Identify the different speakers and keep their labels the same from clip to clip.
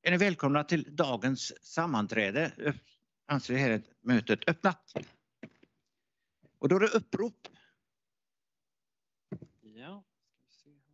Speaker 1: är ni välkomna till dagens sammanträde. Anser det här mötet öppnat. Och då är det upprop.
Speaker 2: Ja, ska vi se här.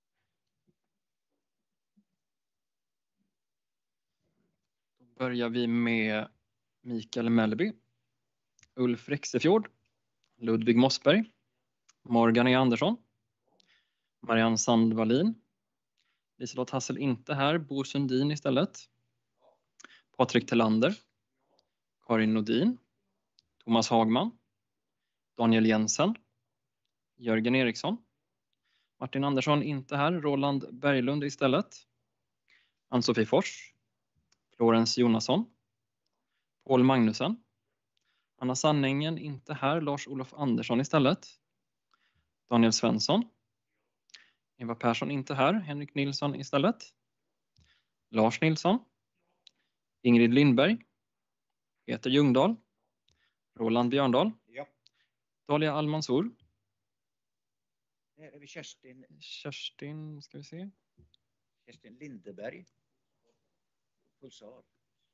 Speaker 2: Då börjar vi med Mikael Mellby, Ulf Rexefjord, Ludvig Mossberg, Morgan E. Andersson, Marianne Sandvallin, Liselott Hassel inte här, Bo Sundin istället, Patrik Tellander, Karin Nordin, Thomas Hagman, Daniel Jensen, Jörgen Eriksson, Martin Andersson inte här, Roland Berglund istället, Ann-Sofie Fors, Florens Jonasson, Paul Magnussen, Anna Sanningen inte här, Lars-Olof Andersson istället, Daniel Svensson, Eva Persson inte här, Henrik Nilsson istället, Lars Nilsson, Ingrid Lindberg, Peter Ljungdahl, Roland Björndal,
Speaker 1: Ja.
Speaker 2: Dalia Almansor.
Speaker 1: Här är vi
Speaker 2: Kerstin, ska vi se.
Speaker 1: Kerstin Lindeberg. Pulsar.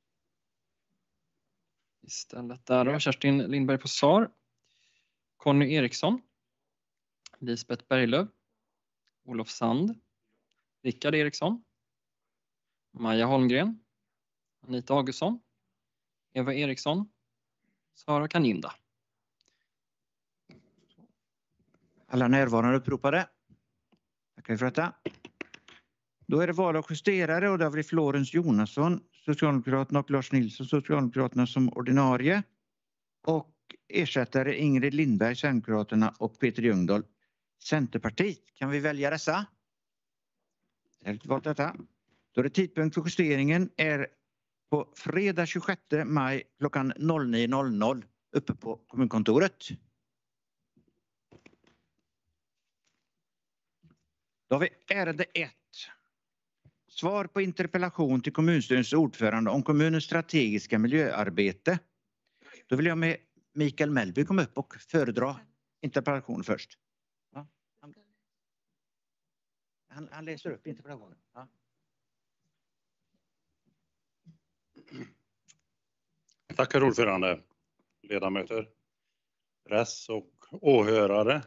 Speaker 2: Istället där då, Kerstin Lindberg på SAR. Conny Eriksson, Lisbeth Berglöf, Olof Sand, Rickard Eriksson, Maja Holmgren, Anita Augustsson, Eva Eriksson, Sara Kaninda.
Speaker 1: Alla närvarande uppropade. Tackar för detta. Då är det val av justerare och där har vi Florens Jonasson, Socialdemokraterna, och Lars Nilsson, Socialdemokraterna, som ordinarie. Och ersättare Ingrid Lindberg, Sverigedemokraterna, och Peter Ljungdahl, Centerpartiet. Kan vi välja dessa? Detta. Då är det tidpunkt för justeringen är på fredag 26 maj klockan 09.00 uppe på kommunkontoret. Då har vi ärende 1. Svar på interpellation till kommunstyrelsens ordförande om kommunens strategiska miljöarbete. Då vill jag med Mikael Mellby komma upp och föredra interpellationen först. Ja. Han läser upp interpellationen. Ja.
Speaker 3: Tack herr ordförande, ledamöter, press och åhörare.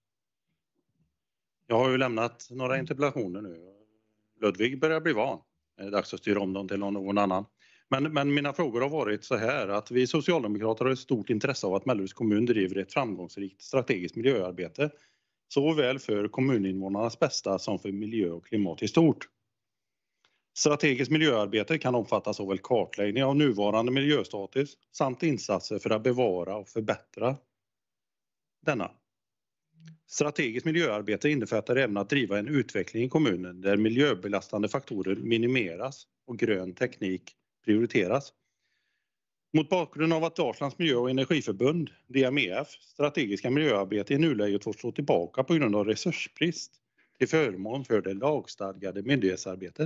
Speaker 3: Jag har ju lämnat några interpellationer nu. Ludvig börjar bli van. Det är dags att styra om dem till någon annan. Men mina frågor har varit så här att vi socialdemokrater har ett stort intresse av att Melleruds kommun driver ett framgångsrikt strategiskt miljöarbete. Såväl för kommuninvånarnas bästa som för miljö och klimat i stort. Strategiskt miljöarbete kan omfatta såväl kartläggning av nuvarande miljöstatus samt insatser för att bevara och förbättra denna. Strategiskt miljöarbete innefattar även att driva en utveckling i kommunen där miljöbelastande faktorer minimeras och grön teknik prioriteras. Mot bakgrund av att Dalslands miljö- och energiförbund, DMEF, strategiska miljöarbete i nuläget får slå tillbaka på grund av resursbrist till förmån för det lagstadgade myndighetsarbetet.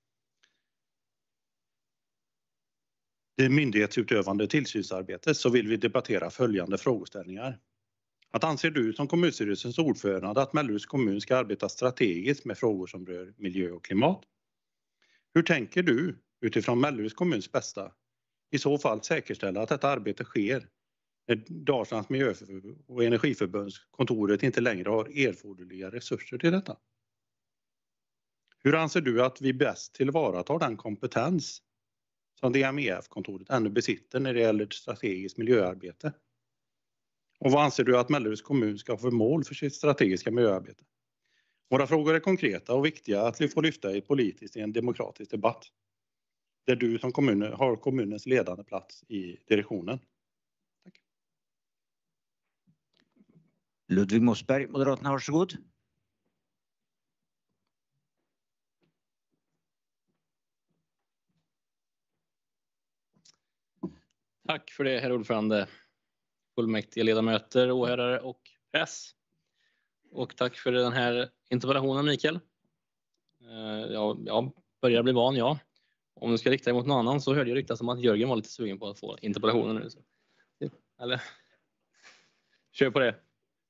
Speaker 3: Det myndighetsutövande tillsynsarbetet, så vill vi debattera följande frågeställningar. Att anser du som kommunstyrelsens ordförande att Melleruds kommun ska arbeta strategiskt med frågor som rör miljö och klimat? Hur tänker du utifrån Melleruds kommuns bästa i så fall säkerställa att detta arbete sker när Dalslands miljö- och energiförbundskontoret inte längre har erforderliga resurser till detta? Hur anser du att vi bäst tillvaratar den kompetens som DMEF-kontoret ännu besitter när det gäller strategiskt miljöarbete? Och vad anser du att Melleruds kommun ska ha för mål för sitt strategiska miljöarbete? Våra frågor är konkreta och viktiga att vi får lyfta i en demokratisk debatt. Där du som kommun har kommunens ledande plats i direktionen. Tack.
Speaker 1: Ludvig Mossberg, Moderaterna, varsågod.
Speaker 4: Tack för det, herr ordförande, fullmäktige ledamöter, åhörare och press. Och tack för den här interpellationen, Mikael. Jag börjar bli van, ja. Om du ska rikta dig mot någon annan så hörde jag ryktas om att Jörgen var lite sugen på att få interpellationen nu. Så. Eller? Kör på det.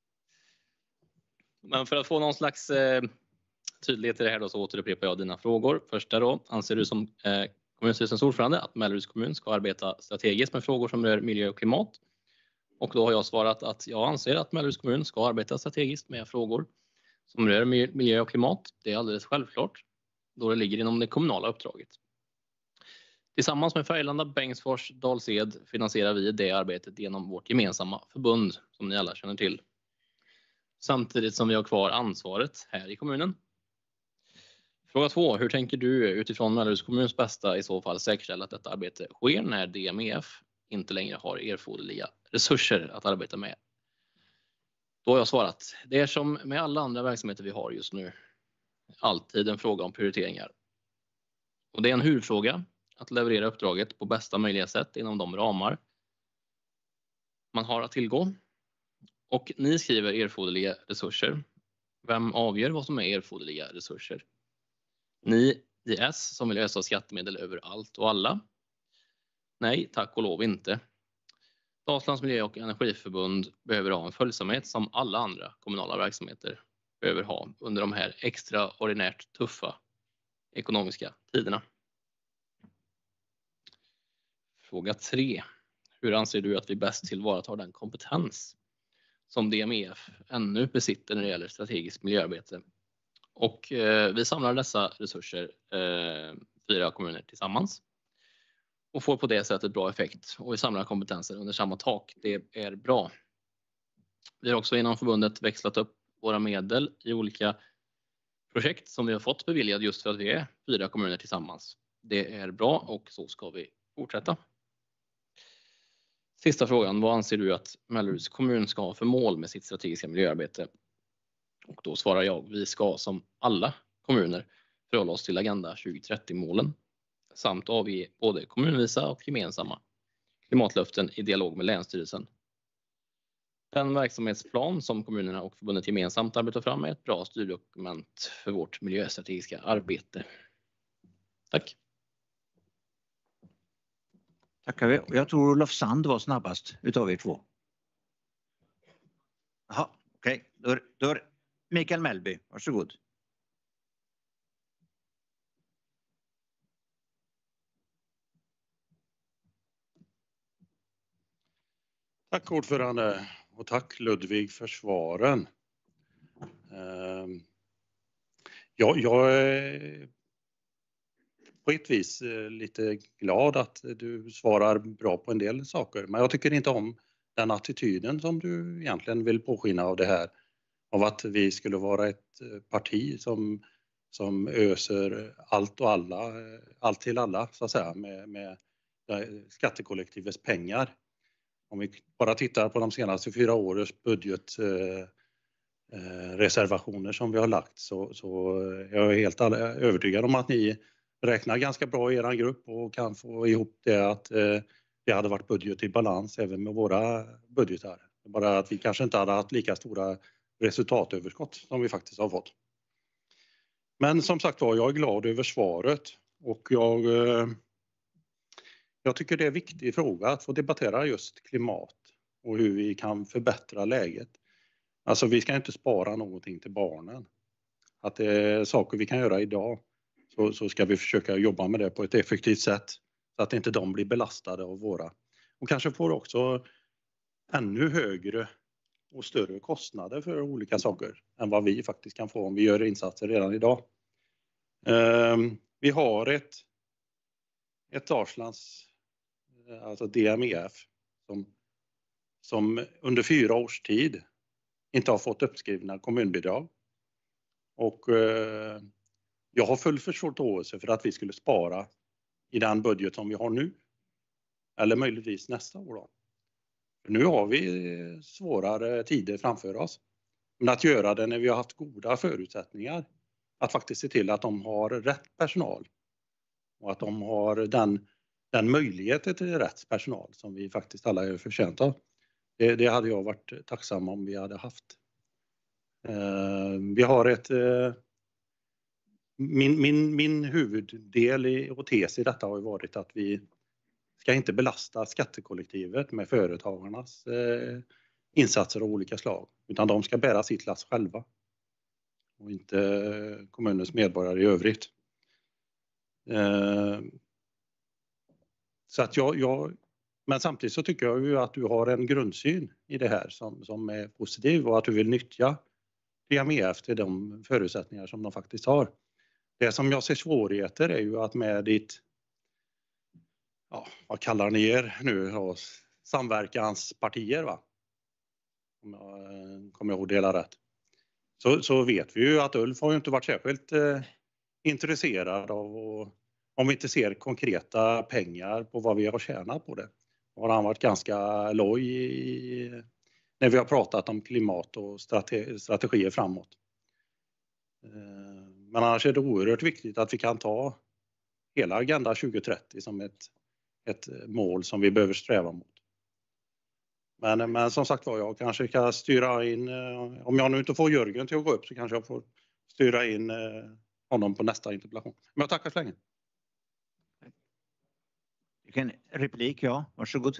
Speaker 4: Men för att få någon slags tydlighet i det här då, så återupprepar jag dina frågor. Första då, anser du som kommunstyrelsens ordförande att Melleruds kommun ska arbeta strategiskt med frågor som rör miljö och klimat. Och då har jag svarat att jag anser att Melleruds kommun ska arbeta strategiskt med frågor som rör miljö och klimat. Det är alldeles självklart då det ligger inom det kommunala uppdraget. Tillsammans med Färgelanda, Bengtsfors, Dals-Ed finansierar vi det arbetet genom vårt gemensamma förbund som ni alla känner till. Samtidigt som vi har kvar ansvaret här i kommunen. Fråga 2. Hur tänker du utifrån Melleruds kommuns bästa i så fall säkerställa att detta arbete sker när DMEF inte längre har erforderliga resurser att arbeta med? Då har jag svarat. Det är som med alla andra verksamheter vi har just nu. Alltid en fråga om prioriteringar. Och det är en huvudfråga att leverera uppdraget på bästa möjliga sätt inom de ramar man har att tillgå. Och ni skriver erforderliga resurser. Vem avgör vad som är erforderliga resurser? Ni i S som vill ösa skattemedel över allt och alla? Nej, tack och lov inte. Dalslands miljö- och energiförbund behöver ha en följsamhet som alla andra kommunala verksamheter behöver ha under de här extraordinärt tuffa ekonomiska tiderna. Fråga 3. Hur anser du att vi bäst tillvaratar den kompetens som DMEF ännu besitter när det gäller strategiskt miljöarbete? Och vi samlar dessa resurser, 4 kommuner tillsammans och får på det sättet bra effekt. Och vi samlar kompetenser under samma tak. Det är bra. Vi har också inom förbundet växlat upp våra medel i olika projekt som vi har fått beviljad just för att vi är 4 kommuner tillsammans. Det är bra och så ska vi fortsätta. Sista frågan. Vad anser du att Melleruds kommun ska ha för mål med sitt strategiska miljöarbete? Och då svarar jag, vi ska som alla kommuner förhålla oss till Agenda 2030-målen samt avge både kommunvisa och gemensamma klimatlöften i dialog med Länsstyrelsen. Den verksamhetsplan som kommunerna och förbundet gemensamt arbetar fram är ett bra styrdokument för vårt miljöstrategiska arbete. Tack.
Speaker 1: Tackar vi. Jag tror Olof Sand var snabbast utav er 2. Jaha, okej. Då är Mikael Mellby, varsågod.
Speaker 3: Tack ordförande och tack Ludvig för svaren. Jag är på ett vis lite glad att du svarar bra på en del saker, men jag tycker inte om den attityden som du egentligen vill påskina av det här. Av att vi skulle vara ett parti som öser allt och alla, allt till alla så att säga med skattekollektivets pengar. Om vi bara tittar på de senaste 4 årens budgetreservationer som vi har lagt så jag är helt övertygad om att ni räknar ganska bra i er grupp och kan få ihop det att det hade varit budget i balans även med våra budgetar. Bara att vi kanske inte hade haft lika stora resultatöverskott som vi faktiskt har fått. Men som sagt var, jag är glad över svaret och jag tycker det är en viktig fråga att få debattera just klimat och hur vi kan förbättra läget. Alltså vi ska inte spara någonting till barnen. Att det är saker vi kan göra idag så ska vi försöka jobba med det på ett effektivt sätt så att inte de blir belastade av våra. Och kanske får också ännu högre och större kostnader för olika saker än vad vi faktiskt kan få om vi gör insatser redan idag. Vi har ett Dalslands, alltså DMEF, som under 4 års tid inte har fått uppskrivna kommunbidrag. Och jag har full förståelse för att vi skulle spara i den budget som vi har nu. Eller möjligtvis nästa år då. För nu har vi svårare tider framför oss. Men att göra det när vi har haft goda förutsättningar. Att faktiskt se till att de har rätt personal. Och att de har den möjligheten till rätt personal som vi faktiskt alla är förtjänta av. Det hade jag varit tacksam om vi hade haft. Vi har min huvuddel och tes i detta har varit att vi ska inte belasta skattekollektivet med företagarnas insatser av olika slag. Utan de ska bära sitt last själva. Och inte kommunens medborgare i övrigt. Så att men samtidigt så tycker jag ju att du har en grundsyn i det här som är positiv och att du vill nyttja PMEF till de förutsättningar som de faktiskt har. Det som jag ser svårigheter är ju att med ditt, vad kallar ni er nu då, samverkanspartier, va? Om jag kommer ihåg det rätt. Så vet vi ju att Ulf har ju inte varit särskilt intresserad av, om vi inte ser konkreta pengar på vad vi har tjänat på det. Har han varit ganska loj när vi har pratat om klimat och strategier framåt. Men annars är det oerhört viktigt att vi kan ta hela Agenda 2030 som ett mål som vi behöver sträva mot. Men som sagt var, jag kanske kan styra in, om jag nu inte får Jörgen till att gå upp så kanske jag får styra in honom på nästa interpellation. Men jag tackar så länge.
Speaker 1: Vilken replik, ja. Varsågod.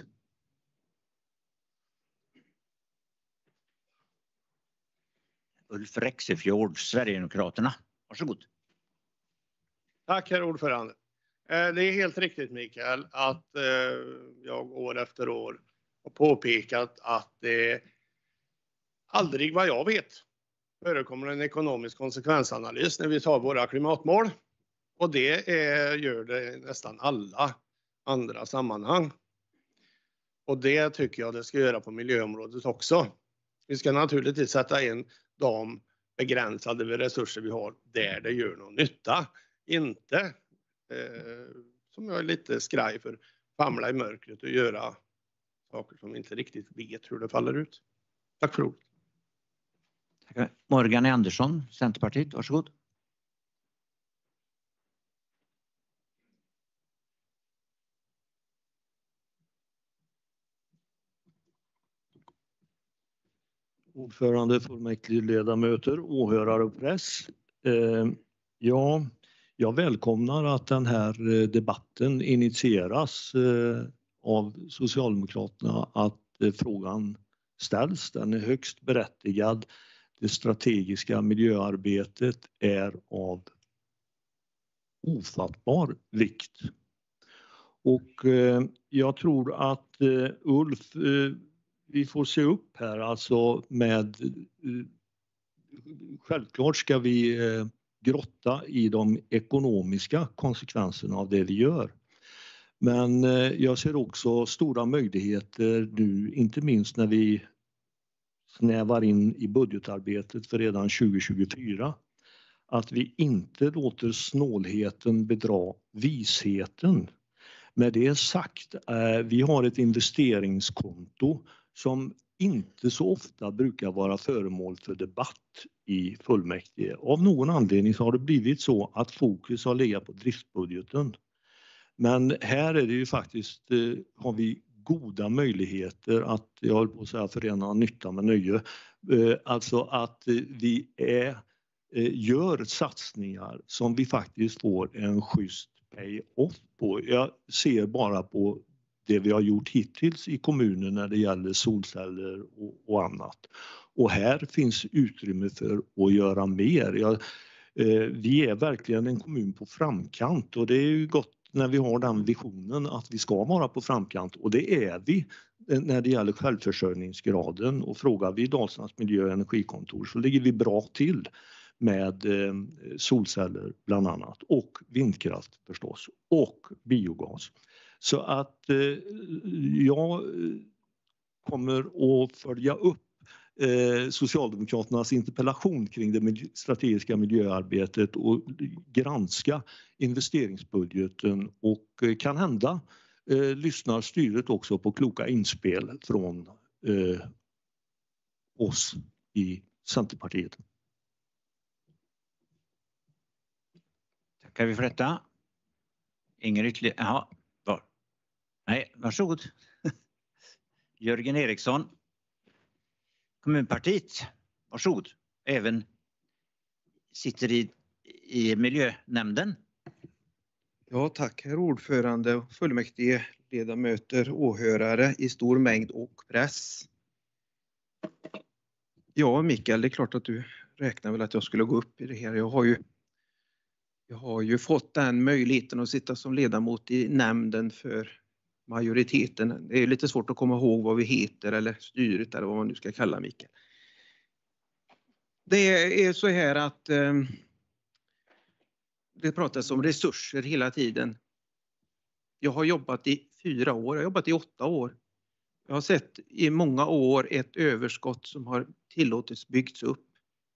Speaker 1: Ulf Rexefjord, Sverigedemokraterna. Varsågod.
Speaker 5: Tack, herr ordförande. Det är helt riktigt, Mikael, att jag år efter år har påpekat att det aldrig, vad jag vet, förekommer en ekonomisk konsekvensanalys när vi tar våra klimatmål. Och det gör det i nästan alla andra sammanhang. Och det tycker jag det ska göra på miljöområdet också. Vi ska naturligtvis sätta in de begränsade resurser vi har där det gör någon nytta. Inte, som jag är lite skraj för, famla i mörkret och göra saker som vi inte riktigt vet hur det faller ut. Tack för ordet.
Speaker 1: Tack. Morgan Andersson, Centerpartiet, varsågod.
Speaker 6: Ordförande, fullmäktigeledamöter, åhörare och press. Jag välkomnar att den här debatten initieras av Socialdemokraterna, att frågan ställs. Den är högst berättigad. Det strategiska miljöarbetet är av ofattbar vikt. Och jag tror att Ulf, vi får se upp här, alltså med, självklart ska vi grotta i de ekonomiska konsekvenserna av det vi gör. Men jag ser också stora möjligheter nu, inte minst när vi snävar in i budgetarbetet för redan 2024, att vi inte låter snålheten bedra visheten. Med det sagt, vi har ett investeringskonto som inte så ofta brukar vara föremål för debatt i fullmäktige. Av någon anledning så har det blivit så att fokus har legat på driftsbudgeten. Men här är det ju faktiskt, har vi goda möjligheter att, jag håller på att säga, förena nytta med nöje. Alltså att vi gör satsningar som vi faktiskt får en schysst pay-off på. Jag ser bara på det vi har gjort hittills i kommunen när det gäller solceller och annat. Och här finns utrymme för att göra mer. Vi är verkligen en kommun på framkant, och det är ju gott när vi har den visionen att vi ska vara på framkant, och det är vi när det gäller självförsörjningsgraden. Och frågar vi Dalslands miljö- och energikontor så ligger vi bra till med solceller bland annat, och vindkraft förstås, och biogas. Så att jag kommer att följa upp Socialdemokraternas interpellation kring det strategiska miljöarbetet och granska investeringsbudgeten, och kan hända lyssnar styret också på kloka inspel från oss i Centerpartiet.
Speaker 1: Tackar vi för detta. Ingen ytterligare? Ja, nej, varsågod. Jörgen Eriksson, Kommunpartiet, varsågod. Även sitter i miljönämnden.
Speaker 7: Ja, tack herr ordförande, fullmäktige, ledamöter, åhörare i stor mängd och press. Ja, Mikael, det är klart att du räknar väl att jag skulle gå upp i det här. Jag har ju fått den möjligheten att sitta som ledamot i nämnden för majoriteten. Det är lite svårt att komma ihåg vad vi heter eller styret eller vad man nu ska kalla Mikael. Det är så här att det pratas om resurser hela tiden. Jag har jobbat i 4 år, jag har jobbat i 8 år. Jag har sett i många år ett överskott som har tillåtits byggts upp.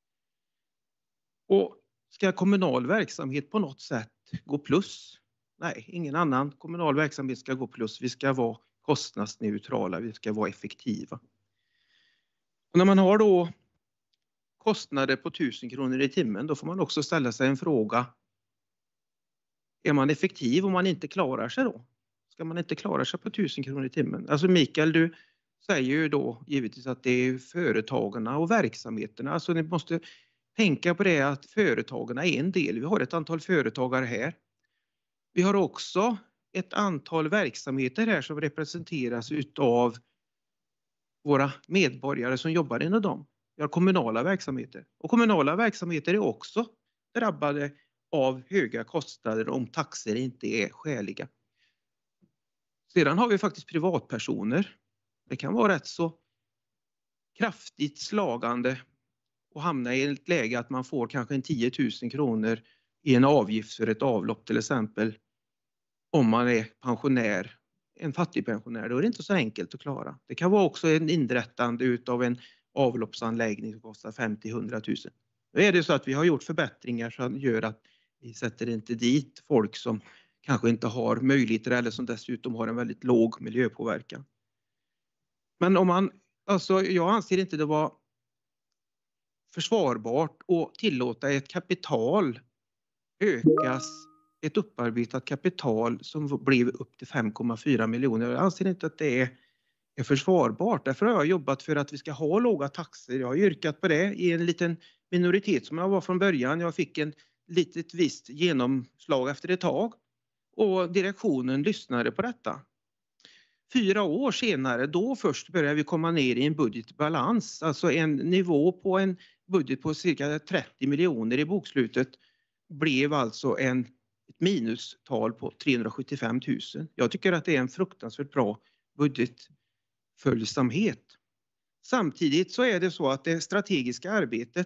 Speaker 7: Och ska kommunal verksamhet på något sätt gå plus? Nej, ingen annan kommunal verksamhet ska gå plus. Vi ska vara kostnadsneutrala, vi ska vara effektiva. Och när man har då kostnader på 1000 kronor i timmen, då får man också ställa sig en fråga. Är man effektiv om man inte klarar sig då? Ska man inte klara sig på 1000 kronor i timmen? Alltså Mikael, du säger ju då givetvis att det är företagarna och verksamheterna. Alltså ni måste tänka på det att företagarna är en del. Vi har ett antal företagare här. Vi har också ett antal verksamheter här som representeras utav våra medborgare som jobbar inom dem. Vi har kommunala verksamheter. Och kommunala verksamheter är också drabbade av höga kostnader om taxor inte är skäliga. Sedan har vi faktiskt privatpersoner. Det kan vara rätt så kraftigt slagande och hamna i ett läge att man får kanske en 10 000 kronor i en avgift för ett avlopp till exempel. Om man är pensionär, en fattigpensionär, då är det inte så enkelt att klara. Det kan vara också en inrättande utav en avloppsanläggning som kostar 50-100 000. Då är det så att vi har gjort förbättringar som gör att vi sätter inte dit folk som kanske inte har möjligheter eller som dessutom har en väldigt låg miljöpåverkan. Men om man, alltså jag anser inte det var försvarbart att tillåta ett kapital ökas, ett upparbetat kapital som blev upp till 5,4 miljoner. Jag anser inte att det är försvarbart. Därför har jag jobbat för att vi ska ha låga taxor. Jag har yrkat på det i en liten minoritet som jag var från början. Jag fick en litet visst genomslag efter ett tag och direktionen lyssnade på detta. 4 år senare, då först började vi komma ner i en budgetbalans, alltså en nivå på en budget på cirka 30 miljoner i bokslutet blev alltså ett minustal på 375 000. Jag tycker att det är en fruktansvärt bra budgetföljsamhet. Samtidigt så är det så att det strategiska arbetet,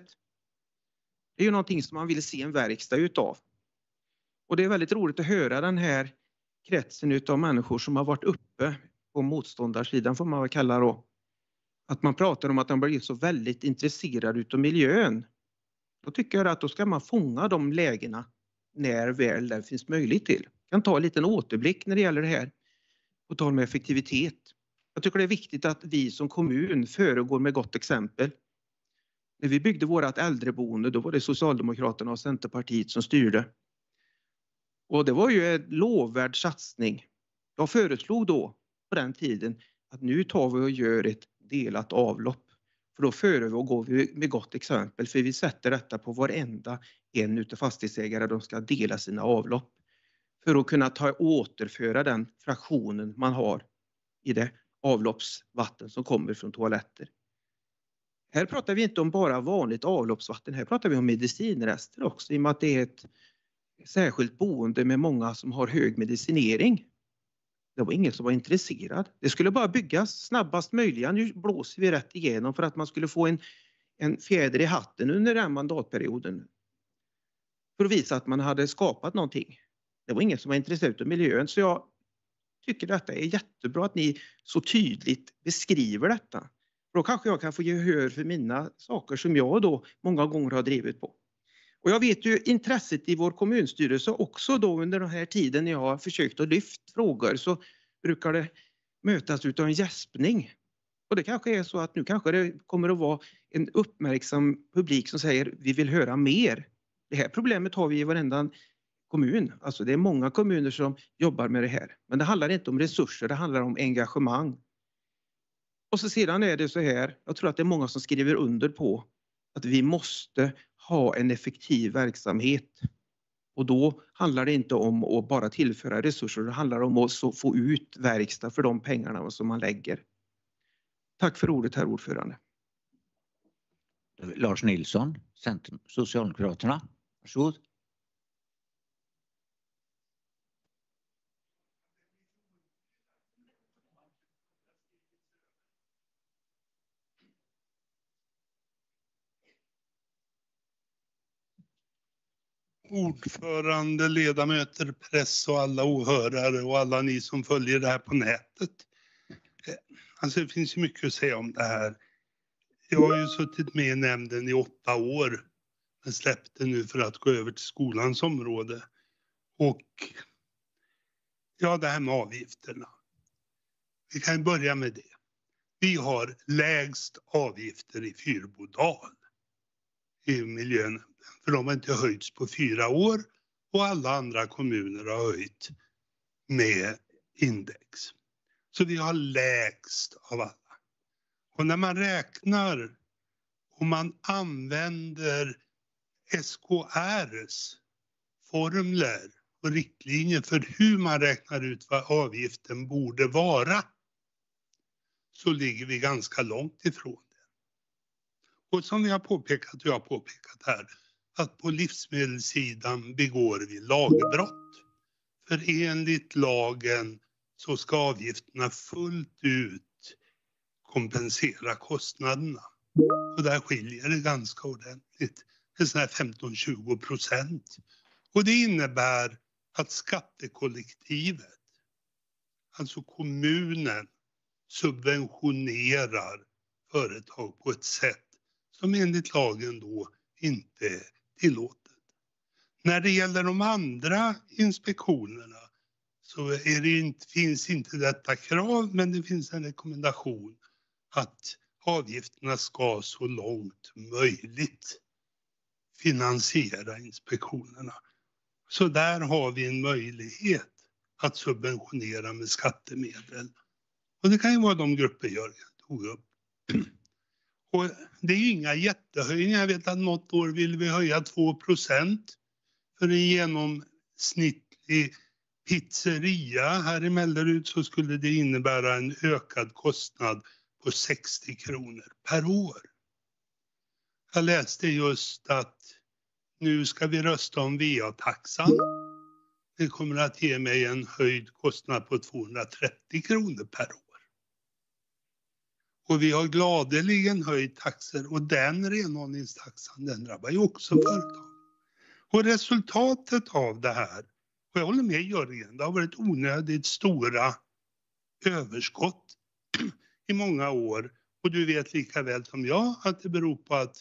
Speaker 7: det är ju någonting som man vill se en verkstad utav. Och det är väldigt roligt att höra den här kretsen utav människor som har varit uppe på motståndarsidan, får man väl kalla då. Att man pratar om att de blir så väldigt intresserade utav miljön. Då tycker jag att då ska man fånga de lägena när väl det finns möjlighet till. Jag kan ta en liten återblick när det gäller det här. Och ta med effektivitet. Jag tycker det är viktigt att vi som kommun föregår med gott exempel. När vi byggde vårat äldreboende, då var det Socialdemokraterna och Centerpartiet som styrde. Och det var ju en lovvärd satsning. Jag föreslog då på den tiden att nu tar vi och gör ett delat avlopp. För då föregår vi med gott exempel, för vi sätter detta på varenda en utav fastighetsägare, de ska dela sina avlopp. För att kunna återföra den fraktionen man har i det avloppsvatten som kommer från toaletter. Här pratar vi inte om bara vanligt avloppsvatten, här pratar vi om medicinrester också, i och med att det är ett särskilt boende med många som har hög medicinering. Det var ingen som var intresserad. Det skulle bara byggas snabbast möjliga. Nu blåser vi rätt igenom för att man skulle få en fjäder i hatten under den mandatperioden. För att visa att man hade skapat någonting. Det var ingen som var intresserad av miljön. Så jag tycker detta är jättebra att ni så tydligt beskriver detta. För då kanske jag kan få gehör för mina saker som jag då många gånger har drivit på. Och jag vet ju intresset i vår kommunstyrelse också då under den här tiden när jag har försökt att lyfta frågor, så brukar det mötas utav en gäspning. Och det kanske är så att nu kanske det kommer att vara en uppmärksam publik som säger vi vill höra mer. Det här problemet har vi i varenda kommun. Alltså det är många kommuner som jobbar med det här. Men det handlar inte om resurser, det handlar om engagemang. Och så sedan är det så här, jag tror att det är många som skriver under på att vi måste ha en effektiv verksamhet. Och då handlar det inte om att bara tillföra resurser, det handlar om att få ut verkstad för de pengarna som man lägger. Tack för ordet, herr ordförande.
Speaker 1: Lars Nilsson, Centrum, Socialdemokraterna. Varsågod.
Speaker 8: Ordförande, ledamöter, press och alla åhörare och alla ni som följer det här på nätet. Alltså det finns ju mycket att säga om det här. Jag har ju suttit med i nämnden i 8 år. Men släppte nu för att gå över till skolans område. Och ja, det här med avgifterna. Vi kan börja med det. Vi har lägst avgifter i Fyrbodal i miljönämnden. För de har inte höjts på 4 år och alla andra kommuner har höjt med index. Så vi har lägst av alla. Och när man räknar och man använder SKRs formler och riktlinjer för hur man räknar ut vad avgiften borde vara, så ligger vi ganska långt ifrån det. Och som vi har påpekat och jag har påpekat här, att på livsmedelssidan begår vi lagbrott. För enligt lagen så ska avgifterna fullt ut kompensera kostnaderna. Och där skiljer det ganska ordentligt. Det är sån här 15-20%. Och det innebär att skattekollektivet, alltså kommunen, subventionerar företag på ett sätt som enligt lagen då inte är tillåtet. När det gäller de andra inspektionerna så är det finns inte detta krav, men det finns en rekommendation att avgifterna ska så långt möjligt finansiera inspektionerna. Så där har vi en möjlighet att subventionera med skattemedel. Och det kan ju vara de grupper Jörgen tog upp. Och det är ju inga jättehöjningar. Jag vet att något år vill vi höja 2% för en genomsnittlig pizzeria här i Mellerud, så skulle det innebära en ökad kostnad på 60 kronor per år. Jag läste just att nu ska vi rösta om VA-taxan. Det kommer att ge mig en höjd kostnad på 230 kronor per år. Och vi har gladeligen höjt taxor, och den renhållningstaxan, den drabbar ju också företag. Och resultatet av det här, och jag håller med Jörgen, det har varit onödigt stora överskott i många år. Och du vet lika väl som jag att det beror på att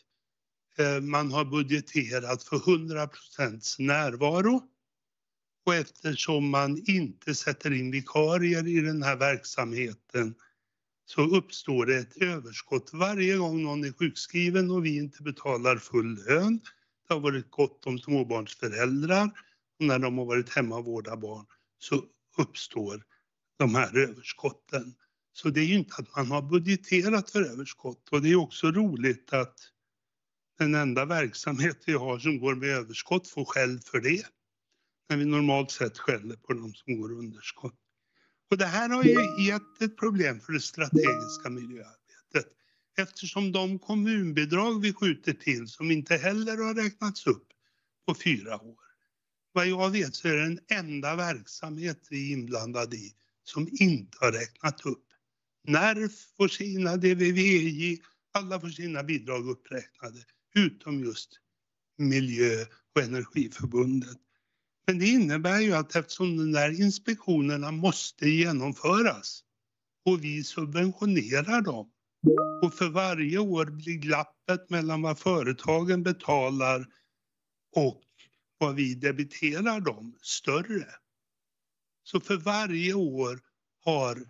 Speaker 8: man har budgeterat för 100% närvaro. Och eftersom man inte sätter in vikarier i den här verksamheten så uppstår det ett överskott varje gång någon är sjukskriven och vi inte betalar full lön. Det har varit gott om småbarnsföräldrar, och när de har varit hemma och vårdat barn så uppstår de här överskotten. Så det är ju inte att man har budgeterat för överskott, och det är också roligt att den enda verksamhet vi har som går med överskott får skäll för det. När vi normalt sett skäller på de som går underskott. Och det här har ju gett ett problem för det strategiska miljöarbetet. Eftersom de kommunbidrag vi skjuter till, som inte heller har räknats upp på 4 år. Vad jag vet så är det den enda verksamhet vi är inblandade i som inte har räknat upp. NERF får sina, DVVJ, alla får sina bidrag uppräknade. Utom just Miljö- och energiförbundet. Men det innebär ju att eftersom de där inspektionerna måste genomföras och vi subventionerar dem, och för varje år blir glappet mellan vad företagen betalar och vad vi debiterar dem större. Så för varje år har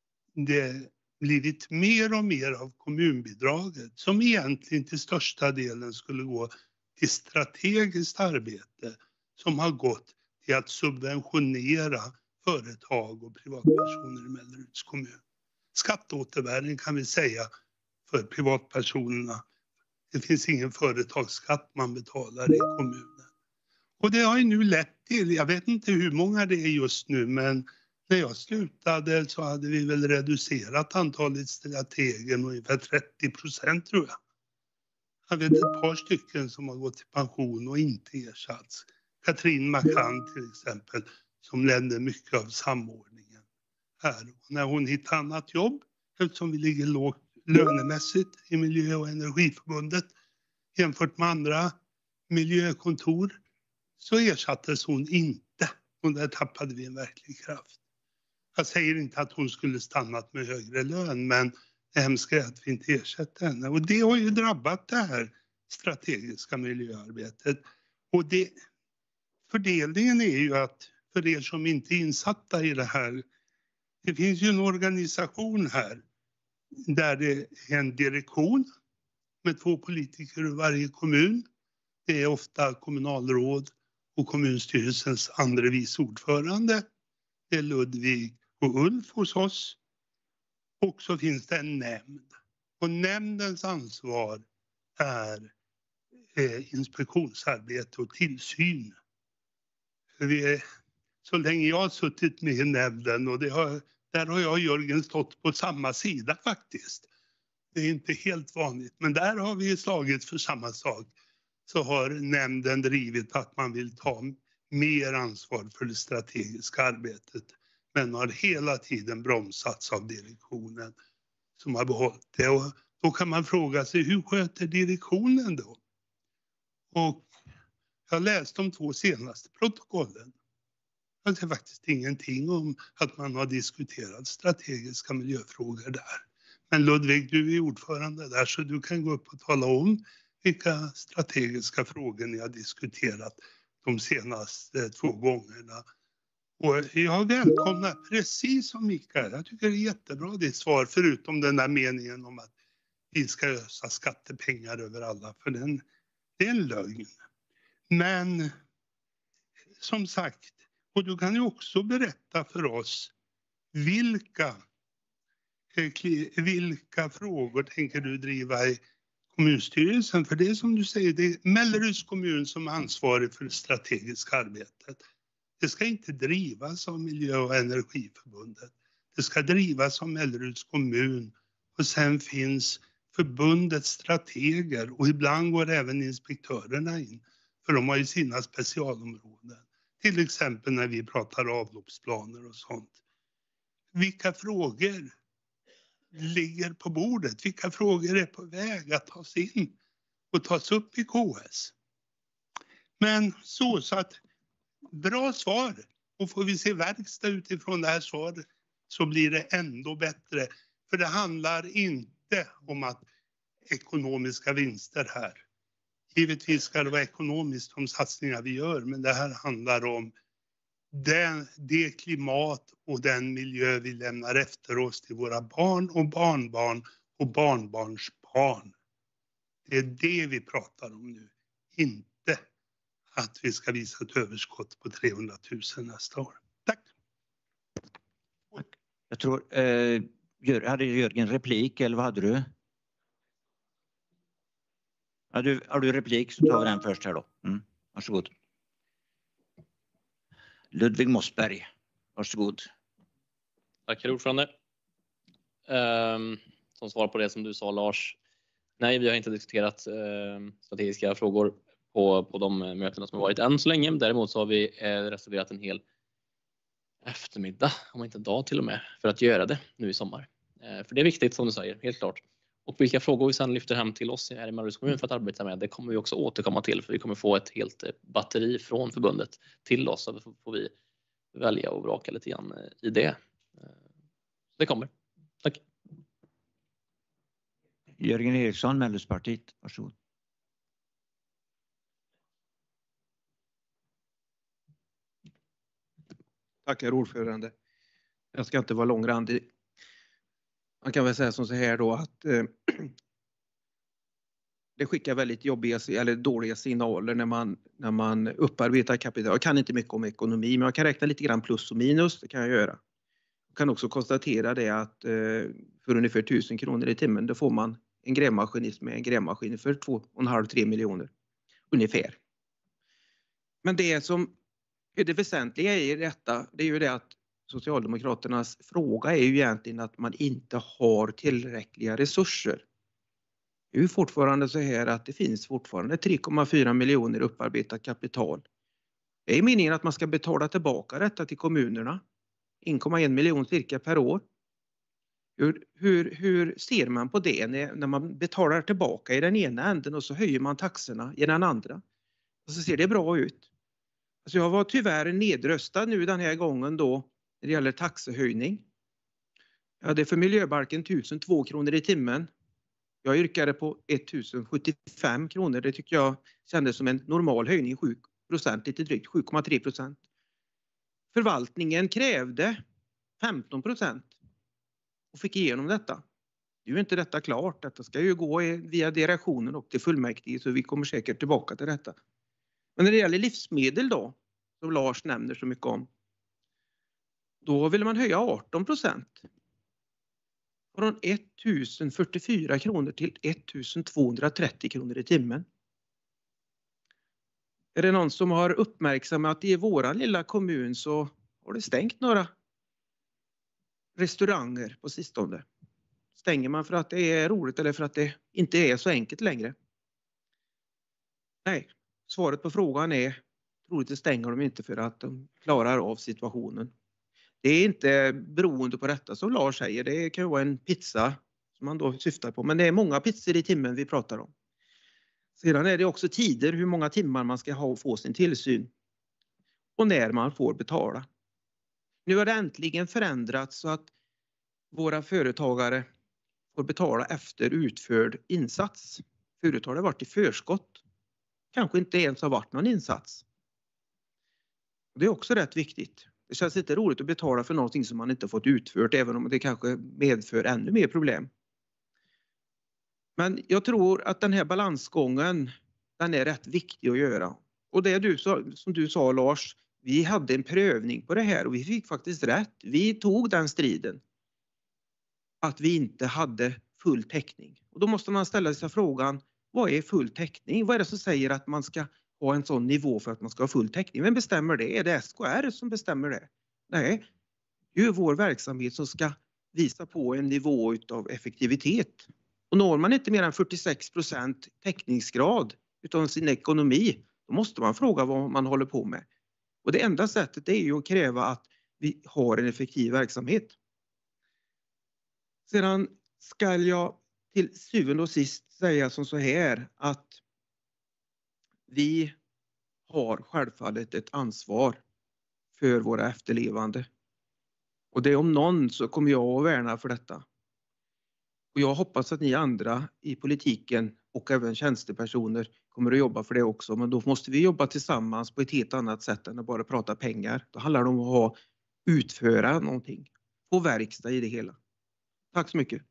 Speaker 8: det blivit mer och mer av kommunbidraget, som egentligen till största delen skulle gå till strategiskt arbete, som har gått till att subventionera företag och privatpersoner i Melleruds kommun. Skatteåterbäring kan vi säga för privatpersonerna. Det finns ingen företagsskatt man betalar i kommunen. Och det har ju nu lett till, jag vet inte hur många det är just nu, men när jag slutade så hade vi väl reducerat antalet strateger med ungefär 30% tror jag. Jag vet ett par stycken som har gått i pension och inte ersatts. Katrin Macan till exempel, som ledde mycket av samordningen här. Och när hon hittade annat jobb, eftersom vi ligger lågt lönemässigt i Miljö- och energiförbundet jämfört med andra miljökontor, så ersattes hon inte. Och där tappade vi en verklig kraft. Jag säger inte att hon skulle stannat med högre lön, men det hemska är att vi inte ersätter henne. Och det har ju drabbat det här strategiska miljöarbetet. Och fördelningen är ju att, för er som inte är insatta i det här, det finns ju en organisation här där det är en direktion med 2 politiker i varje kommun. Det är ofta kommunalråd och kommunstyrelsens andre vice ordförande. Det är Ludvig och Ulf hos oss. Och så finns det en nämnd. Och nämndens ansvar är inspektionsarbete och tillsyn. Så länge jag har suttit med i nämnden, och där har jag och Jörgen stått på samma sida faktiskt. Det är inte helt vanligt, men där har vi slagit för samma sak. Så har nämnden drivit att man vill ta mer ansvar för det strategiska arbetet. Men har hela tiden bromsats av direktionen som har behållit det. Och då kan man fråga sig, hur sköter direktionen då? Och jag läste de 2 senaste protokollen. Jag ser faktiskt ingenting om att man har diskuterat strategiska miljöfrågor där. Men Ludvig, du är ordförande där, så du kan gå upp och tala om vilka strategiska frågor ni har diskuterat de senaste 2 gångerna. Och jag välkomnar, precis som Mikael, jag tycker det är jättebra ditt svar, förutom den där meningen om att vi ska ösa skattepengar över alla, för det är en lögn. Men som sagt, och du kan ju också berätta för oss vilka frågor tänker du driva i kommunstyrelsen? För det är som du säger, det är Melleruds kommun som är ansvarig för det strategiska arbetet. Det ska inte drivas av Miljö- och energiförbundet. Det ska drivas av Melleruds kommun. Och sen finns förbundets strateger, och ibland går även inspektörerna in. För de har ju sina specialområden. Till exempel när vi pratar avloppsplaner och sånt. Vilka frågor ligger på bordet? Vilka frågor är på väg att tas in och tas upp i KS? Men så att bra svar, och får vi se verkstad utifrån det här svaret så blir det ändå bättre. För det handlar inte om att ekonomiska vinster här. Givetvis ska det vara ekonomiskt de satsningar vi gör, men det här handlar om det klimat och den miljö vi lämnar efter oss till våra barn och barnbarn och barnbarnsbarn. Det är det vi pratar om nu, inte att vi ska visa ett överskott på 300 000 nästa år. Tack!
Speaker 1: Jag tror, hade Jörgen replik eller vad hade du? Har du replik så tar vi den först här då. Varsågod. Ludvig Mossberg, varsågod.
Speaker 4: Tack herr ordförande. Som svar på det som du sa Lars. Nej, vi har inte diskuterat strategiska frågor på de mötena som har varit än så länge. Däremot så har vi reserverat en hel eftermiddag, om inte dag till och med, för att göra det nu i sommar. För det är viktigt som du säger, helt klart. Och vilka frågor vi sedan lyfter hem till oss här i Melleruds kommun för att arbeta med, det kommer vi också återkomma till, för vi kommer få ett helt batteri från förbundet till oss, så får vi välja och vraka lite grann i det. Det kommer. Tack.
Speaker 1: Jörgen Eriksson, Mellerudspartiet, varsågod.
Speaker 7: Tack herr ordförande. Jag ska inte vara långrandig. Man kan väl säga som så här då att det skickar väldigt jobbiga eller dåliga signaler när man upparbetar kapital. Jag kan inte mycket om ekonomi, men jag kan räkna lite grann plus och minus, det kan jag göra. Jag kan också konstatera det att för ungefär 1000 kronor i timmen då får man en grävmaskinist med en grävmaskin för 2,5-3 miljoner ungefär. Men det som är det väsentliga i detta, det är ju det att Socialdemokraternas fråga är ju egentligen att man inte har tillräckliga resurser. Det är ju fortfarande så här att det finns fortfarande 3,4 miljoner upparbetat kapital. Det är meningen att man ska betala tillbaka detta till kommunerna. 1,1 miljon cirka per år. Hur ser man på det när man betalar tillbaka i den ena änden och så höjer man taxorna i den andra? Och så ser det bra ut. Alltså jag var tyvärr nedröstad nu den här gången då när det gäller taxehöjning. Jag hade för miljöbalken 1002 kronor i timmen. Jag yrkade på 1075 kronor. Det tycker jag kändes som en normal höjning, 7%, lite drygt 7,3%. Förvaltningen krävde 15% och fick igenom detta. Nu är inte detta klart. Detta ska ju gå via direktionen och till fullmäktige, så vi kommer säkert tillbaka till detta. Men när det gäller livsmedel då, som Lars nämner så mycket om, då vill man höja 18%. Från 1044 kronor till 1230 kronor i timmen. Är det någon som har uppmärksammat att i våran lilla kommun så har det stängt några restauranger på sistone? Stänger man för att det är roligt eller för att det inte är så enkelt längre? Nej, svaret på frågan är troligtvis stänger de inte för att de klarar av situationen. Det är inte beroende på detta som Lars säger. Det kan vara en pizza som man då syftar på. Men det är många pizzor i timmen vi pratar om. Sedan är det också tider, hur många timmar man ska ha och få sin tillsyn. Och när man får betala. Nu har det äntligen förändrats så att våra företagare får betala efter utförd insats. Förut har det varit i förskott. Kanske inte ens har varit någon insats. Det är också rätt viktigt. Det känns inte roligt att betala för någonting som man inte fått utfört, även om det kanske medför ännu mer problem. Men jag tror att den här balansgången, den är rätt viktig att göra. Och det som du sa Lars, vi hade en prövning på det här och vi fick faktiskt rätt. Vi tog den striden. Att vi inte hade full täckning. Och då måste man ställa sig frågan, vad är full täckning? Vad är det som säger att man ska ha en sån nivå för att man ska ha full täckning? Vem bestämmer det? Är det SKR som bestämmer det? Nej, det är vår verksamhet som ska visa på en nivå av effektivitet. Och når man inte mer än 46% täckningsgrad utav sin ekonomi, då måste man fråga vad man håller på med. Och det enda sättet är ju att kräva att vi har en effektiv verksamhet. Sedan ska jag till syvende och sist säga som så här att vi har självfallet ett ansvar för våra efterlevande. Och det är om någon så kommer jag att värna för detta. Och jag hoppas att ni andra i politiken och även tjänstepersoner kommer att jobba för det också. Men då måste vi jobba tillsammans på ett helt annat sätt än att bara prata pengar. Då handlar det om att utföra någonting. Få verkstad i det hela. Tack så mycket.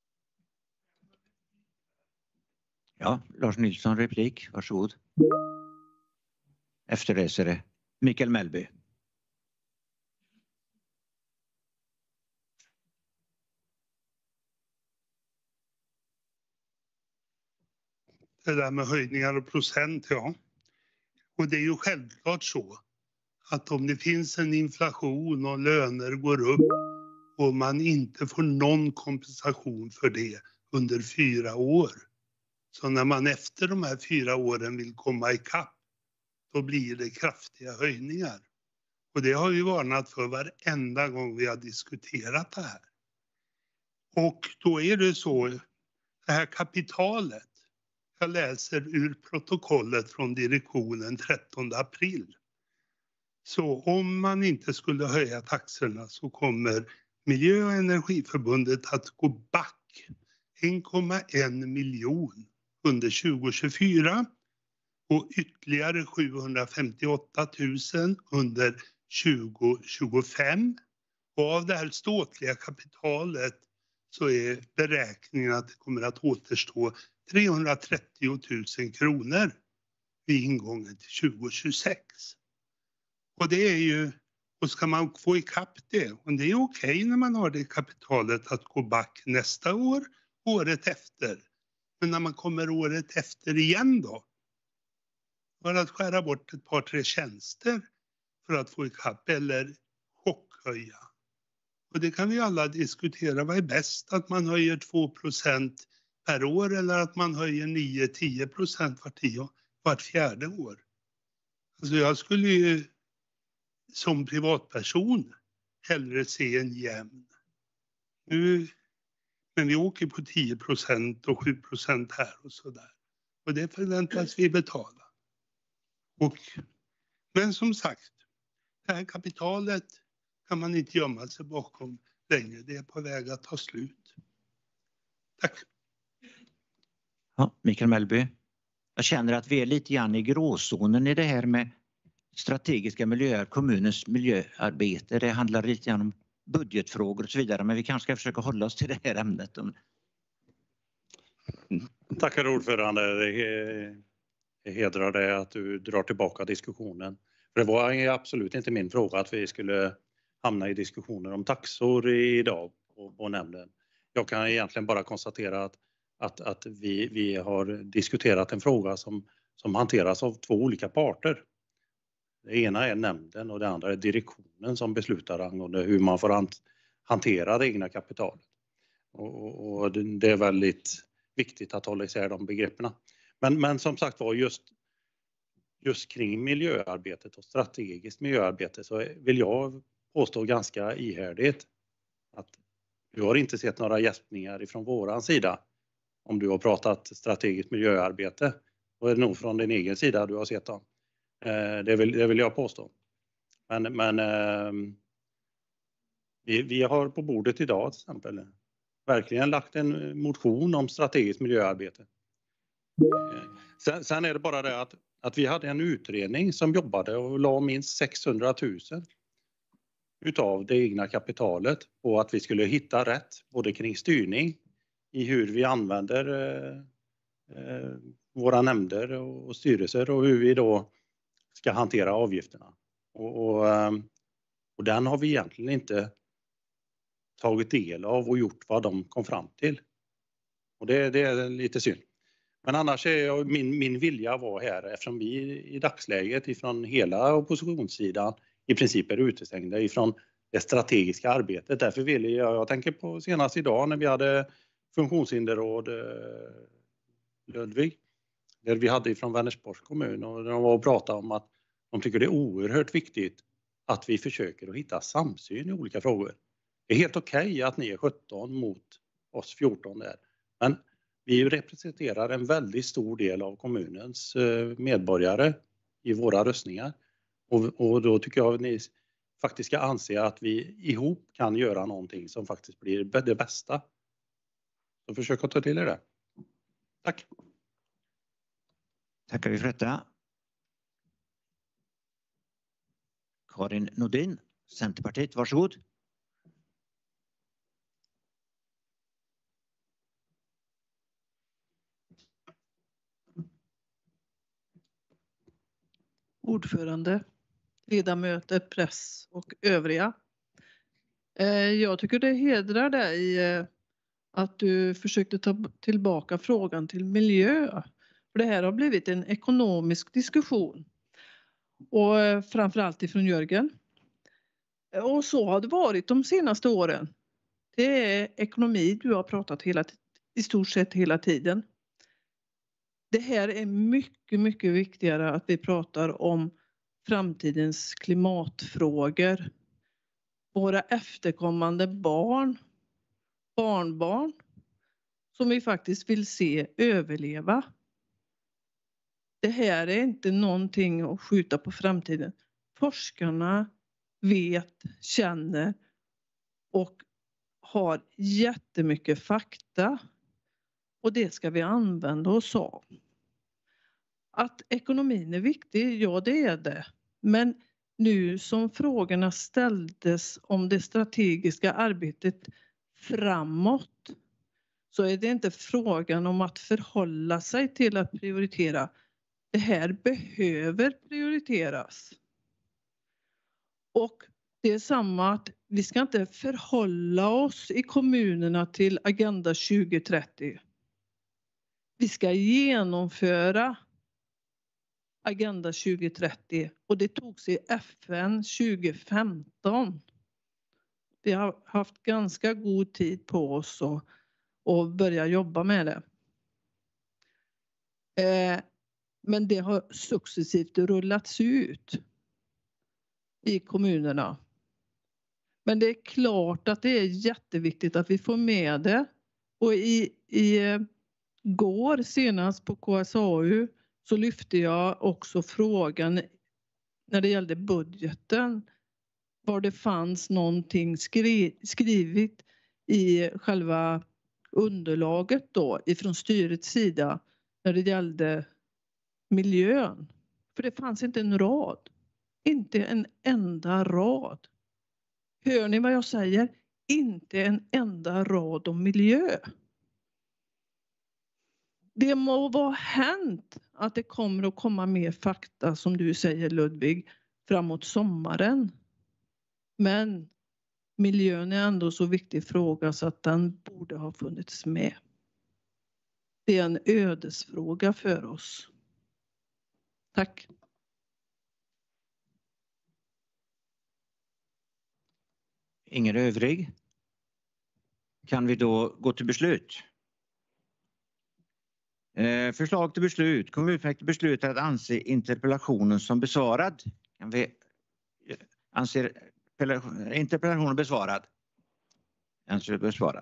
Speaker 1: Ja, Lars Nilsson replik, varsågod. Efterläsare Mikael Mellby.
Speaker 8: Det där med höjningar och procent, ja. Och det är ju självklart så att om det finns en inflation och löner går upp och man inte får någon kompensation för det under 4 år. Så när man efter de här 4 åren vill komma ikapp, då blir det kraftiga höjningar. Och det har vi varnat för varenda gång vi har diskuterat det här. Och då är det så, det här kapitalet, jag läser ur protokollet från direktionen 13 april. Så om man inte skulle höja taxorna så kommer Miljö- och energiförbundet att gå back 1,1 miljon under 2024 och ytterligare 758 000 under 2025. Och av det här ståtliga kapitalet så är beräkningen att det kommer att återstå 330 000 kronor vid ingången till 2026. Och det är ju, och ska man få ikapp det, och det är okej när man har det kapitalet att gå back nästa år, året efter. Men när man kommer året efter igen då, för att skära bort ett par, 3 tjänster för att få ikapp eller chockhöja. Och det kan vi alla diskutera, vad är bäst? Att man höjer 2% per år eller att man höjer 9-10% vart 4:e år. Alltså jag skulle ju som privatperson hellre se en jämn. Men vi åker på 10% och 7% här och sådär. Och det förväntas vi betala. Men som sagt, det här kapitalet kan man inte gömma sig bakom längre. Det är på väg att ta slut. Tack.
Speaker 1: Ja, Mikael Mellby. Jag känner att vi är lite grann i gråzonen i det här med strategiska miljöer, kommunens miljöarbete. Det handlar lite grann om budgetfrågor och så vidare, men vi kanske ska försöka hålla oss till det här ämnet.
Speaker 3: Tack herr ordförande. Det hedrar dig att du drar tillbaka diskussionen. För det var absolut inte min fråga att vi skulle hamna i diskussioner om taxor idag på nämnden. Jag kan egentligen bara konstatera att vi har diskuterat en fråga som hanteras av två olika parter. Det ena är nämnden och det andra är direktionen som beslutar angående hur man får hantera det egna kapitalet. Och det är väldigt viktigt att hålla isär de begreppen. Men som sagt var just kring miljöarbetet och strategiskt miljöarbete så vill jag påstå ganska ihärdigt att du har inte sett några gäspningar ifrån våran sida om du har pratat strategiskt miljöarbete. Då är det nog från din egen sida du har sett dem. Det vill jag påstå. Men vi har på bordet idag till exempel verkligen lagt en motion om strategiskt miljöarbete. Sen är det bara det att vi hade en utredning som jobbade och la minst 600 000 utav det egna kapitalet på att vi skulle hitta rätt både kring styrning i hur vi använder våra nämnder och styrelser och hur vi då ska hantera avgifterna. Och den har vi egentligen inte tagit del av och gjort vad de kom fram till. Och det är lite synd. Men annars är min vilja var här, eftersom vi i dagsläget ifrån hela oppositionssidan i princip är utestängda ifrån det strategiska arbetet. Därför vill jag tänker på senast idag när vi hade funktionshinderråd Ludvig, där vi hade ifrån Vänersborgs kommun och de var och pratade om att de tycker det är oerhört viktigt att vi försöker att hitta samsyn i olika frågor. Det är helt okej att ni är 17 mot oss 14 där, men vi representerar en väldigt stor del av kommunens medborgare i våra röstningar. Och då tycker jag att ni faktiskt ska anse att vi ihop kan göra någonting som faktiskt blir det bästa. Så försök att ta till er det. Tack.
Speaker 1: Tackar vi för detta. Karin Nordin, Centerpartiet, varsågod.
Speaker 9: Ordförande, ledamöter, press och övriga. Jag tycker det hedrar dig att du försökte ta tillbaka frågan till miljö. För det här har blivit en ekonomisk diskussion. Och framförallt ifrån Jörgen. Och så har det varit de senaste åren. Det är ekonomi du har pratat i stort sett hela tiden. Det här är mycket, mycket viktigare att vi pratar om framtidens klimatfrågor. Våra efterkommande barnbarn som vi faktiskt vill se överleva. Det här är inte någonting att skjuta på framtiden. Forskarna vet, känner och har jättemycket fakta. Och det ska vi använda oss av. Att ekonomin är viktig, ja det är det. Men nu som frågorna ställdes om det strategiska arbetet framåt så är det inte frågan om att förhålla sig till att prioritera. Det här behöver prioriteras. Och det är samma att vi ska inte förhålla oss i kommunerna till Agenda 2030. Vi ska genomföra Agenda 2030 och det togs i FN 2015. Vi har haft ganska god tid på oss att börja jobba med det. Men det har successivt rullats ut i kommunerna. Men det är klart att det är jätteviktigt att vi får med det. Och går senast på KSAU så lyfte jag också frågan när det gällde budgeten, var det fanns någonting skrivet i själva underlaget då ifrån styrets sida när det gällde miljön. För det fanns inte en rad. Inte en enda rad. Hör ni vad jag säger? Inte en enda rad om miljö. Det må vara hänt att det kommer att komma mer fakta, som du säger Ludvig, framåt sommaren. Men miljön är ändå så viktig fråga så att den borde ha funnits med. Det är en ödesfråga för oss. Tack.
Speaker 1: Ingen övrig? Kan vi då gå till beslut? Förslag till beslut. Kommunfullmäktige beslutar att anse interpellationen som besvarad. Kan vi anse interpellationen besvarad? Anser besvarad.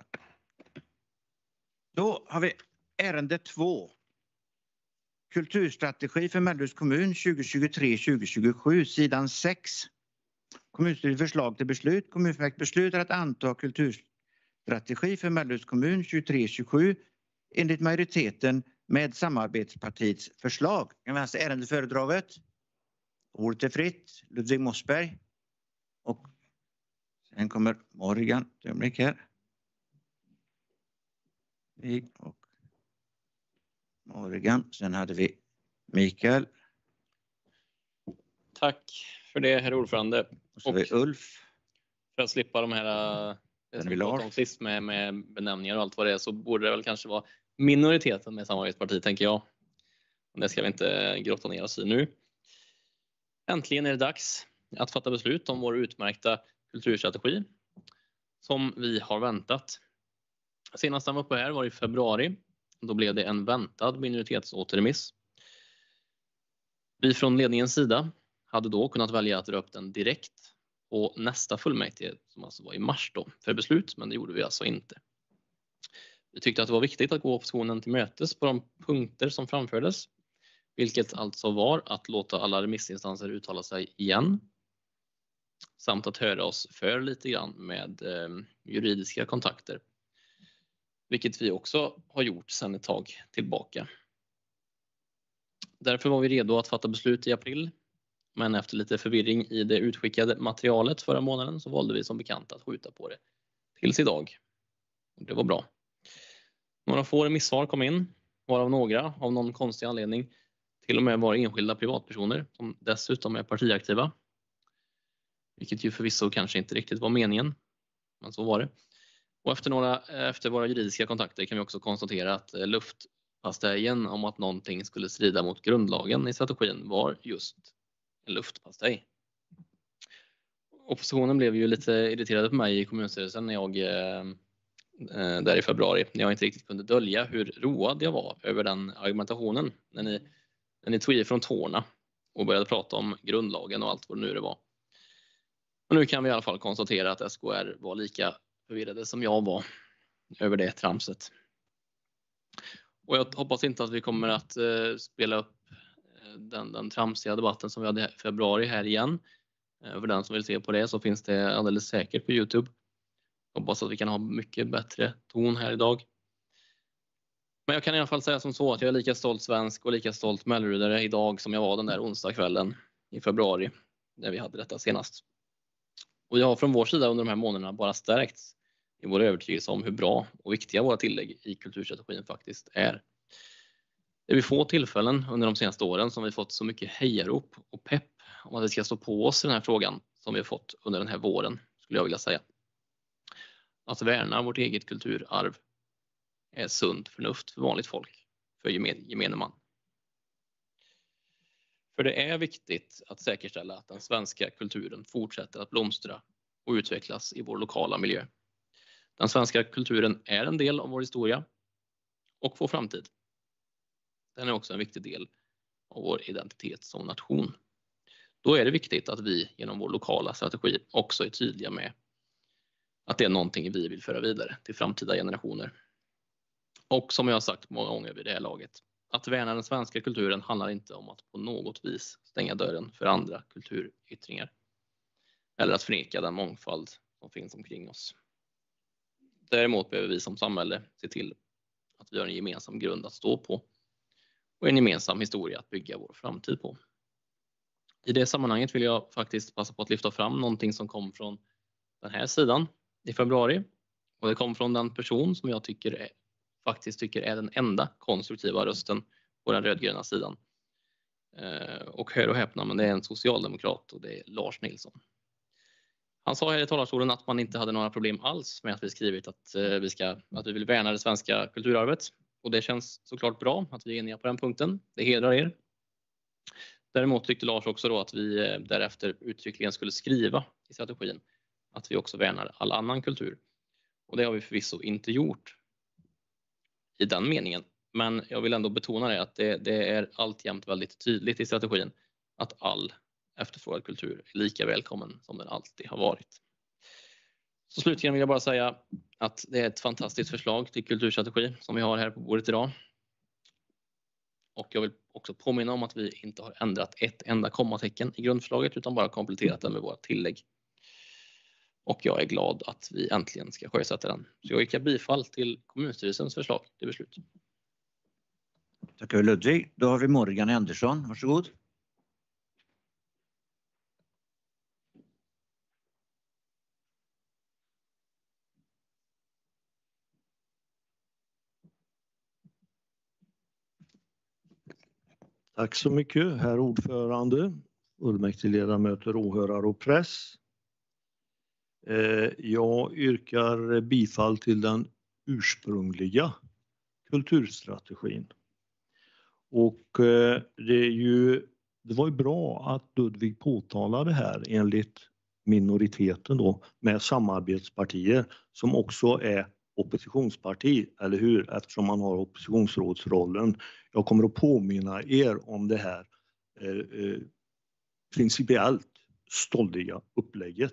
Speaker 1: Då har vi ärende 2. Kulturstrategi för Melleruds kommun 2023-2027, sidan 6. Kommunstyrelsens förslag till beslut. Kommunfullmäktige beslutar att anta kulturstrategi för Melleruds kommun 2023-2027 enligt majoriteten med samarbetspartiets förslag. Kan vi anse ärendet föredraget? Ordet är fritt. Ludvig Mossberg. Och sen kommer Morgan. Ögonblick här. Och Morgan. Sen hade vi Mikael.
Speaker 4: Tack för det, herr ordförande.
Speaker 1: Och så har vi Ulf.
Speaker 4: För att slippa de här sist med benämningar och allt vad det är, så borde det väl kanske vara minoriteten med samarbetsparti, tänker jag. Det ska vi inte grotta ner oss i nu. Äntligen är det dags att fatta beslut om vår utmärkta kulturstrategi som vi har väntat. Senast han var uppe här var i februari. Då blev det en väntad minoritetsåterremiss. Vi från ledningens sida hade då kunnat välja att dra upp den direkt på nästa fullmäktige, som alltså var i mars då, för beslut, men det gjorde vi alltså inte. Vi tyckte att det var viktigt att gå oppositionen till mötes på de punkter som framfördes, vilket alltså var att låta alla remissinstanser uttala sig igen, samt att höra oss för lite grann med juridiska kontakter, vilket vi också har gjort sedan ett tag tillbaka. Därför var vi redo att fatta beslut i april, men efter lite förvirring i det utskickade materialet förra månaden så valde vi som bekant att skjuta på det tills idag. Det var bra. Några få remissvar kom in, varav några av någon konstig anledning till och med var enskilda privatpersoner som dessutom är partiaktiva. Vilket ju förvisso kanske inte riktigt var meningen, men så var det. Och efter våra juridiska kontakter kan vi också konstatera att luftpastejen om att någonting skulle strida mot grundlagen i strategin var just en luftpastej. Oppositionen blev ju lite irriterade på mig i kommunstyrelsen när jag där i februari, när jag inte riktigt kunde dölja hur road jag var över den argumentationen när ni tog i från tårna och började prata om grundlagen och allt vad det nu var. Och nu kan vi i alla fall konstatera att SKR var lika förvirrade som jag var över det tramset. Och jag hoppas inte att vi kommer att spela upp den tramsiga debatten som vi hade i februari här igen. För den som vill se på det så finns det alldeles säkert på YouTube. Hoppas att vi kan ha mycket bättre ton här idag. Men jag kan i alla fall säga som så att jag är lika stolt svensk och lika stolt mellerudare idag som jag var den där onsdagskvällen i februari när vi hade detta senast. Och jag har från vår sida under de här månaderna bara stärkts i vår övertygelse om hur bra och viktiga våra tillägg i kulturstrategin faktiskt är. Det är vid få tillfällen under de senaste åren som vi fått så mycket hejarop och pepp om att vi ska stå på oss i den här frågan som vi har fått under den här våren, skulle jag vilja säga. Att värna vårt eget kulturarv är sunt förnuft för vanligt folk, för gemene man. För det är viktigt att säkerställa att den svenska kulturen fortsätter att blomstra och utvecklas i vår lokala miljö. Den svenska kulturen är en del av vår historia och vår framtid. Den är också en viktig del av vår identitet som nation. Då är det viktigt att vi genom vår lokala strategi också är tydliga med att det är någonting vi vill föra vidare till framtida generationer. Och som jag har sagt många gånger vid det här laget, att värna den svenska kulturen handlar inte om att på något vis stänga dörren för andra kulturyttringar eller att förneka den mångfald som finns omkring oss. Däremot behöver vi som samhälle se till att vi har en gemensam grund att stå på och en gemensam historia att bygga vår framtid på. I det sammanhanget vill jag faktiskt passa på att lyfta fram någonting som kom från den här sidan i februari. Och det kom från den person som jag tycker är den enda konstruktiva rösten på den rödgröna sidan. Och hör och häpna, men det är en socialdemokrat och det är Lars Nilsson. Han sa här i talarstolen att man inte hade några problem alls med att vi skrivit att vi vill värna det svenska kulturarvet. Och det känns såklart bra att vi är eniga på den punkten. Det hedrar er. Däremot tyckte Lars också då att vi därefter uttryckligen skulle skriva i strategin att vi också värnar all annan kultur. Och det har vi förvisso inte gjort i den meningen. Men jag vill ändå betona det att det är alltjämt väldigt tydligt i strategin att all efterfrågad kultur är lika välkommen som den alltid har varit. Så slutligen vill jag bara säga att det är ett fantastiskt förslag till kulturstrategi som vi har här på bordet idag. Och jag vill också påminna om att vi inte har ändrat ett enda kommatecken i grundförslaget utan bara kompletterat den med våra tillägg. Och jag är glad att vi äntligen ska sjösätta den. Så jag yrkar bifall till kommunstyrelsens förslag till beslut.
Speaker 1: Tackar Ludvig. Då har vi Morgan Andersson. Varsågod.
Speaker 6: Tack så mycket, herr ordförande, fullmäktigeledamöter, åhörare och press. Jag yrkar bifall till den ursprungliga kulturstrategin. Och det var ju bra att Ludvig påtalade här enligt minoriteten då med samarbetspartier som också är oppositionsparti, eller hur? Eftersom man har oppositionsrådsrollen. Jag kommer att påminna er om det här principiellt stolliga upplägget.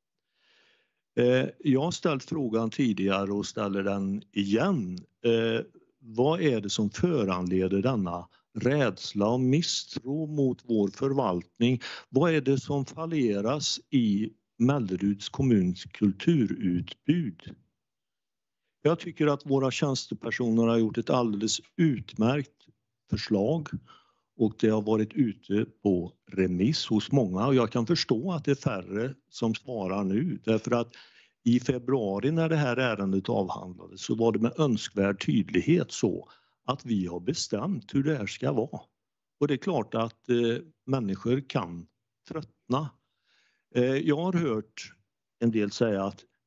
Speaker 6: Jag har ställt frågan tidigare och ställer den igen. Vad är det som föranleder denna rädsla och misstro mot vår förvaltning? Vad är det som falleras i Melleruds kommuns kulturutbud? Jag tycker att våra tjänstepersoner har gjort ett alldeles utmärkt förslag och det har varit ute på remiss hos många och jag kan förstå att det är färre som svarar nu därför att i februari när det här ärendet avhandlades så var det med önskvärd tydlighet så att vi har bestämt hur det här ska vara. Och det är klart att människor kan tröttna. Jag har hört en del säga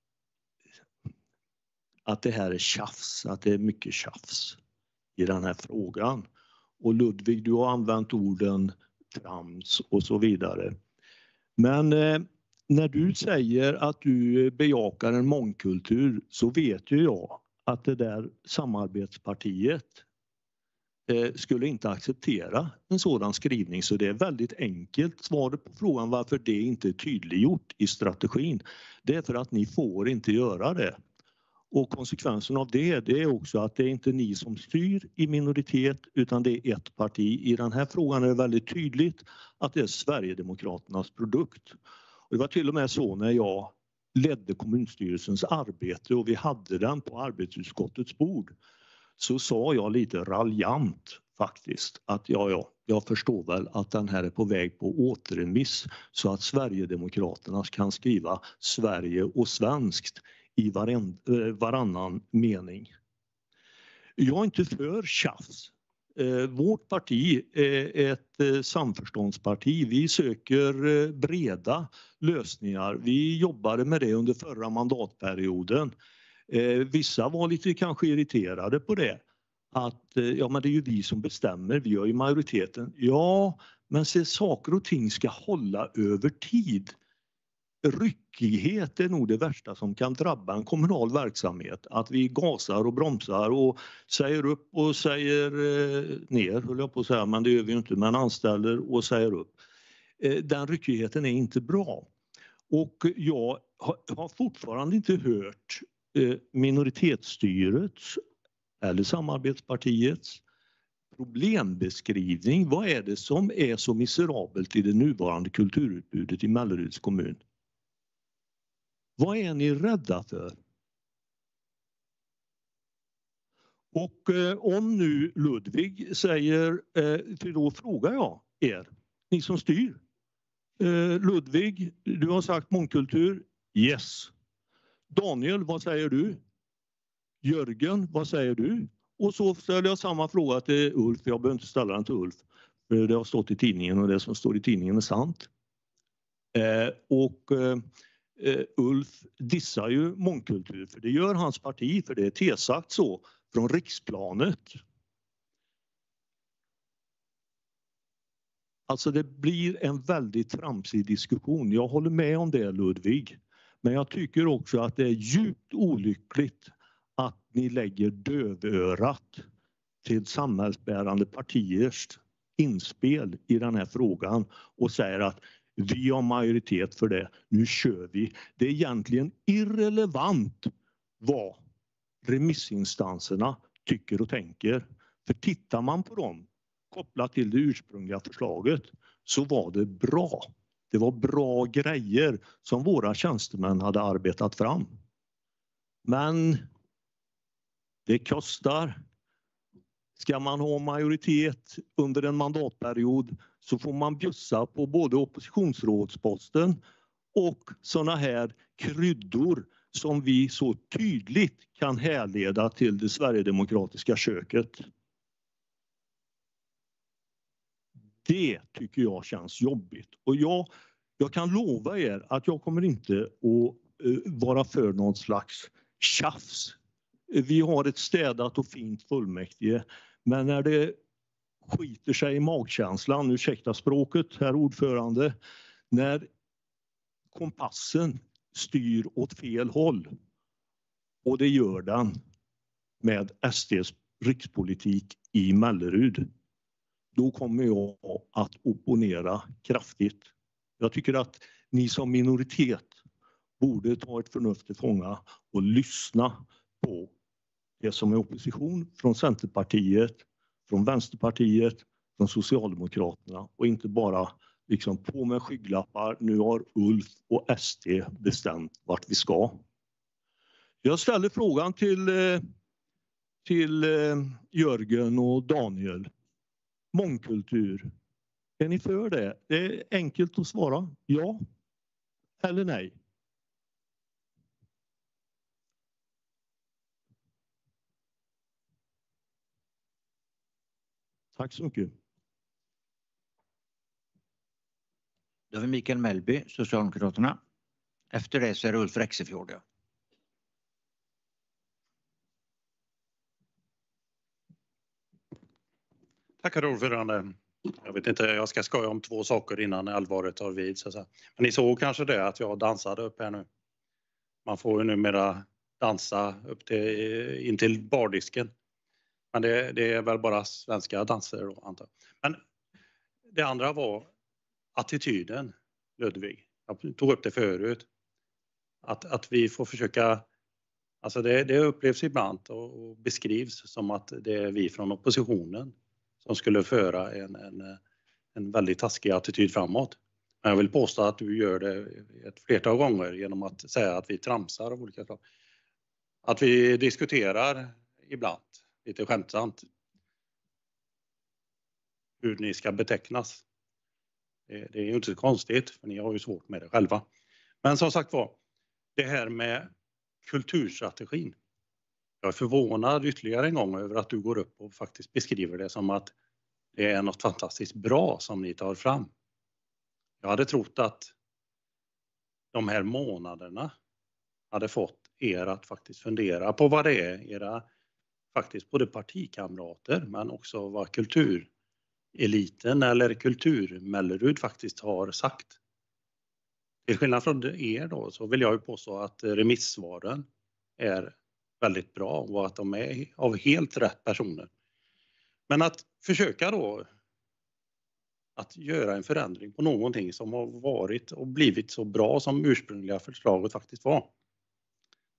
Speaker 6: att det här är tjafs, att det är mycket tjafs i den här frågan. Och Ludvig, du har använt orden trams och så vidare. Men när du säger att du bejakar en mångkultur så vet ju jag att det där samarbetspartiet skulle inte acceptera en sådan skrivning. Så det är väldigt enkelt. Svaret på frågan varför det inte är tydliggjort i strategin, det är för att ni får inte göra det. Och konsekvensen av det är också att det är inte ni som styr i minoritet utan det är ett parti. I den här frågan är det väldigt tydligt att det är Sverigedemokraternas produkt. Och det var till och med så när jag ledde kommunstyrelsens arbete och vi hade den på arbetsutskottets bord. Så sa jag lite raljant faktiskt att jag förstår väl att den här är på väg på återremiss så att Sverigedemokraterna kan skriva Sverige och svenskt i varannan mening. Jag är inte för tjafs. Vårt parti är ett samförståndsparti. Vi söker breda lösningar. Vi jobbade med det under förra mandatperioden. Vissa var lite kanske irriterade på det. Att ja, men det är ju vi som bestämmer, vi har ju majoriteten. Ja, men se, saker och ting ska hålla över tid. Ryckighet är nog det värsta som kan drabba en kommunal verksamhet. Att vi gasar och bromsar och säger upp och säger ner, höll jag på att säga, men det gör vi ju inte, men anställer och säger upp. Den ryckigheten är inte bra. Och jag har fortfarande inte hört minoritetsstyrets eller samarbetspartiets problembeskrivning. Vad är det som är så miserabelt i det nuvarande kulturutbudet i Melleruds kommun? Vad är ni rädda för? Och om nu Ludvig säger, för då frågar jag er, ni som styr. Ludvig, du har sagt mångkultur. Yes. Daniel, vad säger du? Jörgen, vad säger du? Och så ställer jag samma fråga till Ulf. Jag behöver inte ställa den till Ulf. För det har stått i tidningen och det som står i tidningen är sant. Ulf dissar ju mångkultur, för det gör hans parti, för det är tillsagt så från riksplanet. Alltså det blir en väldigt tramsig diskussion. Jag håller med om det, Ludvig. Men jag tycker också att det är djupt olyckligt att ni lägger dövörat till samhällsbärande partiers inspel i den här frågan och säger att vi har majoritet för det, nu kör vi. Det är egentligen irrelevant vad remissinstanserna tycker och tänker. För tittar man på dem kopplat till det ursprungliga förslaget så var det bra. Det var bra grejer som våra tjänstemän hade arbetat fram. Men det kostar. Ska man ha majoritet under en mandatperiod så får man bjussa på både oppositionsrådsposten och såna här kryddor som vi så tydligt kan härleda till det sverigedemokratiska köket. Det tycker jag känns jobbigt. Och jag kan lova er att jag kommer inte att vara för någon slags tjafs. Vi har ett städat och fint fullmäktige, men när det skiter sig i magkänslan, ursäkta språket herr ordförande, när kompassen styr åt fel håll, och det gör den med SDs rikspolitik i Mellerud, då kommer jag att opponera kraftigt. Jag tycker att ni som minoritet borde ta ett förnuft till fånga och lyssna på det som är opposition från Centerpartiet, från Vänsterpartiet, från Socialdemokraterna och inte bara liksom på med skygglappar. Nu har Ulf och SD bestämt vart vi ska. Jag ställer frågan till Jörgen och Daniel. Mångkultur. Är ni för det? Det är enkelt att svara ja eller nej. Tack så mycket.
Speaker 1: Då har vi Mikael Mellby, Socialdemokraterna. Efter det så är det Ulf Rexefjord. Ja.
Speaker 3: Tack herr ordförande. Jag vet inte, jag ska skoja om två saker innan allvaret tar vid. Så att säga. Men ni såg kanske det att jag dansade upp här nu. Man får ju numera dansa upp in till bardisken. Men det är väl bara svenska danser då, antar jag. Men det andra var attityden, Ludvig. Jag tog upp det förut. Att vi får försöka, alltså det upplevs ibland och beskrivs som att det är vi från oppositionen som skulle föra en väldigt taskig attityd framåt. Men jag vill påstå att du gör det ett flertal gånger genom att säga att vi tramsar av olika slag. Att vi diskuterar ibland, lite skämtsamt, hur ni ska betecknas. Det är ju inte så konstigt, för ni har ju svårt med det själva. Men som sagt var, det här med kulturstrategin. Jag är förvånad ytterligare en gång över att du går upp och faktiskt beskriver det som att det är något fantastiskt bra som ni tar fram. Jag hade trott att de här månaderna hade fått er att faktiskt fundera på vad det är era faktiskt både partikamrater men också vad kultureliten eller kulturmellerud faktiskt har sagt. Till skillnad från er då så vill jag ju påstå att remissvaren är väldigt bra och att de är av helt rätt personer. Men att försöka då att göra en förändring på någonting som har varit och blivit så bra som ursprungliga förslaget faktiskt var.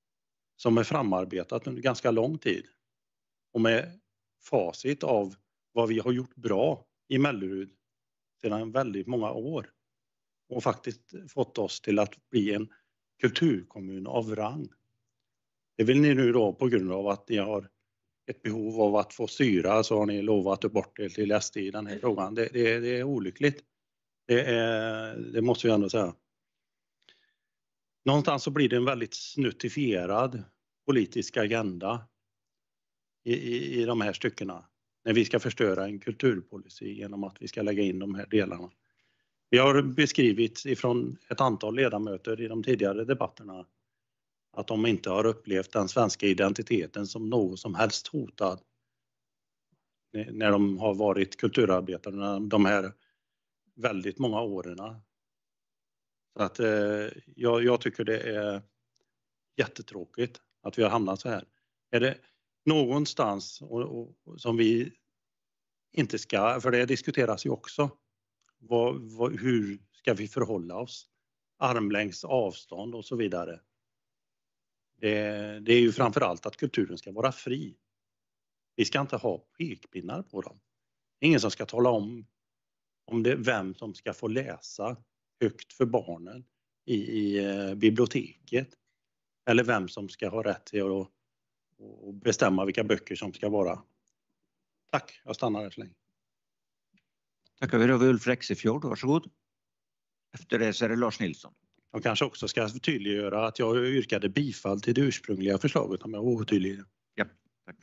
Speaker 3: Som är framarbetat under ganska lång tid. Och med facit av vad vi har gjort bra i Mellerud sedan väldigt många år. Och faktiskt fått oss till att bli en kulturkommun av rang. Det vill ni nu då på grund av att ni har ett behov av att få styra, så har ni lovat att bort er till SD i den här frågan. Det är olyckligt. Det måste jag ändå säga. Någonstans så blir det en väldigt snuttifierad politisk agenda i de här styckena. När vi ska förstöra en kulturpolicy genom att vi ska lägga in de här delarna. Vi har beskrivit ifrån ett antal ledamöter i de tidigare debatterna att de inte har upplevt den svenska identiteten som något som helst hotad när de har varit kulturarbetare de här väldigt många åren. Så att jag tycker det är jättetråkigt att vi har hamnat så här. Är det någonstans som vi inte ska, för det diskuteras ju också, hur ska vi förhålla oss? Armlängds avstånd och så vidare. Det är ju framförallt att kulturen ska vara fri. Vi ska inte ha pekpinnar på dem. Ingen som ska tala om vem som ska få läsa högt för barnen i biblioteket. Eller vem som ska ha rätt till att bestämma vilka böcker som ska vara. Tack, jag stannar här så länge.
Speaker 1: Tackar vi då, Ulf Rexefjord, varsågod. Efter det så är det Lars Nilsson.
Speaker 3: Jag kanske också ska tydliggöra att jag yrkade bifall till det ursprungliga förslaget om jag var otydlig.
Speaker 1: Ja, tack.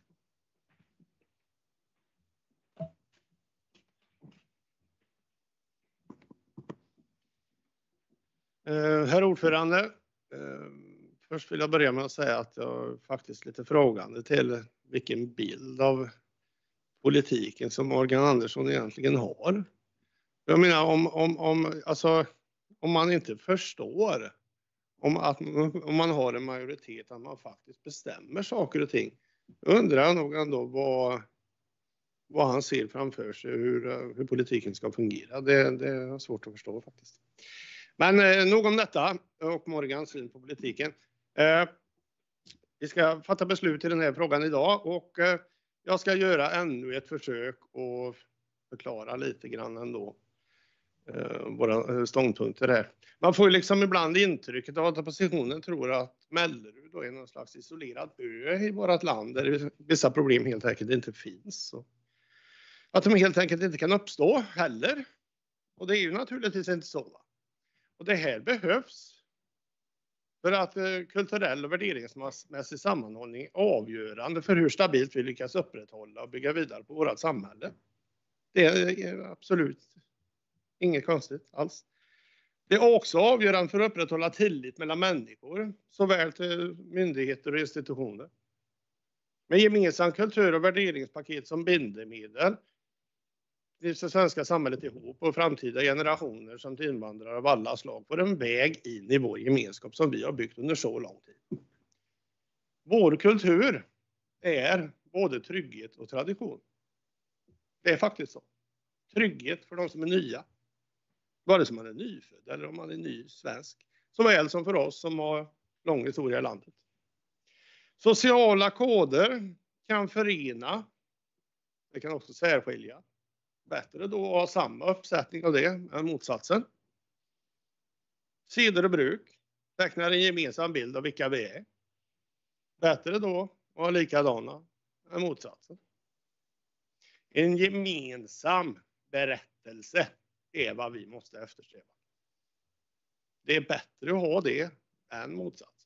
Speaker 5: Herr ordförande, först vill jag börja med att säga att jag är faktiskt lite frågande till vilken bild av politiken som Morgan Andersson egentligen har. Jag menar om man inte förstår om man har en majoritet att man faktiskt bestämmer saker och ting. Undrar jag nog ändå vad han ser framför sig, hur politiken ska fungera. Det är svårt att förstå faktiskt. Men nog om detta och Morgans syn på politiken. Vi ska fatta beslut i den här frågan idag och jag ska göra ännu ett försök och förklara lite grann ändå våra ståndpunkter här. Man får ju liksom ibland intrycket av att oppositionen tror att Mellerud då är någon slags isolerad ö i vårt land där vissa problem helt enkelt inte finns. Och att de helt enkelt inte kan uppstå heller. Och det är ju naturligtvis inte så. Och det här behövs för att kulturell och värderingsmässig sammanhållning är avgörande för hur stabilt vi lyckas upprätthålla och bygga vidare på vårt samhälle. Det är absolut inget konstigt alls. Det är också avgörande för att upprätthålla tillit mellan människor, såväl till myndigheter och institutioner. Med gemensam kultur- och värderingspaket som bindemedel drivs det svenska samhället ihop och framtida generationer samt invandrare av alla slag får en väg in i vår gemenskap som vi har byggt under så lång tid. Vår kultur är både trygghet och tradition. Det är faktiskt så. Trygghet för de som är nya. Vare sig man är nyfödd eller om man är ny svensk. Såväl som för oss som har lång historia i landet. Sociala koder kan förena. Det kan också särskilja. Bättre då att ha samma uppsättning av det än motsatsen. Seder och bruk tecknar en gemensam bild av vilka vi är. Bättre då att ha likadana än motsatsen. En gemensam berättelse är vad vi måste eftersträva. Det är bättre att ha det än motsatsen.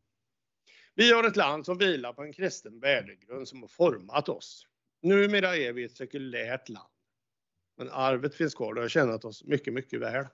Speaker 5: Vi har ett land som vilar på en kristen värdegrund som har format oss. Numera är vi ett sekulärt land. Men arvet finns kvar och har tjänat oss mycket, mycket väl.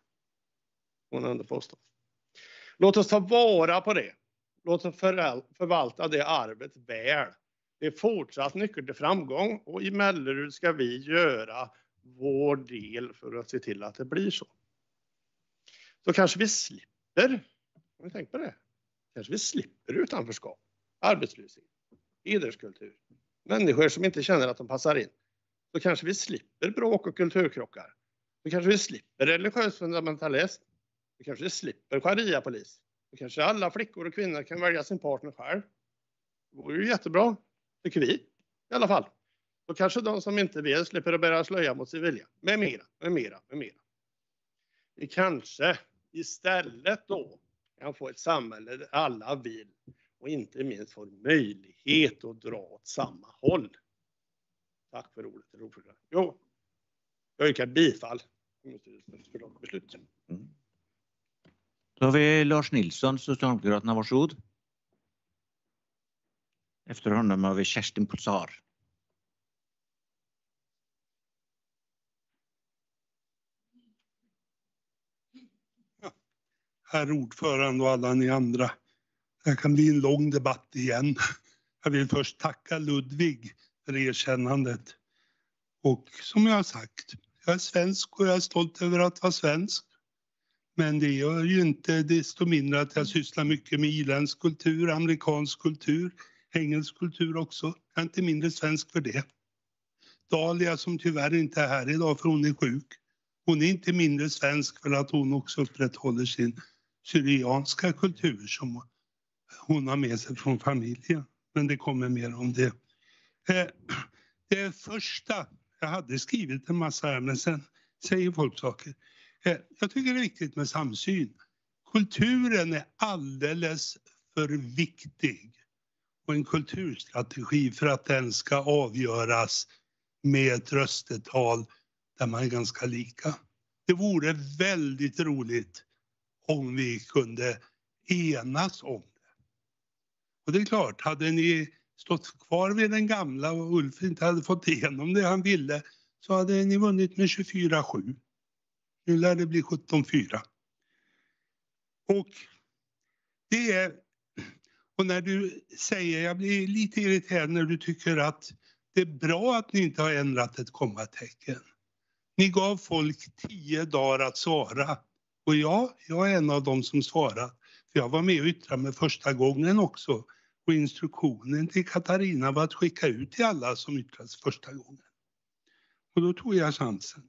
Speaker 5: Låt oss ta vara på det. Låt oss förvalta det arvet väl. Det är fortsatt nyckel till framgång och i Mellerud ska vi göra vår del för att se till att det blir så. Så kanske vi slipper, om vi tänker på det, kanske vi slipper utanförskap, arbetslöshet, hederskultur, människor som inte känner att de passar in. Så kanske vi slipper bråk och kulturkrockar. Så kanske vi slipper religiös fundamentalism. Så kanske vi slipper sharia-polis. Så kanske alla flickor och kvinnor kan välja sin partner själv. Det vore ju jättebra, tycker vi i alla fall. Då kanske de som inte vill slipper att bära slöja mot sin vilja. Med mera. Vi kanske istället då kan få ett samhälle där alla vill och inte minst får möjlighet att dra åt samma håll. Tack för ordet. Jo, jag yrkar bifall till beslut.
Speaker 1: Då har vi Lars Nilsson, Socialdemokraterna, varsågod. Efter honom har vi Kerstin Pulsar.
Speaker 8: Herr ordförande och alla ni andra. Det kan bli en lång debatt igen. Jag vill först tacka Ludvig för erkännandet. Och som jag har sagt, jag är svensk och jag är stolt över att vara svensk. Men det gör ju inte desto mindre att jag sysslar mycket med irländsk kultur, amerikansk kultur, engelsk kultur också. Jag är inte mindre svensk för det. Dahlia som tyvärr inte är här idag för hon är sjuk. Hon är inte mindre svensk för att hon också upprätthåller sin syrianska kultur som hon har med sig från familjen. Men det kommer mer om det. Det första, jag hade skrivit en massa här men sen säger folk saker. Jag tycker det är viktigt med samsyn. Kulturen är alldeles för viktig. Och en kulturstrategi för att den ska avgöras med ett röstetal där man är ganska lika. Det vore väldigt roligt om vi kunde enas om det. Och det är klart, hade ni stått kvar vid den gamla och Ulf inte hade fått igenom det han ville så hade ni vunnit med 24-7. Nu lär det bli 17-4. Och när du säger, jag blir lite irriterad när du tycker att det är bra att ni inte har ändrat ett kommatecken. Ni gav folk 10 dagar att svara. Och ja, jag är en av dem som svarar. För jag var med och yttrade mig första gången också. Och instruktionen till Katarina var att skicka ut till alla som yttrades första gången. Och då tog jag chansen.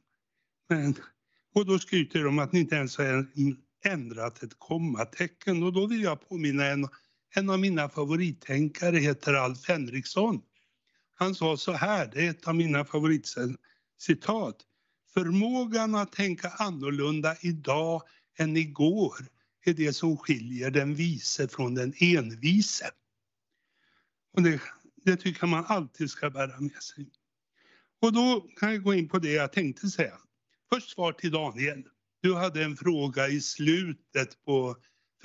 Speaker 8: Och då skryter de att ni inte ens har ändrat ett kommatecken. Och då vill jag påminna en av mina favorittänkare heter Alf Henriksson. Han sa så här, det är ett av mina favoritcitat. Förmågan att tänka annorlunda idag än igår är det som skiljer den vise från den envise. Och det tycker man alltid ska bära med sig. Och då kan jag gå in på det jag tänkte säga. Först svar till Daniel. Du hade en fråga i slutet på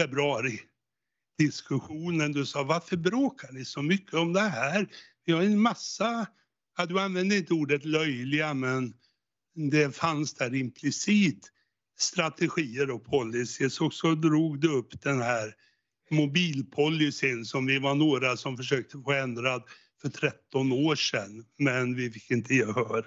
Speaker 8: februari-diskussionen. Du sa, varför bråkar ni så mycket om det här? Vi har en massa, du använde inte ordet löjliga, men det fanns där implicit strategier och policies. Och så drog du upp den här mobilpolicyn som vi var några som försökte få ändrad för 13 år sedan. Men vi fick inte gehör.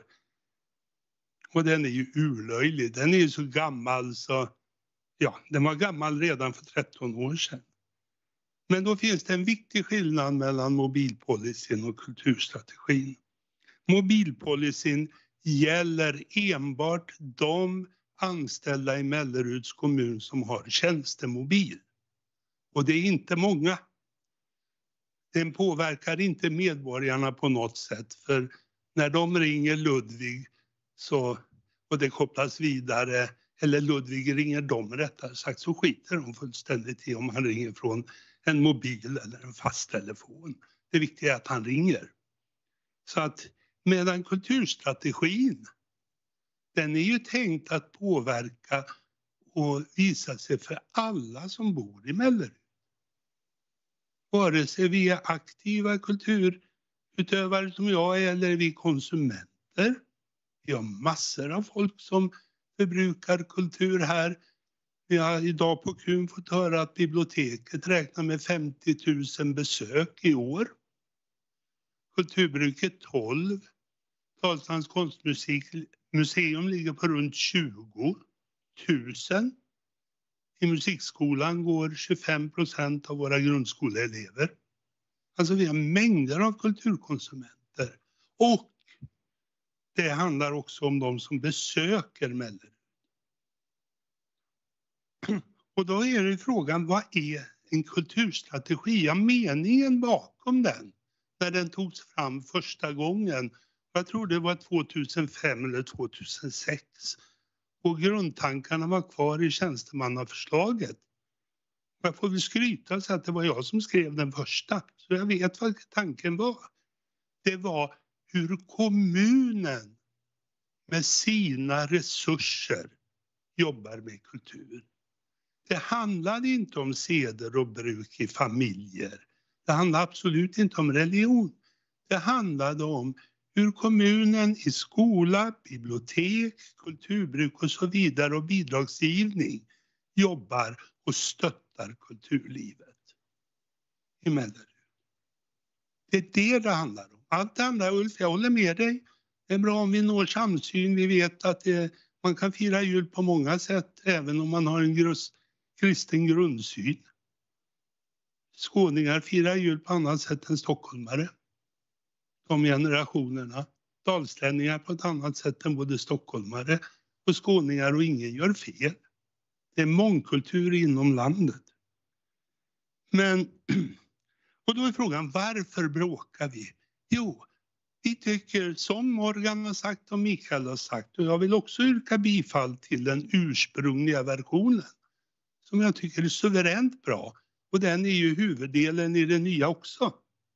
Speaker 8: Och den är ju urlöjlig. Den är ju så gammal så, ja, den var gammal redan för 13 år sedan. Men då finns det en viktig skillnad mellan mobilpolicyn och kulturstrategin. Mobilpolicyn gäller enbart de anställda i Melleruds kommun som har tjänstemobil. Och det är inte många. Den påverkar inte medborgarna på något sätt. För när de ringer Ludvig och det kopplas vidare, eller Ludvig ringer dem rättare sagt, så skiter de fullständigt i om han ringer från en mobil eller en fast telefon. Det viktiga är att han ringer. Så att medan kulturstrategin, den är ju tänkt att påverka och visa sig för alla som bor i Mellerud. Vare sig vi är aktiva kulturutövare som jag är eller är vi konsumenter. Vi har massor av folk som förbrukar kultur här. Vi har idag på KUN fått höra att biblioteket räknar med 50 000 besök i år. Kulturbruket 12. Dalslands konstmuseum ligger på runt 20 000. I musikskolan går 25% av våra grundskoleelever. Alltså vi har mängder av kulturkonsumenter. Och det handlar också om de som besöker Mellerud. Och då är det frågan, vad är en kulturstrategi? Ja, meningen bakom den, när den togs fram första gången Jag tror det var 2005 eller 2006. Och grundtankarna var kvar i tjänstemannaförslaget. Jag får väl skryta och säga att det var jag som skrev den första. Så jag vet vad tanken var. Det var hur kommunen med sina resurser jobbar med kultur. Det handlade inte om seder och bruk i familjer. Det handlade absolut inte om religion. Det handlade om hur kommunen i skola, bibliotek, kulturbruk och så vidare och bidragsgivning jobbar och stöttar kulturlivet i Mellerud. Det är det handlar om. Allt det andra, Ulf, jag håller med dig. Det är bra om vi når samsyn. Vi vet att man kan fira jul på många sätt även om man har en kristen grundsyn. Skåningar firar jul på annat sätt än stockholmare. De generationerna. Dalslänningar på ett annat sätt än både stockholmare och skåningar, och ingen gör fel. Det är mångkultur inom landet. Men, och då är frågan, varför bråkar vi? Jo, vi tycker som Morgan har sagt och Mikael har sagt, och jag vill också yrka bifall till den ursprungliga versionen som jag tycker är suveränt bra, och den är ju huvuddelen i det nya också.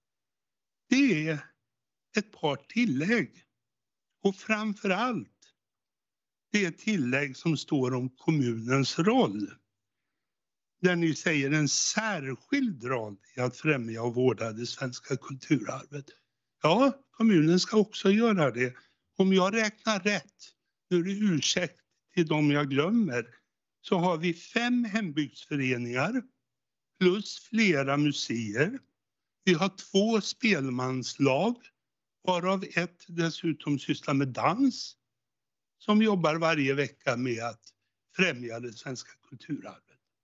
Speaker 8: Det är ett par tillägg, och framför allt det är tillägg som står om kommunens roll. Där ni säger en särskild roll i att främja och vårda det svenska kulturarvet. Ja, kommunen ska också göra det. Om jag räknar rätt, nu är det ursäkt till dem jag glömmer, så har vi 5 hembygdsföreningar plus flera museer. Vi har 2 spelmanslag, varav ett dessutom sysslar med dans, som jobbar varje vecka med att främja det svenska kulturarvet.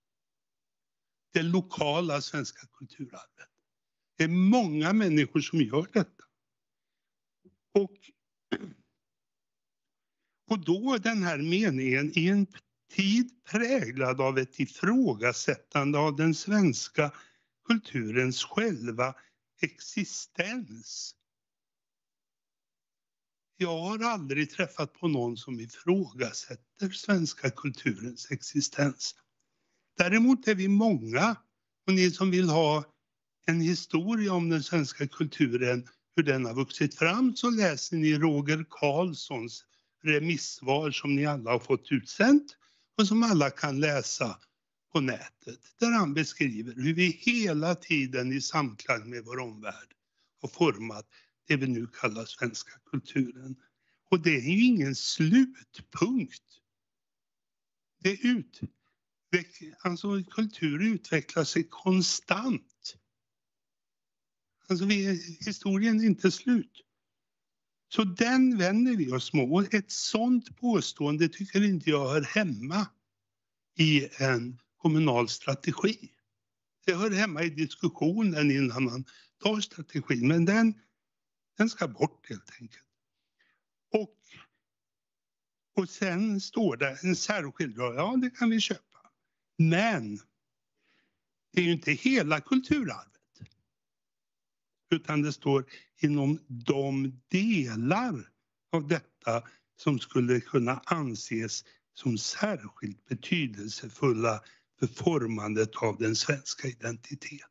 Speaker 8: Det lokala svenska kulturarvet. Det är många människor som gör detta. Och då den här meningen, i en tid präglad av ett ifrågasättande av den svenska kulturens själva existens. Jag har aldrig träffat på någon som ifrågasätter svenska kulturens existens. Däremot är vi många, och ni som vill ha en historia om den svenska kulturen, hur den har vuxit fram, så läser ni Roger Karlssons remissvar som ni alla har fått utsänt och som alla kan läsa på nätet, där han beskriver hur vi hela tiden i samklang med vår omvärld har format det vi nu kallar svenska kulturen. Och det är ju ingen slutpunkt. Alltså kultur utvecklar sig konstant. Alltså historien är inte slut. Så den vänder vi oss mot. Ett sånt påstående tycker inte jag hör hemma i en kommunal strategi. Det hör hemma i diskussionen innan man tar strategin, men den ska bort helt enkelt. Och sen står det en särskild roll, ja det kan vi köpa. Men det är ju inte hela kulturarvet. Utan det står inom de delar av detta som skulle kunna anses som särskilt betydelsefulla för formandet av den svenska identiteten.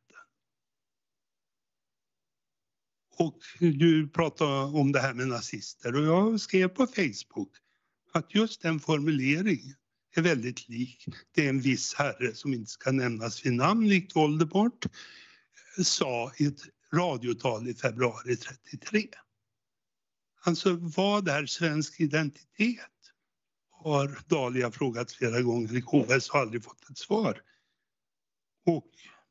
Speaker 8: Och du pratar om det här med nazister, och jag skrev på Facebook att just den formuleringen är väldigt lik det en viss herre som inte ska nämnas vid namn, likt Voldemort, sa i ett radiotal i februari 33. Alltså, vad är svensk identitet? Har Dahlia frågat flera gånger i KS och aldrig fått ett svar. Och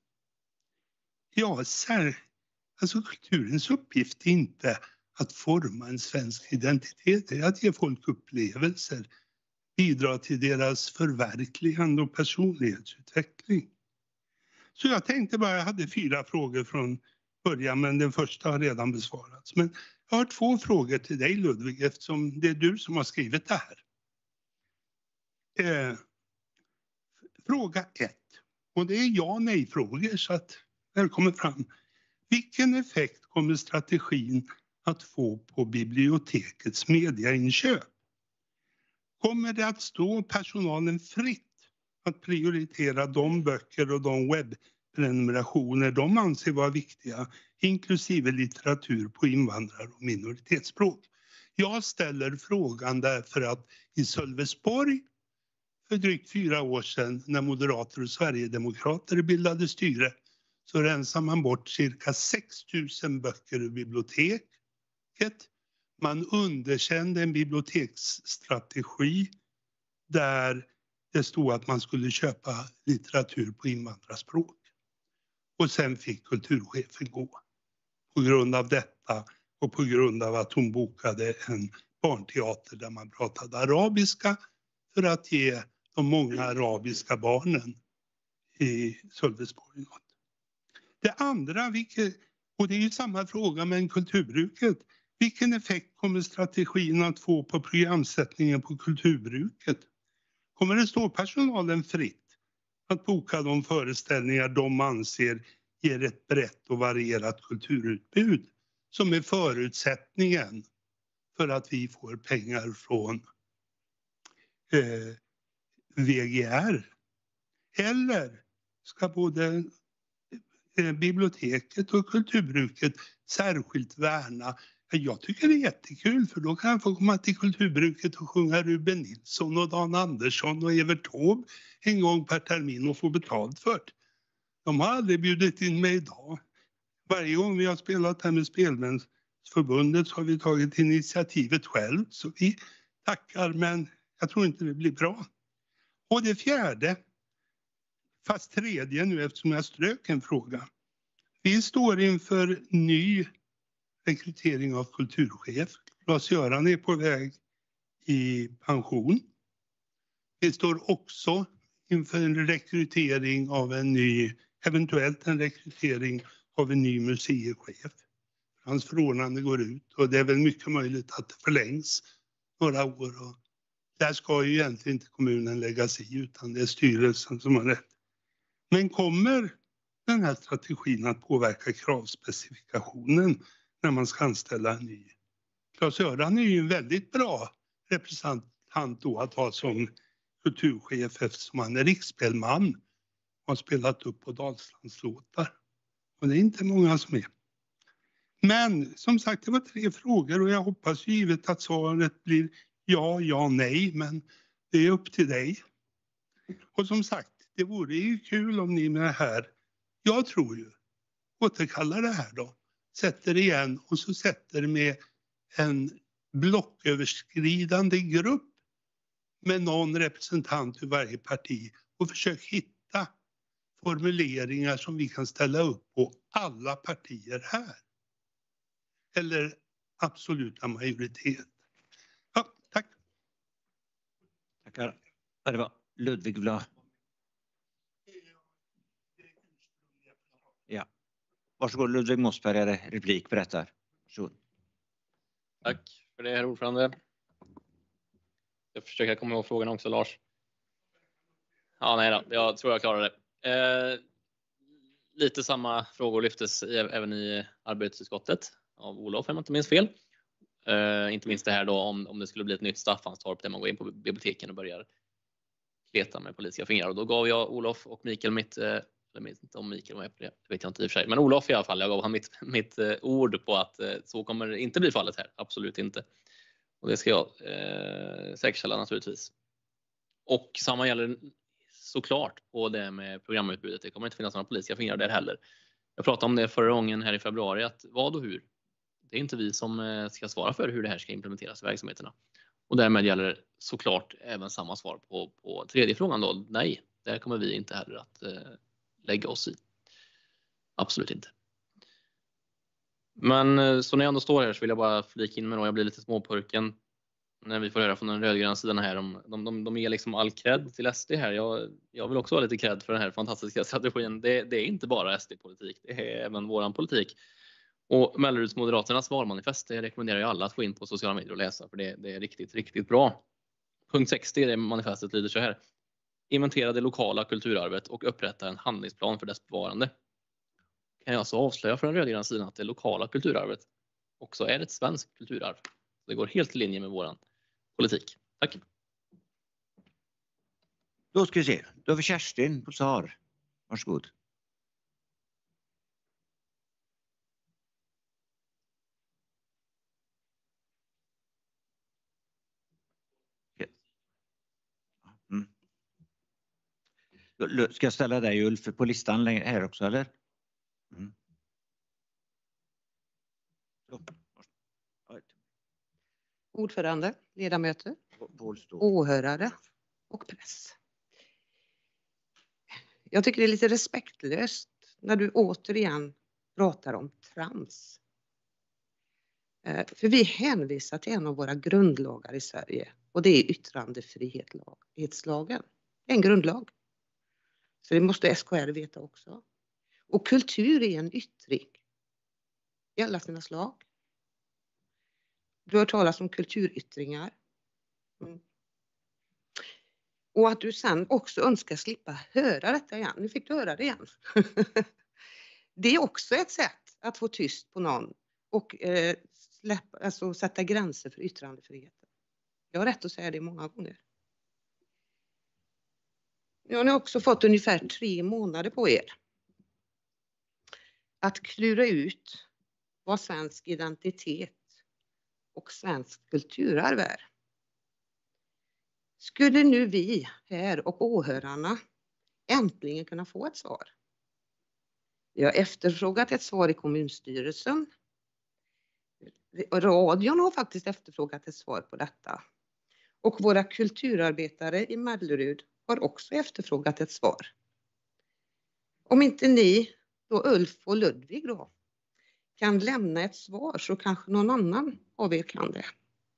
Speaker 8: ja, alltså kulturens uppgift är inte att forma en svensk identitet, det är att ge folk upplevelser, bidra till deras förverkligande och personlighetsutveckling. Så jag tänkte bara, jag hade 4 frågor från början, men den första har redan besvarats. Men jag har 2 frågor till dig, Ludvig, eftersom det är du som har skrivit det här. Fråga 1, och det är ja-nej-frågor, så att välkommen fram. Vilken effekt kommer strategin att få på bibliotekets mediainköp? Kommer det att stå personalen fritt att prioritera de böcker och de webbprenumerationer de anser vara viktiga, inklusive litteratur på invandrar- och minoritetsspråk? Jag ställer frågan därför att i Sölvesborg för drygt 4 år sedan när moderater och sverigedemokrater bildade styre så rensade man bort cirka 6 000 böcker ur biblioteket. Man underkände en biblioteksstrategi där det stod att man skulle köpa litteratur på invandrarspråk. Och sen fick kulturchefen gå på grund av detta och på grund av att hon bokade en barnteater där man pratade arabiska för att ge de många arabiska barnen i Sölvesborg något. Det andra, och det är ju samma fråga med kulturbruket. Vilken effekt kommer strategin att få på programsättningen på kulturbruket? Kommer det stå personalen fritt att boka de föreställningar de anser ger ett brett och varierat kulturutbud som är förutsättningen för att vi får pengar från VGR? Eller ska både biblioteket och kulturbruket särskilt värna? Jag tycker det är jättekul för då kan jag få komma till kulturbruket och sjunga Ruben Nilsson och Dan Andersson och Evert Taube en gång per termin och få betalt för det. De har aldrig bjudit in mig idag. Varje gång vi har spelat här med Spelmänsförbundet så har vi tagit initiativet själv. Så vi tackar, men jag tror inte det blir bra. Och det fjärde, fast tredje nu eftersom jag strök en fråga. Vi står inför ny rekrytering av kulturchef. Lars-Göran är på väg i pension. Vi står också inför en rekrytering av eventuellt en rekrytering av en ny museichef. Hans förordnande går ut och det är väl mycket möjligt att det förlängs några år. Och där ska ju egentligen inte kommunen lägga sig utan det är styrelsen som har rätt. Men kommer den här strategin att påverka kravspecifikationen när man ska anställa en ny? Lars-Göran är ju en väldigt bra representant då att ha som kulturchef eftersom han är riksspelman och har spelat upp på Dalslandslåtar. Och det är inte många som är. Men som sagt, det var 3 frågor och jag hoppas givet att svaret blir ja, nej, men det är upp till dig. Och som sagt, det vore ju kul om ni med det här, jag tror ju, återkallar det här då, sätter igen och så sätter med en blocköverskridande grupp med någon representant ur varje parti och försök hitta formuleringar som vi kan ställa upp på alla partier här. Eller absoluta majoritet. Ja, tack.
Speaker 1: Tackar. Det var Ludvig Vla. Ja. Varsågod Ludvig Mossberg, är det replik på detta? Varsågod.
Speaker 4: Tack för det, herr ordförande. Jag försöker komma ihåg frågan också, Lars. Ja, nej då. Jag tror jag klarar det. Lite samma frågor lyftes även i arbetsutskottet av Olof, om jag inte minns fel. Inte minst det här då om det skulle bli ett nytt Staffanstorp där man går in på biblioteken och börjar kleta med politiska fingrar. Och då gav jag Olof och Mikael eller inte om Mikael var med på det vet jag inte i och för sig. Men Olof i alla fall, jag gav han mitt ord på att så kommer det inte bli fallet här. Absolut inte. Och det ska jag säkerställa naturligtvis. Och samma gäller såklart på det med programutbudet. Det kommer inte finnas några politiska fingrar där heller. Jag pratade om det förra gången här i februari. Att vad och hur? Det är inte vi som ska svara för hur det här ska implementeras i verksamheterna. Och därmed gäller såklart även samma svar på tredje frågan då. Nej, där kommer vi inte heller att lägga oss i. Absolut inte. Men så när jag ändå står här så vill jag bara flika in med då. Jag blir lite småpurken när vi får höra från den rödgröna sidan här. De ger liksom all cred till SD här. Jag vill också ha lite cred för den här fantastiska strategin. Det är inte bara SD-politik. Det är även våran politik. Och Melleruds Moderaternas valmanifest, det rekommenderar jag alla att gå in på sociala medier och läsa. För det är riktigt, riktigt bra. Punkt 60 i det manifestet lyder så här. Inventera det lokala kulturarvet och upprätta en handlingsplan för dess bevarande. Kan jag alltså avslöja för den rödgröna sidan att det lokala kulturarvet också är ett svenskt kulturarv. Det går helt i linje med vår politik. Tack.
Speaker 1: Då ska vi se. Då har vi Kerstin på SAR. Varsågod. Mm. Ska jag ställa dig Ulf på listan här också eller? Mm.
Speaker 10: Ordförande, ledamöter, åhörare och press. Jag tycker det är lite respektlöst när du återigen pratar om trams. För vi hänvisar till en av våra grundlagar i Sverige och det är yttrandefrihetslagen. Det är en grundlag. Så det måste SKR veta också. Och kultur är en yttring i alla sina slag. Du har talat om kulturyttringar. Mm. Och att du sen också önskar slippa höra detta igen. Nu fick du höra det igen. Det är också ett sätt att få tyst på någon och alltså sätta gränser för yttrandefriheten. Jag har rätt att säga det många gånger. Nu har ni också fått ungefär 3 månader på er att klura ut vad svensk identitet och svensk kulturarv är. Skulle nu vi här och åhörarna äntligen kunna få ett svar? Vi har efterfrågat ett svar i kommunstyrelsen. Radion har faktiskt efterfrågat ett svar på detta. Och våra kulturarbetare i Mellerud har också efterfrågat ett svar. Om inte ni, då Ulf och Ludvig då, kan lämna ett svar så kanske någon annan av er kan det.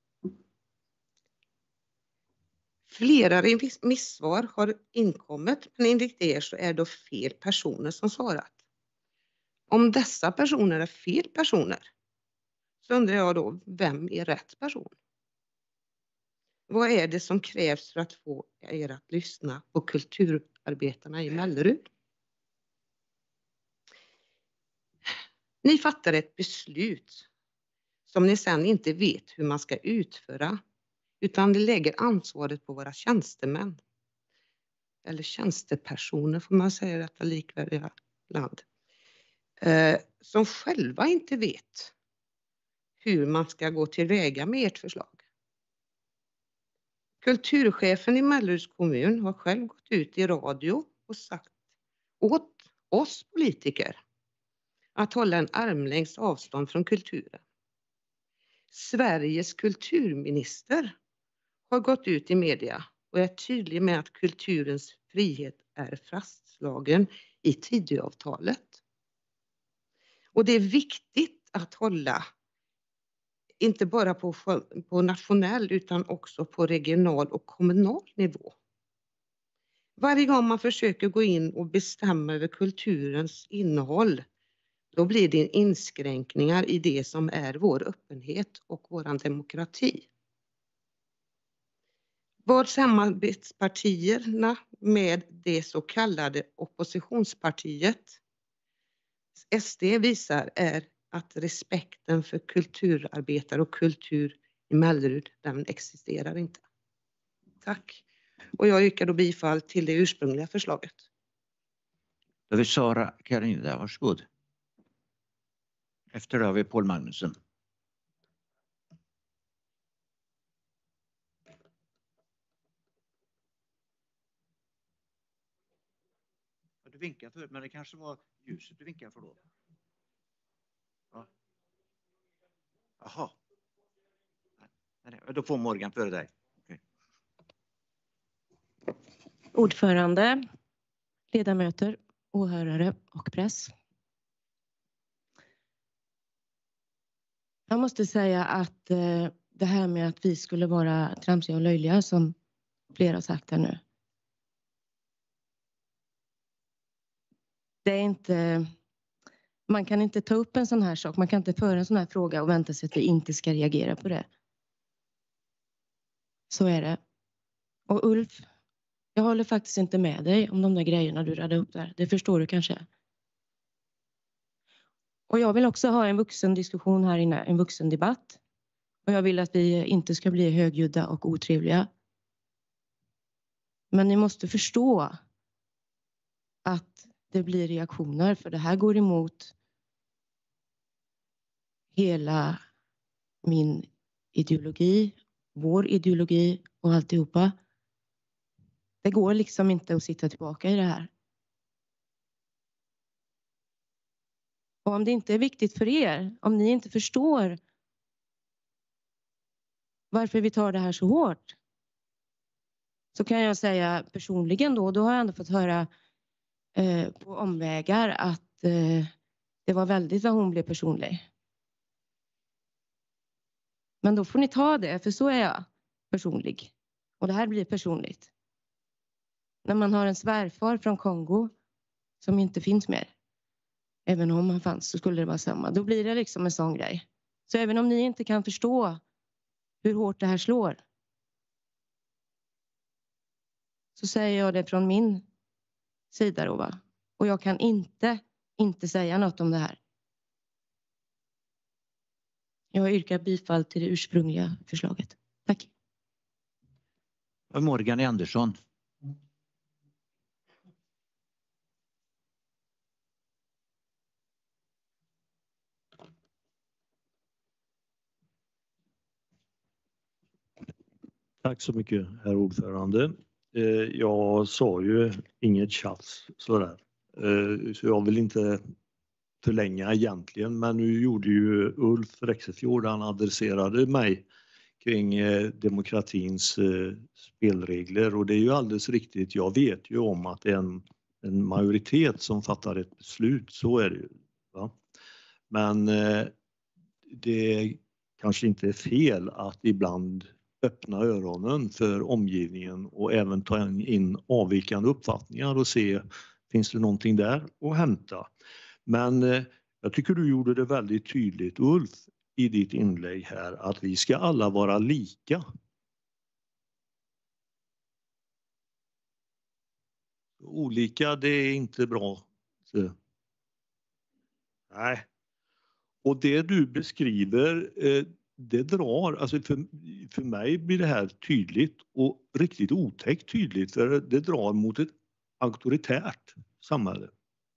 Speaker 10: Flera remissvar har inkommit, men enligt er så är det fel personer som svarat. Om dessa personer är fel personer så undrar jag då, vem är rätt person? Vad är det som krävs för att få er att lyssna på kulturarbetarna i Mellerud? Ni fattar ett beslut som ni sedan inte vet hur man ska utföra, utan ni lägger ansvaret på våra tjänstemän. Eller tjänstepersoner får man säga i detta likvärdiga land. Som själva inte vet hur man ska gå tillväga med ert förslag. Kulturchefen i Melleruds kommun har själv gått ut i radio och sagt åt oss politiker att hålla en armlängds avstånd från kulturen. Sveriges kulturminister har gått ut i media och är tydlig med att kulturens frihet är fastslagen i Tidöavtalet. Och det är viktigt att hålla, inte bara på nationell utan också på regional och kommunal nivå. Varje gång man försöker gå in och bestämma över kulturens innehåll, då blir det inskränkningar i det som är vår öppenhet och vår demokrati. Vad samarbetspartierna med det så kallade oppositionspartiet SD visar är att respekten för kulturarbetare och kultur i Mellerud, den existerar inte. Tack. Och jag yrkar då bifall till det ursprungliga förslaget.
Speaker 1: Då har vi Sara Karina, varsågod. Efter det har vi Paul Magnusson. Du vinkade förut, men det kanske var ljuset du vinkade för då. Ja. Jaha. Då får Morgan före dig. Okay.
Speaker 11: Ordförande, ledamöter, åhörare och press. Jag måste säga att det här med att vi skulle vara tramsiga och löjliga, som flera har sagt här nu. Det är inte, man kan inte ta upp en sån här sak, man kan inte föra en sån här fråga och vänta sig att vi inte ska reagera på det. Så är det. Och Ulf, jag håller faktiskt inte med dig om de där grejerna du radade upp där. Det förstår du kanske. Och jag vill också ha en vuxendiskussion här inne, en vuxendebatt. Och jag vill att vi inte ska bli högljudda och otrevliga. Men ni måste förstå att det blir reaktioner, för det här går emot hela min ideologi, vår ideologi och alltihopa. Det går liksom inte att sitta tillbaka i det här. Och om det inte är viktigt för er, om ni inte förstår varför vi tar det här så hårt, så kan jag säga personligen då har jag ändå fått höra på omvägar att det var väldigt vad hon blev personlig. Men då får ni ta det, för så är jag personlig. Och det här blir personligt. När man har en svärfar från Kongo som inte finns mer. Även om han fanns så skulle det vara samma. Då blir det liksom en sån grej. Så även om ni inte kan förstå hur hårt det här slår, så säger jag det från min sida då, va? Och jag kan inte säga något om det här. Jag yrkar bifall till det ursprungliga förslaget. Tack.
Speaker 1: Morgan Andersson.
Speaker 6: Tack så mycket, herr ordförande. Jag sa ju inget tjafs sådär. Så jag vill inte förlänga egentligen, men nu gjorde ju Ulf Rexefjord, han adresserade mig kring demokratins spelregler, och det är ju alldeles riktigt. Jag vet ju om att det är en majoritet som fattar ett beslut, så är det ju. Va? Men det kanske inte är fel att ibland öppna öronen för omgivningen och även ta in avvikande uppfattningar och se, finns det någonting där att hämta? Men jag tycker du gjorde det väldigt tydligt, Ulf, i ditt inlägg här, att vi ska alla vara lika. Olika, det är inte bra. Så. Nej. Och det du beskriver, det drar, alltså för mig blir det här tydligt och riktigt otäckt tydligt, för det drar mot ett auktoritärt samhälle.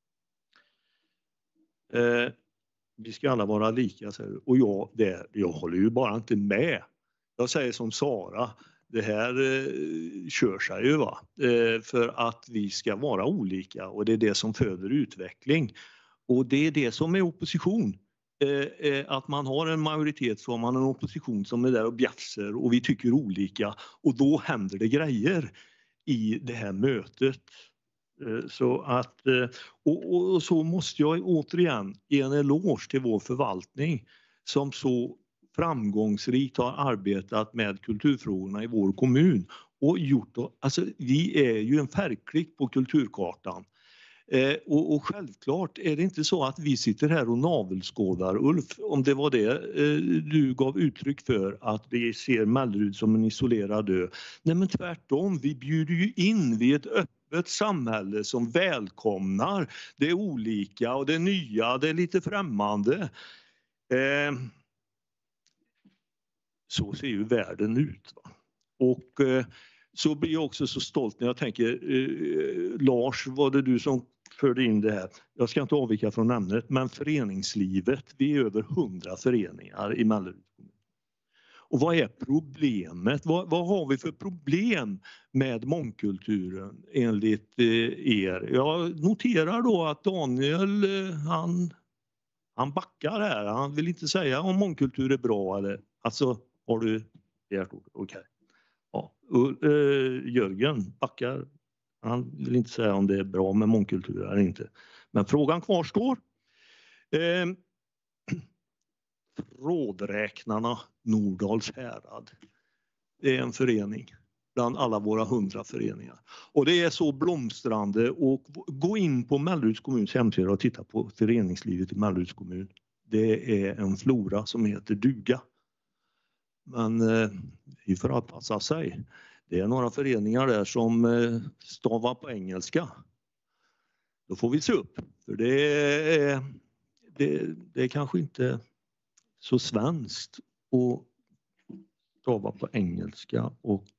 Speaker 6: Vi ska alla vara lika, och jag håller ju bara inte med. Jag säger som Sara, det här kör sig ju, va? För att vi ska vara olika, och det är det som föder utveckling. Och det är det som är opposition. Att man har en majoritet, så har man en opposition som är där och bjäfser, och vi tycker olika, och då händer det grejer i det här mötet. Så att, och så måste jag återigen ge en eloge till vår förvaltning som så framgångsrikt har arbetat med kulturfrågorna i vår kommun och gjort, alltså vi är ju en färgklick på kulturkartan. Och självklart är det inte så att vi sitter här och navelskådar, Ulf, om det var det du gav uttryck för, att vi ser Mellerud som en isolerad ö. Nej, men tvärtom, vi bjuder ju in, vi är ett öppet samhälle som välkomnar det olika och det nya, det är lite främmande. Så ser ju världen ut, va? Och så blir jag också så stolt när jag tänker, Lars, var det du som förde in det här? Jag ska inte avvika från ämnet, men föreningslivet, vi är över 100 föreningar i Mellerud. Och vad är problemet? Vad har vi för problem med mångkulturen enligt er? Jag noterar då att Daniel, han backar här. Han vill inte säga om mångkultur är bra eller, alltså, har du begärt ord? Okej. Ja, Jörgen backar. Han vill inte säga om det är bra med mångkultur eller inte. Men frågan kvarstår. Rådräknarna Nordals härad. Det är en förening bland alla våra 100 föreningar. Och det är så blomstrande, och gå in på Melleruds kommuns hemsida och titta på föreningslivet i Melleruds kommun. Det är en flora som heter duga. Men vi får anpassa sig. Det är några föreningar där som stavar på engelska. Då får vi se upp. För det är kanske inte så svenskt att stava på engelska och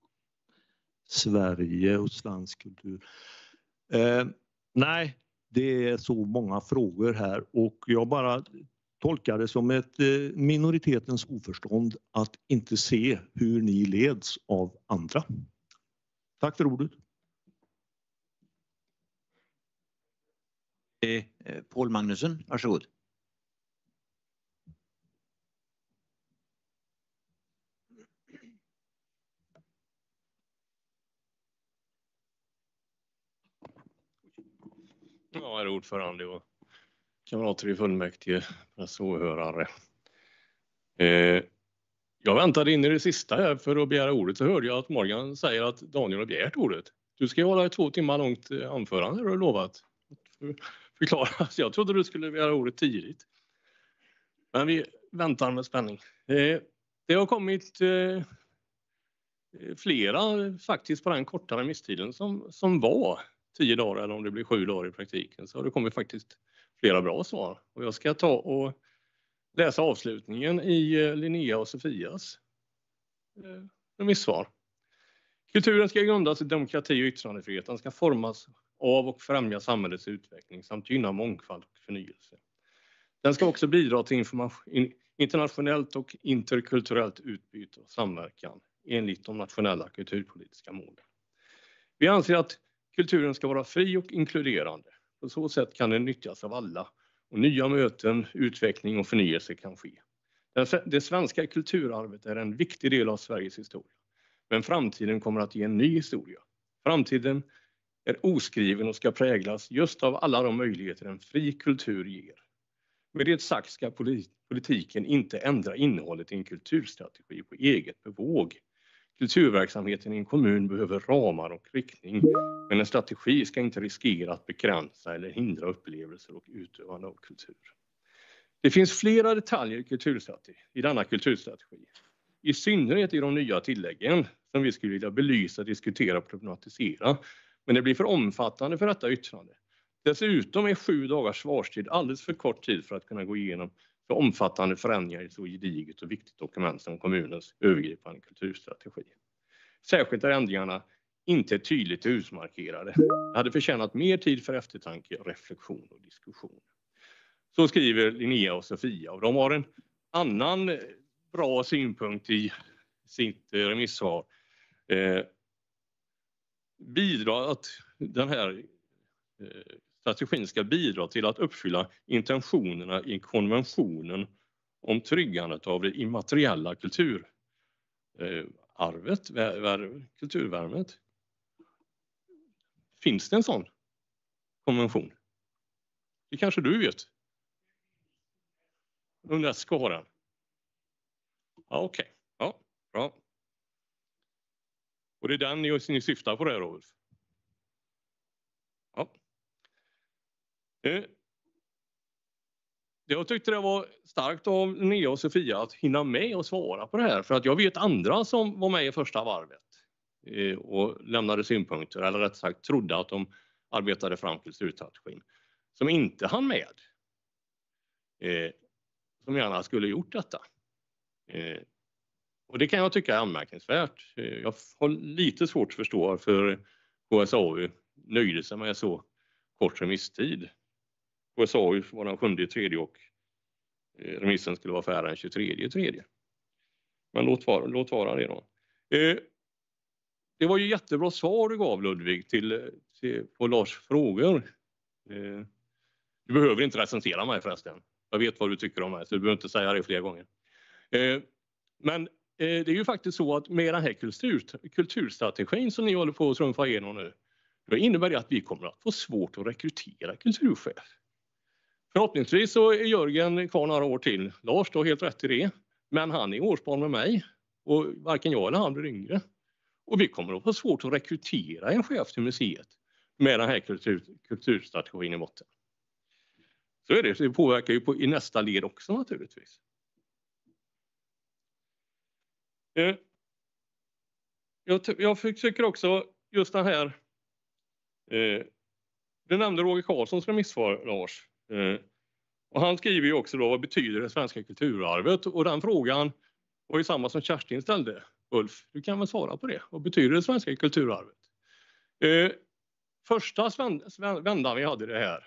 Speaker 6: Sverige och svensk kultur. Nej, det är så många frågor här och jag bara tolkar det som ett minoritetens oförstånd att inte se hur ni leds av andra. Tack för ordet.
Speaker 1: Paul Magnusson, varsågod.
Speaker 12: Ja, herr ordförande och kamrater i fullmäktige, åhörare. Jag väntade in i det sista här för att begära ordet, så hörde jag att Morgan säger att Daniel har begärt ordet. Du ska hålla ett 2 timmar långt anförande, har du lovat. Förklara, jag trodde du skulle begära ordet tidigt. Men vi väntar med spänning. Det har kommit flera faktiskt på den korta remisstiden som var 10 dagar eller om det blir 7 dagar i praktiken, så har det kommit faktiskt flera bra svar. Och jag ska ta och läsa avslutningen i Linnea och Sofias remissvar. Kulturen ska grundas i demokrati och yttrandefrihet. Den ska formas av och främja samhällets utveckling samt gynna mångfald och förnyelse. Den ska också bidra till internationellt och interkulturellt utbyte och samverkan enligt de nationella kulturpolitiska målen. Vi anser att kulturen ska vara fri och inkluderande. På så sätt kan den nyttjas av alla och nya möten, utveckling och förnyelse kan ske. Det svenska kulturarvet är en viktig del av Sveriges historia. Men framtiden kommer att ge en ny historia. Framtiden är oskriven och ska präglas just av alla de möjligheter en fri kultur ger. Med det sagt ska politiken inte ändra innehållet i en kulturstrategi på eget bevåg. Kulturverksamheten i en kommun behöver ramar och riktning, men en strategi ska inte riskera att begränsa eller hindra upplevelser och utövande av kultur. Det finns flera detaljer i denna kulturstrategi, i synnerhet i de nya tilläggen som vi skulle vilja belysa, diskutera och problematisera, men det blir för omfattande för detta yttrande. Dessutom är 7 dagars svarstid alldeles för kort tid för att kunna gå igenom så omfattande förändringar i ett så gediget och viktigt dokument som kommunens övergripande kulturstrategi. Särskilt är ändringarna inte tydligt utmarkerade. Det hade förtjänat mer tid för eftertanke, reflektion och diskussion. Så skriver Linnea och Sofia, och de har en annan bra synpunkt i sitt remissvar. Att den här strategin ska bidra till att uppfylla intentionerna i konventionen om tryggandet av det immateriella kulturvärmet. Finns det en sån konvention? Det kanske du vet. UNESCO-skaran. Ja, okej. Ja, bra. Och det är den ni syftar på där, Rolf? Ja. Jag tyckte det var starkt av Linnea och Sofia att hinna med och svara på det här. För att jag vet andra som var med i första varvet och lämnade synpunkter, eller rätt sagt trodde att de arbetade fram kulturstrategin, som inte hann med. Som gärna skulle gjort detta. Och det kan jag tycka är anmärkningsvärt. Jag har lite svårt att förstå varför KSAU nöjde sig med så kort remisstid. KSAU var den 7/3 och remissen skulle vara färdig den 23/3. Men låt vara det då. Det var ju jättebra svar du gav, Ludvig, på Lars frågor. Du behöver inte recensera mig förresten. Jag vet vad du tycker om mig, så du behöver inte säga det fler gånger. Men det är ju faktiskt så att med den här kulturstrategin som ni håller på att trumfa igenom nu, då innebär det att vi kommer att få svårt att rekrytera kulturchef. Förhoppningsvis så är Jörgen kvar några år till. Lars då helt rätt i det. Men han är årsbarn med mig. Och varken jag eller han blir yngre. Och vi kommer att få svårt att rekrytera en chef till museet med den här kulturstrategin i botten. Så är det. Så det påverkar ju i nästa led också naturligtvis. Jag försöker också just den här. Du nämnde Roger Karlssons remissvar, Lars. Och han skriver ju också då, vad betyder det svenska kulturarvet? Och den frågan var ju samma som Kerstin ställde. Ulf, du kan väl svara på det. Vad betyder det svenska kulturarvet? Första vändan vi hade det här,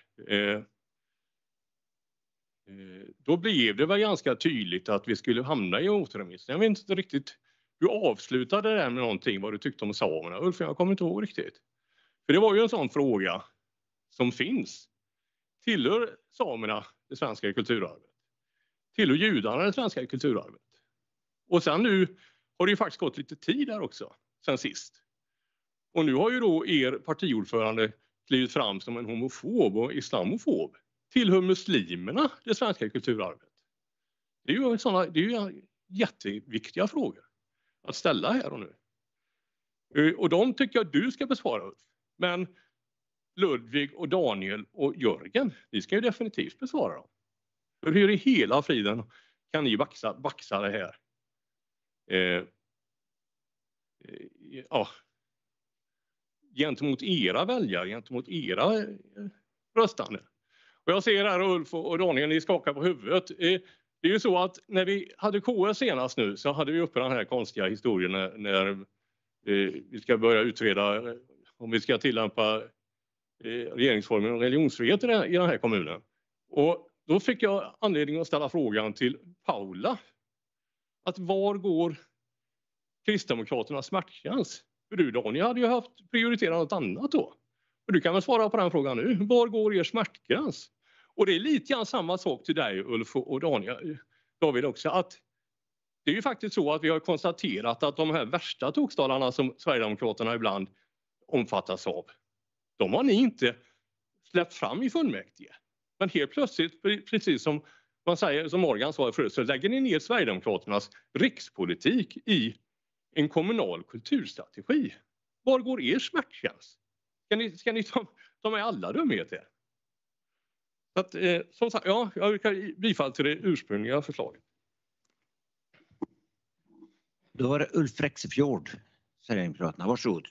Speaker 12: då blev det väl ganska tydligt att vi skulle hamna i återremiss. Jag vet inte riktigt, du avslutade det där med någonting, vad du tyckte om samerna. Ulf, jag kommer inte ihåg riktigt. För det var ju en sån fråga som finns. Tillhör samerna det svenska kulturarvet? Tillhör judarna det svenska kulturarvet? Och sen nu har det ju faktiskt gått lite tid där också, sen sist. Och nu har ju då er partiordförande klivit fram som en homofob och islamofob. Tillhör muslimerna det svenska kulturarvet? Det är ju jätteviktiga frågor att ställa här och nu. Och de tycker jag du ska besvara. Men Ludvig och Daniel och Jörgen, ni ska ju definitivt besvara dem. För hur i hela friden kan ni baxa det här? Gentemot era väljare, gentemot era röstande. Och jag ser här Ulf och Daniel, ni skakar på huvudet. Det är ju så att när vi hade KS senast nu så hade vi uppe den här konstiga historien när vi ska börja utreda om vi ska tillämpa regeringsformen och religionsfrihet i den här kommunen. Och då fick jag anledning att ställa frågan till Paula. Att var går Kristdemokraternas smärtgräns? För du Daniel hade ju haft prioriterat något annat då. Och du kan väl svara på den frågan nu. Var går er smärtgräns? Och det är lite grann samma sak till dig Ulf och David också. Att det är ju faktiskt så att vi har konstaterat att de här värsta tokstollarna som Sverigedemokraterna ibland omfattas av. De har ni inte släppt fram i fullmäktige. Men helt plötsligt, precis som man säger, som Morgan sa förut, så lägger ni ner Sverigedemokraternas rikspolitik i en kommunal kulturstrategi. Var går er smärtgräns? Ska ni ta med alla dumheter? Så att, som sagt, ja, jag yrkar bifall till det ursprungliga förslaget.
Speaker 1: Då var det Ulf Rexefjord, Sverigedemokraterna. Varsågod.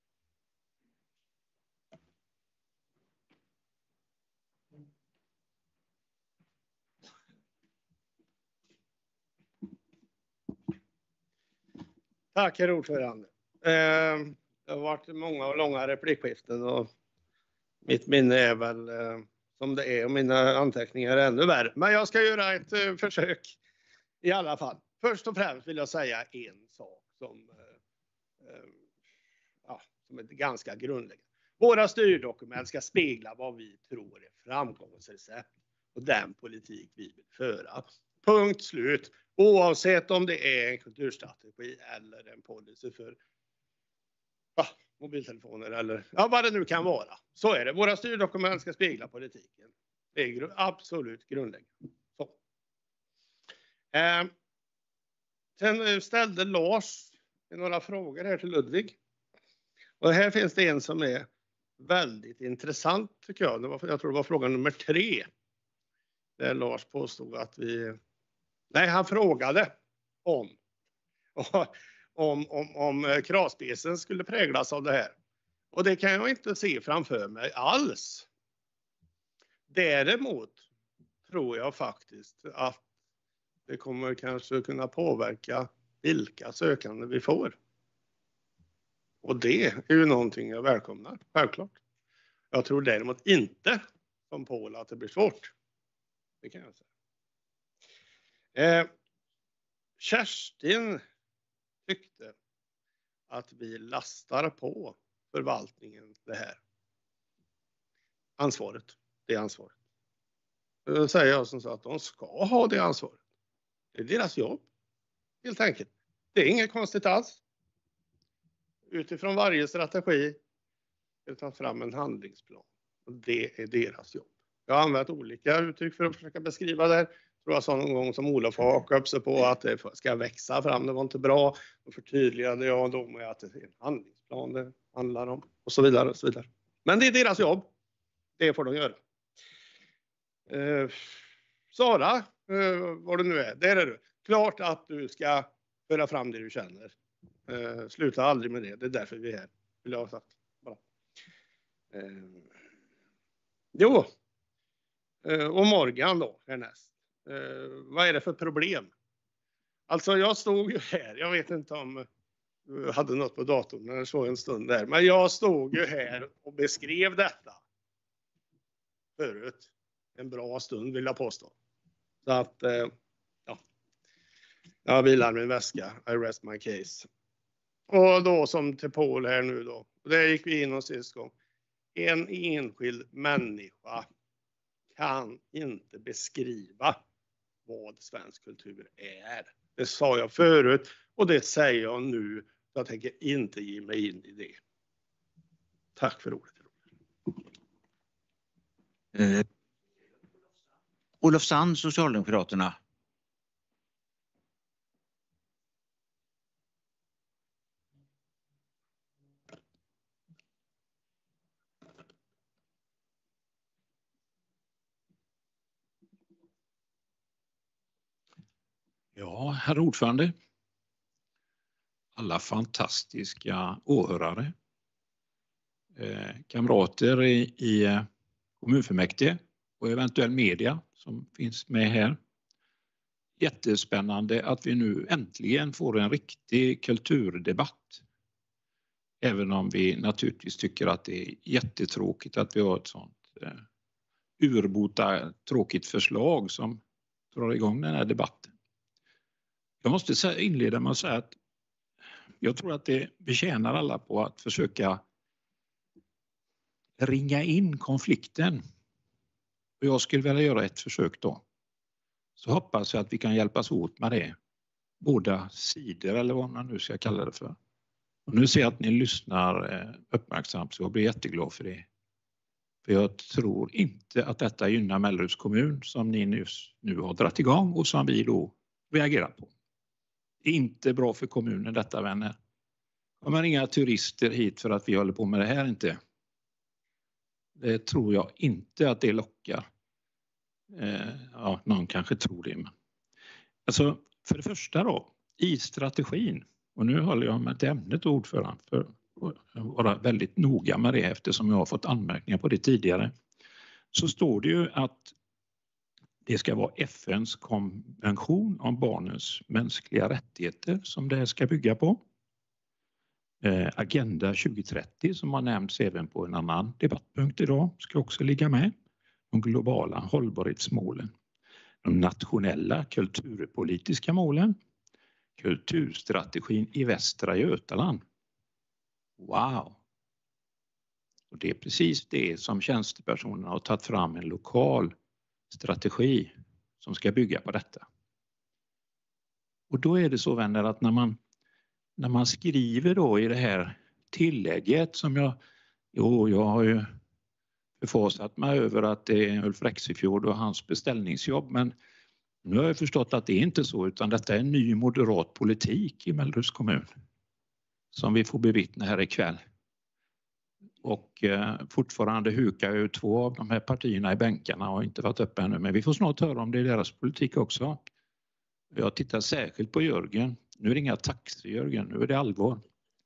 Speaker 5: Tack herr ordförande. Det har varit många och långa replikskiften och mitt minne är väl som det är och mina anteckningar är ännu värre. Men jag ska göra ett försök i alla fall. Först och främst vill jag säga en sak som är ganska grundläggande. Våra styrdokument ska spegla vad vi tror är framgångsrecept och den politik vi vill föra. Punkt slut. Oavsett om det är en kulturstrategi eller en policy för mobiltelefoner eller vad det nu kan vara. Så är det. Våra styrdokument ska spegla politiken. Det är absolut grundläggande. Så. Sen ställde Lars några frågor här till Ludvig. Och här finns det en som är väldigt intressant tycker jag. Jag tror det var fråga nummer 3. Där Lars påstod att han frågade om kravspecen skulle präglas av det här. Och det kan jag inte se framför mig alls. Däremot tror jag faktiskt att det kommer kanske kunna påverka vilka sökande vi får. Och det är ju någonting jag välkomnar, självklart. Jag tror däremot inte som Paul att det blir svårt. Det kan jag säga. Kerstin tyckte att vi lastar på förvaltningen det här ansvaret. Det ansvaret. Då säger jag som så att de ska ha det ansvaret. Det är deras jobb. Helt enkelt. Det är inget konstigt alls. Utifrån varje strategi ska ta fram en handlingsplan. Och det är deras jobb. Jag har använt olika uttryck för att försöka beskriva det här. Jag tror jag sa någon gång som Olof har hakat upp sig på att det ska växa fram. Det var inte bra. Och förtydligade jag då med att det är en handlingsplan det handlar om. Och så vidare och så vidare. Men det är deras jobb. Det får de göra. Sara, vad det nu är. Där är du. Klart att du ska föra fram det du känner. Sluta aldrig med det. Det är därför vi är här. Vill jag ha sagt. Bara. Och Morgan då härnäst. Vad är det för problem? Alltså jag stod ju här, jag vet inte om jag hade något på datorn när jag såg en stund där, men jag stod ju här och beskrev detta förut. En bra stund vill jag påstå. Så att, ja. Jag vilar min väska, I rest my case. Och då som till Paul här nu då, och där gick vi in och sist gång. En enskild människa kan inte beskriva vad svensk kultur är. Det sa jag förut och det säger jag nu. Jag tänker inte ge mig in i det. Tack för ordet.
Speaker 1: Olof Sand, Socialdemokraterna.
Speaker 13: Ja, herr ordförande. Alla fantastiska åhörare. Kamrater i kommunfullmäktige och eventuell media som finns med här. Jättespännande att vi nu äntligen får en riktig kulturdebatt. Även om vi naturligtvis tycker att det är jättetråkigt att vi har ett sånt urbota tråkigt förslag som drar igång den här debatten. Jag måste inleda med att säga att jag tror att vi tjänar alla på att försöka ringa in konflikten. Och jag skulle vilja göra ett försök då. Så hoppas jag att vi kan hjälpas åt med det. Båda sidor eller vad man nu ska kalla det för. Och nu ser jag att ni lyssnar uppmärksamt så jag blir jätteglad för det. För jag tror inte att detta gynnar Melleruds kommun som ni nu har dragit igång och som vi då reagerar på. Det är inte bra för kommunen detta, vänner. Kommer inga turister hit för att vi håller på med det här inte. Det tror jag inte att det lockar. Ja, någon kanske tror det. Men. Alltså, för det första då, i strategin. Och nu håller jag med till ämnet ordförande för att vara väldigt noga med det eftersom jag har fått anmärkningar på det tidigare. Så står det ju att det ska vara FN:s konvention om barnens mänskliga rättigheter som det här ska bygga på. Agenda 2030 som har nämnts även på en annan debattpunkt idag ska också ligga med. De globala hållbarhetsmålen. De nationella kulturpolitiska målen. Kulturstrategin i Västra Götaland. Wow! Och det är precis det som tjänstepersonerna har tagit fram en lokal strategi som ska bygga på detta. Och då är det så, vänner, att när man skriver då i det här tillägget som jag har ju förfasat mig över att det är Ulf Rexifjord och hans beställningsjobb, men nu har jag förstått att det är inte så utan detta är en ny moderat politik i Melleruds kommun som vi får bevittna här ikväll. Och fortfarande hukar ju 2 av de här partierna i bänkarna och har inte varit uppe ännu, men vi får snart höra om det är deras politik också. Jag tittar särskilt på Jörgen. Nu är det inga taxi, Jörgen, nu är det allvar.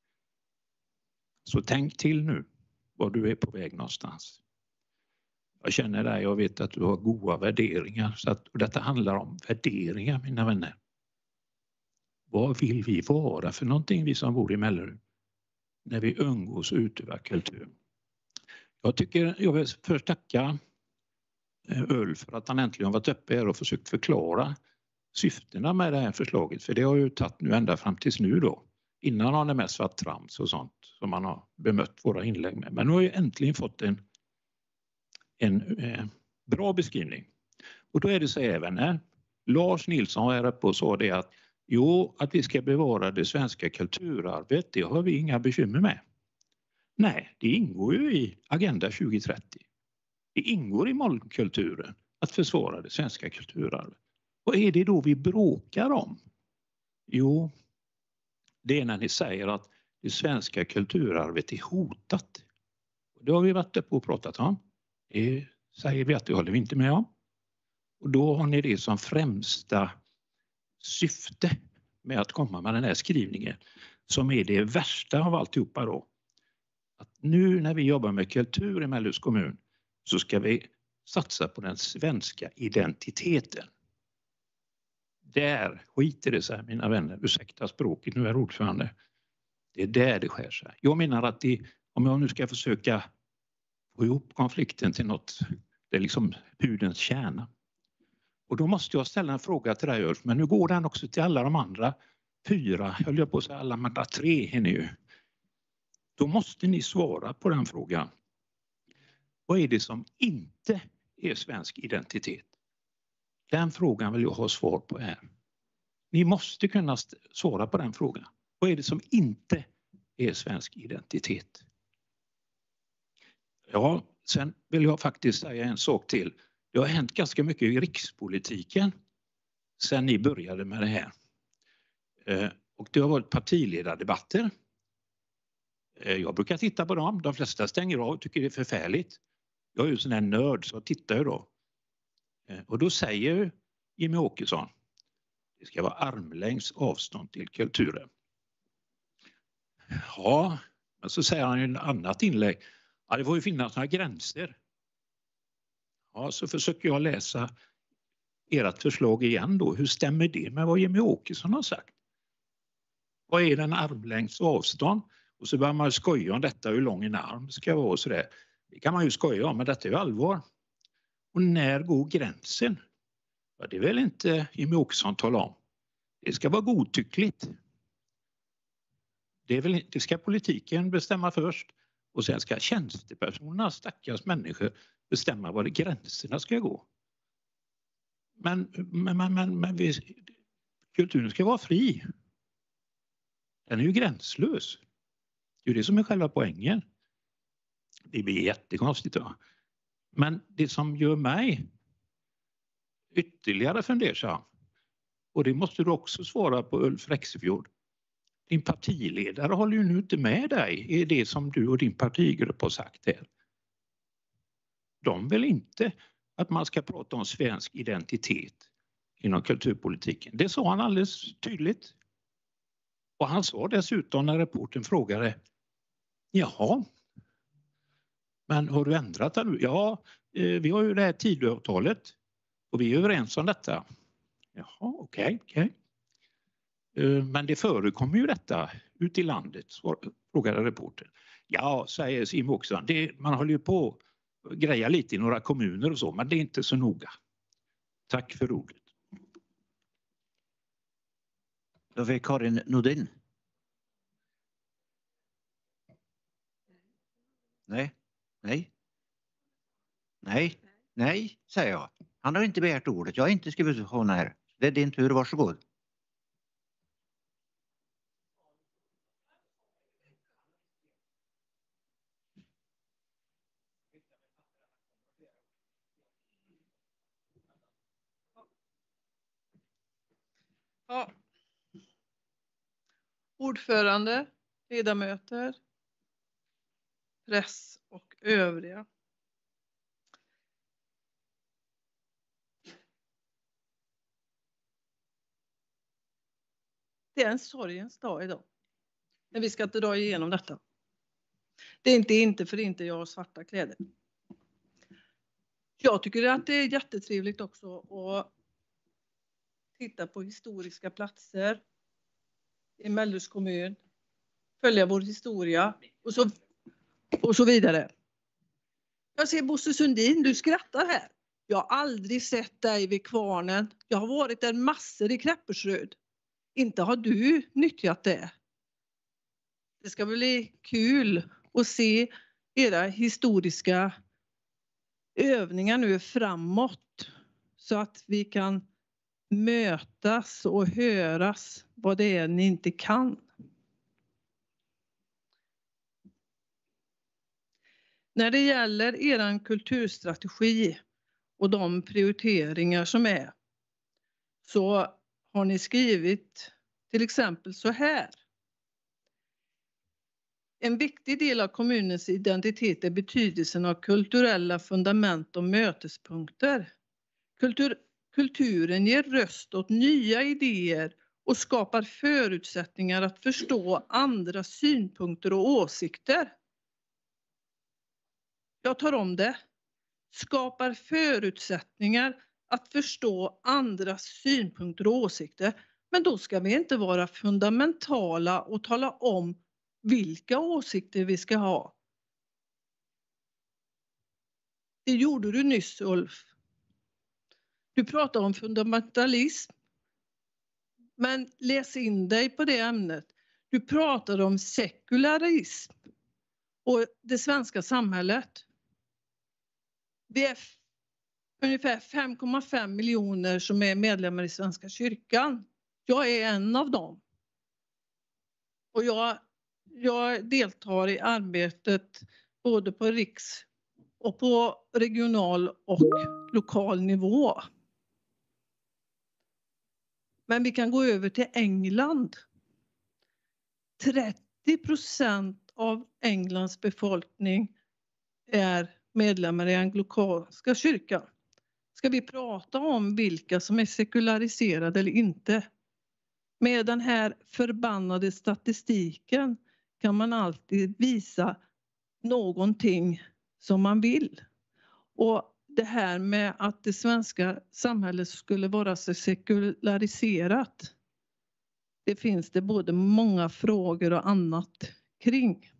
Speaker 13: Så tänk till nu var du är på väg någonstans. Jag känner dig, jag vet att du har goda värderingar. Och detta handlar om värderingar, mina vänner. Vad vill vi vara för någonting, vi som bor i Mellerud? När vi umgås och utövar kultur. Jag vill först tacka Ulf för att han äntligen varit uppe här och försökt förklara syftena med det här förslaget. För det har ju tagit nu ända fram tills nu då. Innan har det mest varit trams och sånt som man har bemött våra inlägg med. Men nu har jag äntligen fått en bra beskrivning. Och då är det så även här. Lars Nilsson var här uppe och sa det att att vi ska bevara det svenska kulturarvet, det har vi inga bekymmer med. Nej, det ingår ju i Agenda 2030. Det ingår i målkulturen att försvara det svenska kulturarvet. Vad är det då vi bråkar om? Jo, det är när ni säger att det svenska kulturarvet är hotat. Det har vi varit uppe och pratat om. Det säger vi att det håller vi inte med om. Och då har ni det som främsta syfte med att komma med den här skrivningen som är det värsta av alltihopa då. Att nu när vi jobbar med kultur i Melleruds kommun så ska vi satsa på den svenska identiteten. Där skiter det sig, mina vänner. Ursäkta språket, nu är ordförande. Det är där det skär sig. Jag menar att om jag nu ska försöka få ihop konflikten till något, det är liksom hudens kärna. Och då måste jag ställa en fråga till dig, Ulf, men nu går den också till alla de andra 4, höll jag på att säga, alla de andra 3 är ni ju. Då måste ni svara på den frågan. Vad är det som inte är svensk identitet? Den frågan vill jag ha svar på här. Ni måste kunna svara på den frågan. Vad är det som inte är svensk identitet? Ja, sen vill jag faktiskt säga en sak till. Det har hänt ganska mycket i rikspolitiken sedan ni började med det här. Och det har varit partiledardebatter. Jag brukar titta på dem. De flesta stänger av och tycker det är förfärligt. Jag är ju sån här nörd så jag tittar ju då. Och då säger Jimmie Åkesson, det ska vara armlängds avstånd till kulturen. Ja, men så säger han i ett annat inlägg, ja, det får ju finnas några gränser. Ja, så försöker jag läsa ert förslag igen då. Hur stämmer det med vad Jimmie Åkesson har sagt? Vad är den armlängds avstånd? Och så börjar man skoja om detta, hur lång en arm ska vara och sådär. Det kan man ju skoja om, men detta är ju allvar. Och när går gränsen? Ja, det vill inte Jimmie Åkesson tala om. Det ska vara godtyckligt. Det ska politiken bestämma först. Och sen ska tjänstepersonerna, stackars människor, bestämma var gränserna ska gå. Men kulturen ska vara fri. Den är ju gränslös. Det är det som är själva poängen. Det blir jättekonstigt. Ja. Men det som gör mig ytterligare fundersam, och det måste du också svara på, Ulf Rexefjord. Din partiledare håller ju nu inte med dig i det som du och din partigrupp har sagt här. De vill inte att man ska prata om svensk identitet inom kulturpolitiken. Det sa han alldeles tydligt. Och han sa dessutom när reporten frågade, jaha, men har du ändrat det nu? Ja, vi har ju det här Tidöavtalet och vi är överens om detta. Jaha, okej. Men det förekommer ju detta ute i landet, frågade reportern. Ja, säger Jimmie Åkesson, man håller ju på att greja lite i några kommuner och så, men det är inte så noga. Tack för ordet.
Speaker 1: Då är Karin Nordin. Nej, säger jag. Han har inte begärt ordet. Jag har inte skrivit honom här. Det är din tur, varsågod.
Speaker 9: Ja. Ordförande, ledamöter, press och övriga. Det är en sorgens dag idag. Men vi ska inte dra igenom detta. Det är inte för inte jag har svarta kläder. Jag tycker att det är jättetrevligt också att titta på historiska platser i Melleruds kommun. Följa vår historia och så vidare. Jag ser Bosse Sundin, du skrattar här. Jag har aldrig sett dig vid Kvarnen. Jag har varit där massor i Knäppersröd. Inte har du nyttjat det. Det ska bli kul att se era historiska övningar nu framåt. Så att vi kan mötas och höras vad det är ni inte kan. När det gäller er kulturstrategi och de prioriteringar som är, så har ni skrivit till exempel så här. En viktig del av kommunens identitet är betydelsen av kulturella fundament och mötespunkter. Kulturen ger röst åt nya idéer och skapar förutsättningar att förstå andra synpunkter och åsikter. Jag tar om det. skapar förutsättningar att förstå andras synpunkter och åsikter. Men då ska vi inte vara fundamentala och tala om vilka åsikter vi ska ha. Det gjorde du nyss, Ulf. Du pratade om fundamentalism. Men läs in dig på det ämnet. Du pratade om sekularism och det svenska samhället. Vi är ungefär 5,5 miljoner som är medlemmar i Svenska kyrkan. Jag är en av dem. Och jag deltar i arbetet både på riks- och på regional och lokal nivå. Men vi kan gå över till England. 30% av Englands befolkning är medlemmar i anglikanska kyrkan. Ska vi prata om vilka som är sekulariserade eller inte? Med den här förbannade statistiken kan man alltid visa någonting som man vill. Och det här med att det svenska samhället skulle vara så sekulariserat. Det finns det både många frågor och annat kring.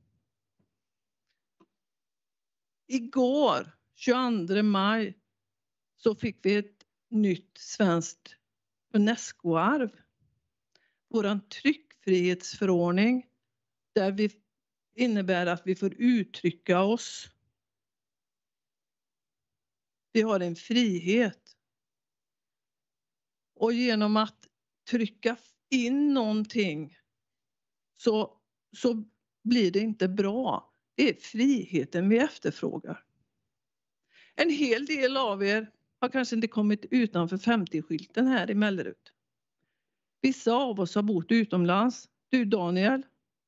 Speaker 9: Igår, 22 maj, så fick vi ett nytt svenskt UNESCO-arv. Vår tryckfrihetsförordning, där vi innebär att vi får uttrycka oss. Vi har en frihet. Och genom att trycka in någonting så blir det inte bra. Det är friheten vi efterfrågar. En hel del av er har kanske inte kommit utanför 50-skylten här i Mellerud. Vissa av oss har bott utomlands. Du, Daniel.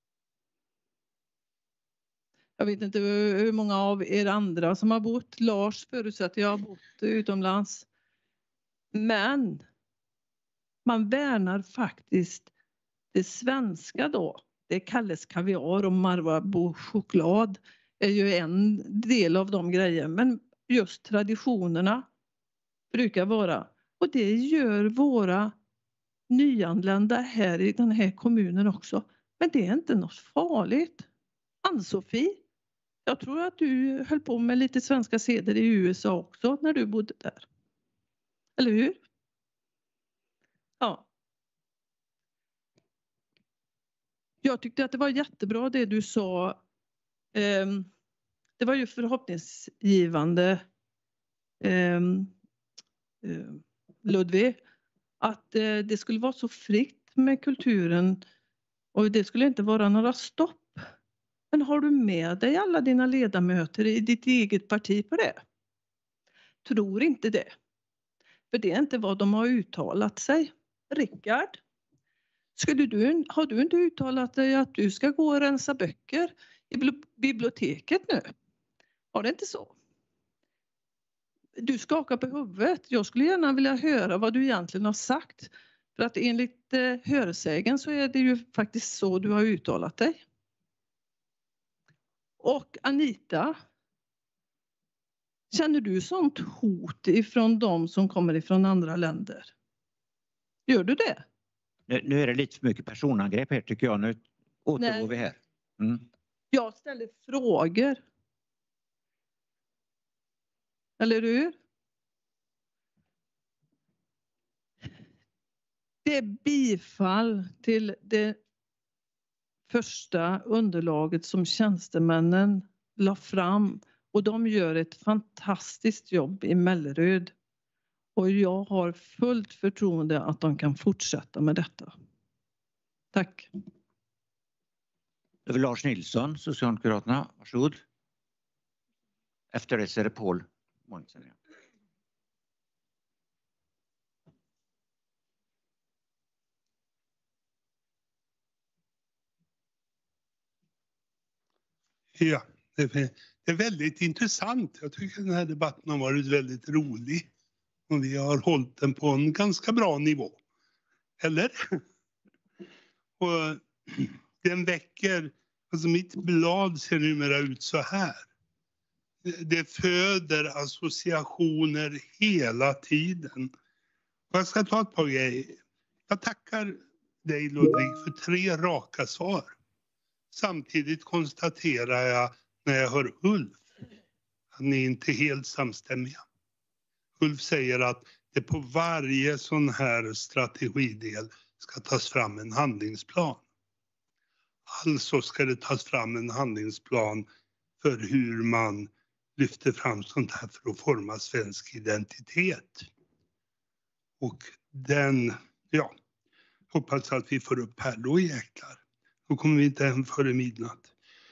Speaker 9: Jag vet inte hur många av er andra som har bott. Lars förutsätter jag har bott utomlands. Men man värnar faktiskt det svenska då. Det kallas kaviar och Marabou-choklad är ju en del av de grejer. Men just traditionerna brukar vara. Och det gör våra nyanlända här i den här kommunen också. Men det är inte något farligt. Ann-Sofie, jag tror att du höll på med lite svenska seder i USA också när du bodde där. Eller hur? Ja. Jag tyckte att det var jättebra det du sa. Det var ju förhoppningsgivande, Ludvig, att det skulle vara så fritt med kulturen och det skulle inte vara några stopp. Men har du med dig alla dina ledamöter i ditt eget parti på det? Tror inte det. För det är inte vad de har uttalat sig. Rickard, har du inte uttalat dig att du ska gå och rensa böcker i biblioteket nu? Var det inte så? Du skakar på huvudet. Jag skulle gärna vilja höra vad du egentligen har sagt. För att enligt hörsägen så är det ju faktiskt så du har uttalat dig. Och Anita, känner du sånt hot ifrån de som kommer ifrån andra länder? Gör du det?
Speaker 1: Nu är det lite för mycket personangrepp här tycker jag. Nu återgår vi här. Mm.
Speaker 9: Jag ställer frågor. Eller hur? Det är bifall till det första underlaget som tjänstemännen la fram. Och de gör ett fantastiskt jobb i Mellerud. Och jag har fullt förtroende att de kan fortsätta med detta. Tack.
Speaker 1: Över Lars Nilsson, Socialdemokraterna. Varsågod. Efter det så är det Paul Månsson.
Speaker 8: Ja, det är väldigt intressant. Jag tycker den här debatten har varit väldigt rolig. Och vi har hållit den på en ganska bra nivå. Eller? Och den väcker, alltså mitt blad ser numera ut så här. det föder associationer hela tiden. Och jag ska ta ett par grejer. Jag tackar dig Ludvig för 3 raka svar. Samtidigt konstaterar jag när jag hör Ulf att ni inte är helt samstämmiga. Ulf säger att det på varje sån här strategidel ska tas fram en handlingsplan. Alltså ska det tas fram en handlingsplan för hur man lyfter fram sånt här för att forma svensk identitet. Och den, ja, hoppas att vi får upp här, då jäklar. Då kommer vi inte hem före midnatt.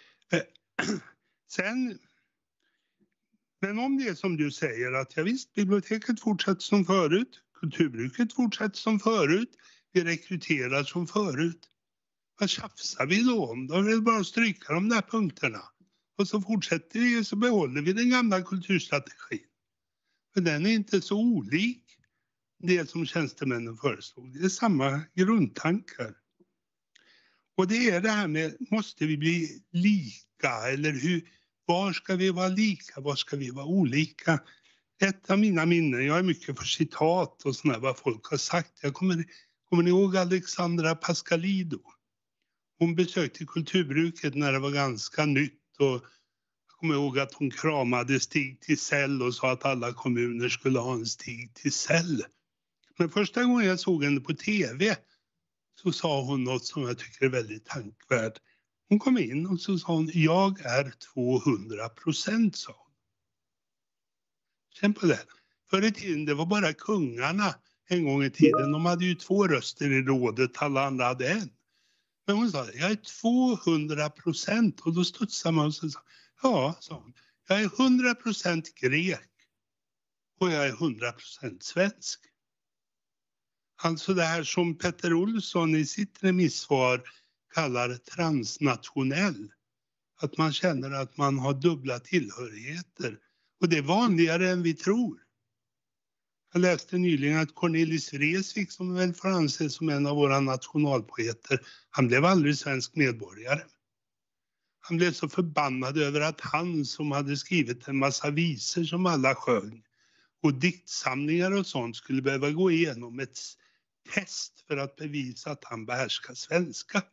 Speaker 8: Sen, men om det är som du säger att ja visst, biblioteket fortsätter som förut, kulturbruket fortsätter som förut, vi rekryterar som förut. Vad tjafsar vi då om? Då är det bara att stryka de där punkterna. Och så fortsätter vi och så behåller vi den gamla kulturstrategin. För den är inte så olik det som tjänstemännen föreslog. Det är samma grundtankar. Och det är det här med, måste vi bli lika? Eller hur, var ska vi vara lika? Var ska vi vara olika? Ett av mina minnen, jag är mycket för citat och sådär, vad folk har sagt. Kommer ni ihåg Alexandra Pascalido? Hon besökte kulturbruket när det var ganska nytt och jag kommer ihåg att hon kramade Stig Tisell och sa att alla kommuner skulle ha en Stig Tisell. Men första gången jag såg henne på tv så sa hon något som jag tycker är väldigt tankvärt. Hon kom in och så sa hon, jag är 200%, sa hon. Känn på det. Förr i tiden, det var bara kungarna en gång i tiden. De hade ju 2 röster i rådet, alla andra hade en. Men hon sa, jag är 200% och då studsade man och så sa, ja, sa hon, jag är 100% grek och jag är 100% svensk. Alltså det här som Petter Olsson i sitt remissvar kallar transnationell. Att man känner att man har dubbla tillhörigheter. Och det är vanligare än vi tror. Jag läste nyligen att Cornelis Vreeswijk, som väl får anses som en av våra nationalpoeter, han blev aldrig svensk medborgare. Han blev så förbannad över att han som hade skrivit en massa visor som alla sjöng och diktsamlingar och sånt skulle behöva gå igenom ett test för att bevisa att han behärskar svenska.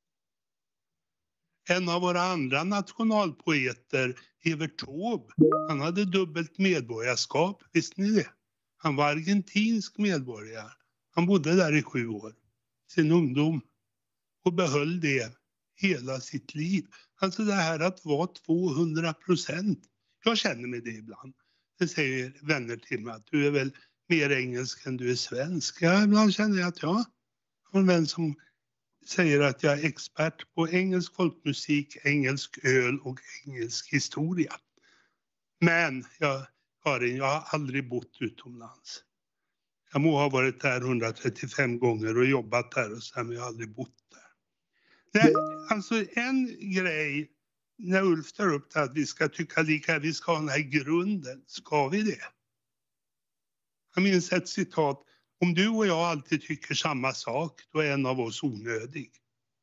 Speaker 8: En av våra andra nationalpoeter, Evert Taube, han hade dubbelt medborgarskap, visste ni det? Han var argentinsk medborgare. Han bodde där i 7 år, sin ungdom, och behöll det hela sitt liv. Alltså det här att vara 200%. Jag känner mig det ibland. Det säger vänner till mig att du är väl mer engelsk än du är svensk. Ja, ibland känner jag att jag har en vän som säger att jag är expert på engelsk folkmusik, engelsk öl och engelsk historia. Men Karin, jag har aldrig bott utomlands. Jag må ha varit där 135 gånger och jobbat där och sen, men jag har aldrig bott där. Nej, alltså en grej, när Ulf tar upp det att vi ska tycka lika, vi ska ha den här grunden, ska vi det? Jag minns ett citat, om du och jag alltid tycker samma sak, då är en av oss onödig.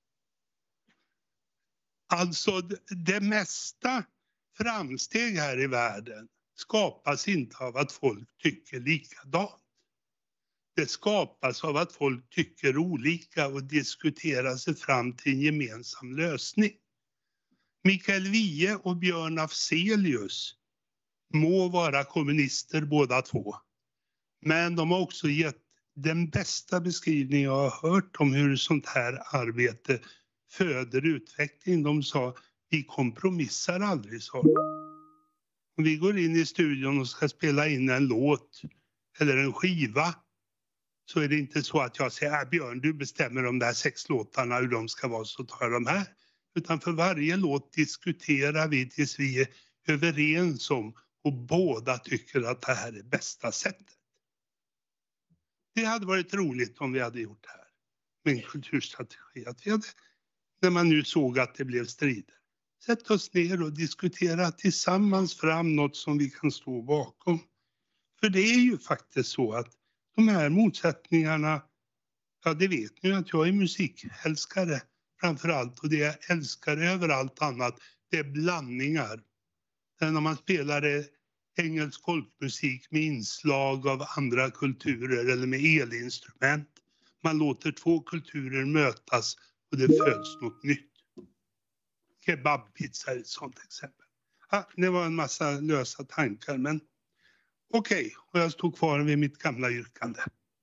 Speaker 8: Alltså det mesta framsteg här i världen skapas inte av att folk tycker likadant. Det skapas av att folk tycker olika och diskuterar sig fram till en gemensam lösning. Mikael Wiehe och Björn Afzelius må vara kommunister båda två. Men de har också gett den bästa beskrivning jag har hört om hur sånt här arbete föder utveckling. De sa, vi kompromissar aldrig, sa de. Om vi går in i studion och ska spela in en låt eller en skiva, så är det inte så att jag säger, Björn, du bestämmer de där 6 låtarna hur de ska vara, så tar jag de här. Utan för varje låt diskuterar vi tills vi är överens om och båda tycker att det här är bästa sättet. Det hade varit roligt om vi hade gjort det här med en kulturstrategi. Att vi hade, när man nu såg att det blev strider, sätta oss ner och diskutera tillsammans fram något som vi kan stå bakom. För det är ju faktiskt så att de här motsättningarna, ja det vet ni att jag är musikälskare framför allt, och det jag älskar över allt annat, det är blandningar. när man spelade engelsk folkmusik med inslag av andra kulturer eller med elinstrument. Man låter två kulturer mötas och det föds något nytt. Kebabpizza är ett sånt exempel. Ja, det var en massa lösa tankar, men okej, och jag stod kvar vid mitt gamla yrkande.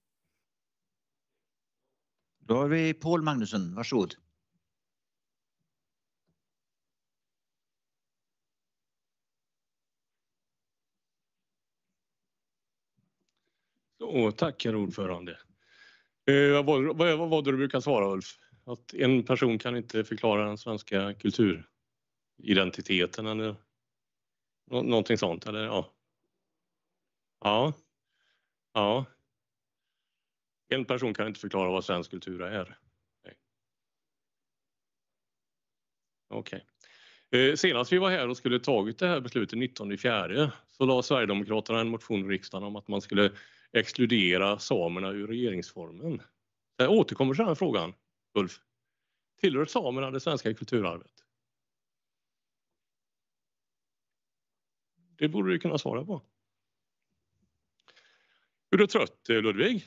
Speaker 1: Då har vi Paul Magnusson, varsågod.
Speaker 12: Tack, herr ordförande. Vad var det du brukar svara, Ulf? Att en person kan inte förklara den svenska kulturidentiteten eller någonting sånt, eller ja. Ja. En person kan inte förklara vad svensk kultur är. Okej. Senast vi var här och skulle tagit det här beslutet 19/4 så la Sverigedemokraterna en motion i riksdagen om att man skulle exkludera samerna ur regeringsformen. Jag återkommer till den här frågan, Ulf. Tillhör samerna det svenska kulturarvet? Det borde du kunna svara på. Är du trött, Ludvig?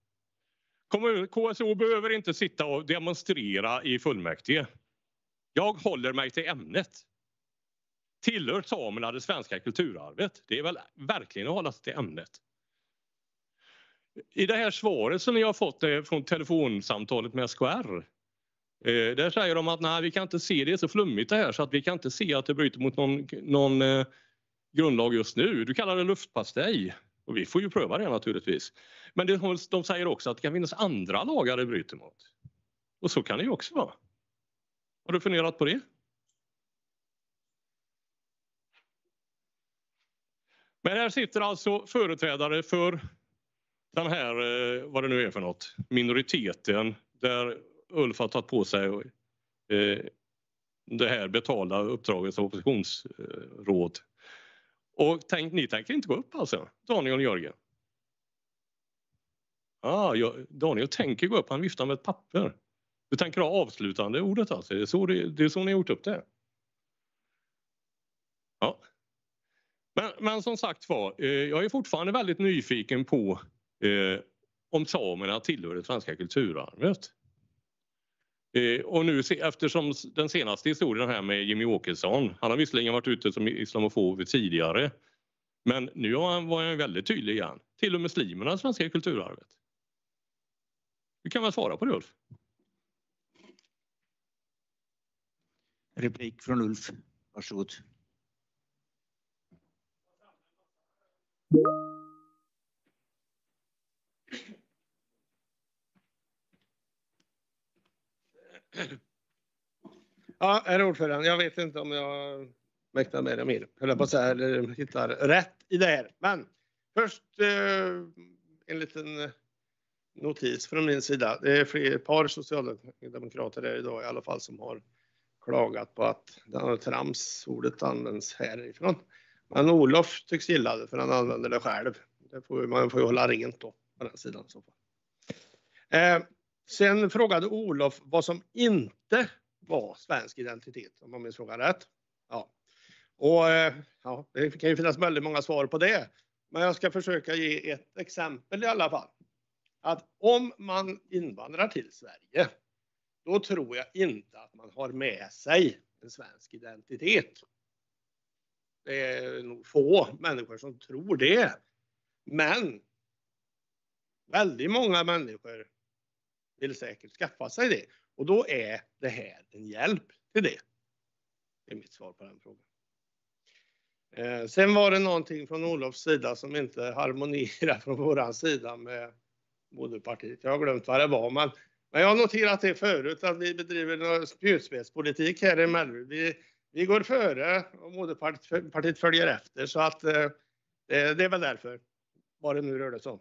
Speaker 12: KSO behöver inte sitta och demonstrera i fullmäktige. Jag håller mig till ämnet. Tillhör samerna det svenska kulturarvet? Det är väl verkligen att hålla sig till ämnet. I det här svaret som ni har fått från telefonsamtalet med SKR. Där säger de att nej, vi kan inte se det så flummigt det här så att vi kan inte se att det bryter mot någon grundlag just nu. Du kallar det luftpastej. Och vi får ju pröva det naturligtvis. Men de säger också att det kan finnas andra lagar det bryter mot. Och så kan det ju också vara. Har du funderat på det? Men här sitter alltså företrädare för den här, vad det nu är för något, minoriteten där Ulf har tagit på sig det här betalda uppdraget som oppositionsråd. Och ni tänker inte gå upp alltså, Daniel och Jörgen? Daniel tänker gå upp, han viftar med ett papper. Du tänker ha avslutande ordet alltså, det är så ni har gjort upp det. Ja. Men som sagt var, jag är fortfarande väldigt nyfiken på om samerna tillhör det svenska kulturarvet. Och nu eftersom den senaste historien här med Jimmy Åkesson, han har visserligen varit ute som islamofob tidigare, men nu var han väldigt tydlig igen. Till och med muslimerna det svenska kulturarvet. Du kan väl svara på det, Ulf?
Speaker 1: Replik från Ulf, varsågod.
Speaker 5: Ja, herr ordförande, jag vet inte om jag mäktar med det mer. Eller på så här, eller hittar rätt i det här. Men först en liten notis från min sida. Det är ett par socialdemokrater där idag i alla fall som har klagat på att tramsordet används härifrån. Men Olof tycks gilla det för han använder det själv. Man får ju hålla rent då på den sidan. Så. Sen frågade Olof vad som inte var svensk identitet, om man minns frågan rätt. Ja. Och ja, det kan ju finnas väldigt många svar på det. Men jag ska försöka ge ett exempel i alla fall. Att om man invandrar till Sverige, då tror jag inte att man har med sig en svensk identitet. Det är nog få människor som tror det. Men väldigt många människor vill säkert skaffa sig det. Och då är det här en hjälp till det. Det är mitt svar på den frågan. Sen var det någonting från Olofs sida som inte harmonierar från våran sida med moderpartiet. Jag har glömt vad det var. Men jag har noterat det förut att vi bedriver någon spjutspetspolitik här i Mellerud. Vi går före och moderpartiet följer efter. Så att det är väl därför. Vad det nu rör det sig om.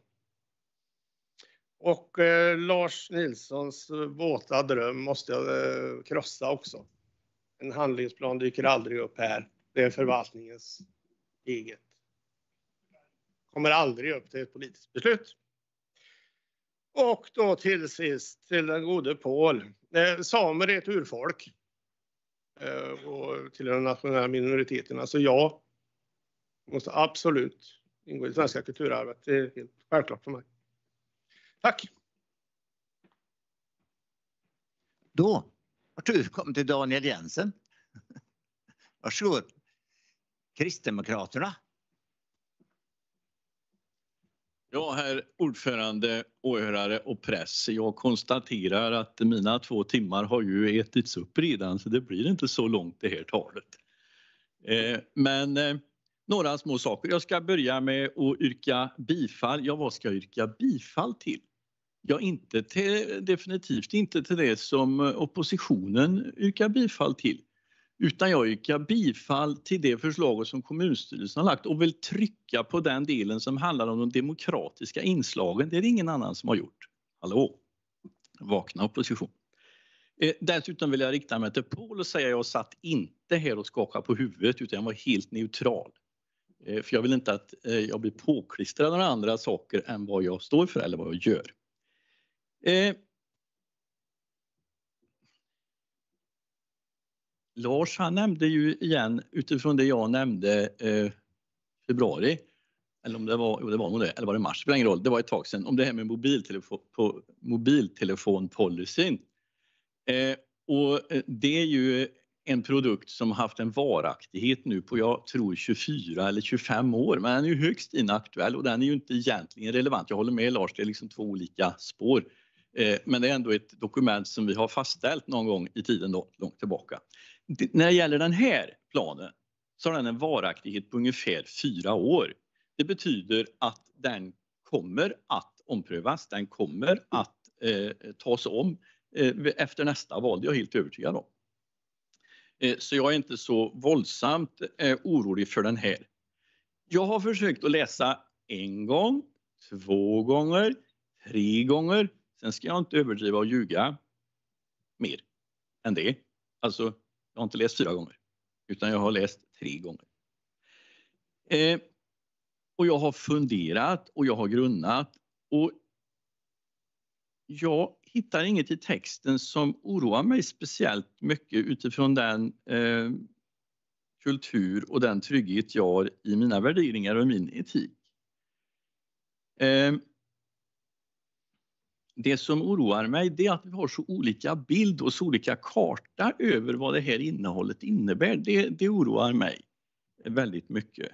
Speaker 5: Och Lars Nilssons våta dröm måste jag krossa också. En handlingsplan dyker aldrig upp här. Det är förvaltningens eget. Kommer aldrig upp till ett politiskt beslut. Och då till sist till den gode Paul. Samer är ett urfolk. Och till den nationella minoriteten. Alltså ja, måste absolut ingå i det svenska kulturarvet. Det är helt självklart för mig. Tack!
Speaker 14: Då har tur kommit till Daniel Jensen. Varsågod. Kristdemokraterna.
Speaker 13: Ja, herr ordförande, åhörare och press. Jag konstaterar att mina 2 timmar har ju ätits upp redan, så det blir inte så långt det här talet. Men några små saker. Jag ska börja med att yrka bifall. Ja, vad ska jag yrka bifall till? Ja, definitivt inte till det som oppositionen yrkar bifall till. Utan jag yrkar bifall till det förslaget som kommunstyrelsen har lagt och vill trycka på den delen som handlar om de demokratiska inslagen. Det är ingen annan som har gjort. Hallå, vakna opposition. Dessutom vill jag rikta mig till Paul och säga att jag satt inte här och skakade på huvudet utan jag var helt neutral. För jag vill inte att jag blir påklistrad av andra saker än vad jag står för eller vad jag gör. Lars, han nämnde ju igen utifrån det jag nämnde februari, eller om det var, det var nog det, eller var det mars, det spelar ingen roll, det var ett tag sedan, om det här med mobiltelefonpolicyn. Och det är ju en produkt som har haft en varaktighet nu på, jag tror 24 eller 25 år, men den är ju högst inaktuell och den är ju inte egentligen relevant. Jag håller med Lars, det är liksom 2 olika spår. Men det är ändå ett dokument som vi har fastställt någon gång i tiden då, långt tillbaka. När det gäller den här planen så har den en varaktighet på ungefär 4 år. Det betyder att den kommer att omprövas, den kommer att tas om efter nästa val, det är jag helt övertygad om. Så jag är inte så våldsamt orolig för den här. Jag har försökt att läsa 1 gång, 2 gånger, 3 gånger. Sen ska jag inte överdriva och ljuga mer än det. Alltså, jag har inte läst 4 gånger, utan jag har läst 3 gånger. Och jag har funderat och jag har grunnat. Och jag hittar inget i texten som oroar mig speciellt mycket utifrån den kultur och den trygghet jag har i mina värderingar och min etik. Det som oroar mig det är att vi har så olika bild och så olika karta över vad det här innehållet innebär. Det oroar mig väldigt mycket.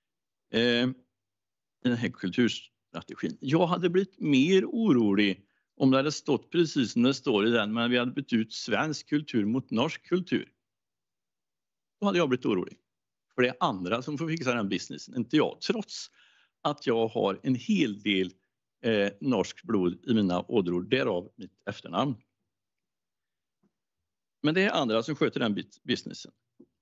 Speaker 13: Den här kulturstrategin. Jag hade blivit mer orolig om det hade stått precis som det står i den, men vi hade bytt ut svensk kultur mot norsk kultur. Då hade jag blivit orolig. För det är andra som får fixa den businessen, inte jag. Trots att jag har en hel del norsk blod i mina ådror, därav mitt efternamn. Men det är andra som sköter den businessen.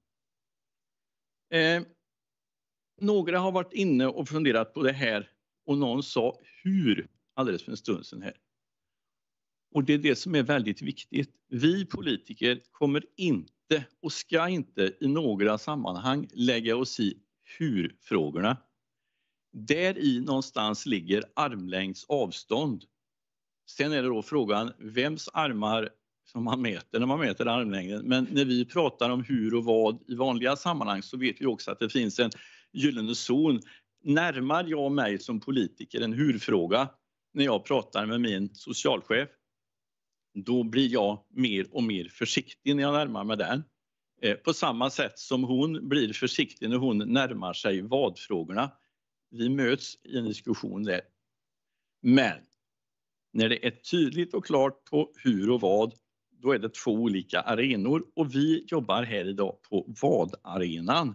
Speaker 13: Några har varit inne och funderat på det här och någon sa hur alldeles för en stund sedan här. Och det är det som är väldigt viktigt. Vi politiker kommer inte och ska inte i några sammanhang lägga oss i hur-frågorna. Där i någonstans ligger armlängds avstånd. Sen är det då frågan vems armar som man mäter när man mäter armlängden. Men när vi pratar om hur och vad i vanliga sammanhang så vet vi också att det finns en gyllene zon. Närmar jag mig som politiker en hur-fråga när jag pratar med min socialchef, då blir jag mer och mer försiktig när jag närmar mig den. På samma sätt som hon blir försiktig när hon närmar sig vad-frågorna. Vi möts i en diskussion där. Men när det är tydligt och klart på hur och vad, då är det 2 olika arenor. Och vi jobbar här idag på vad-arenan.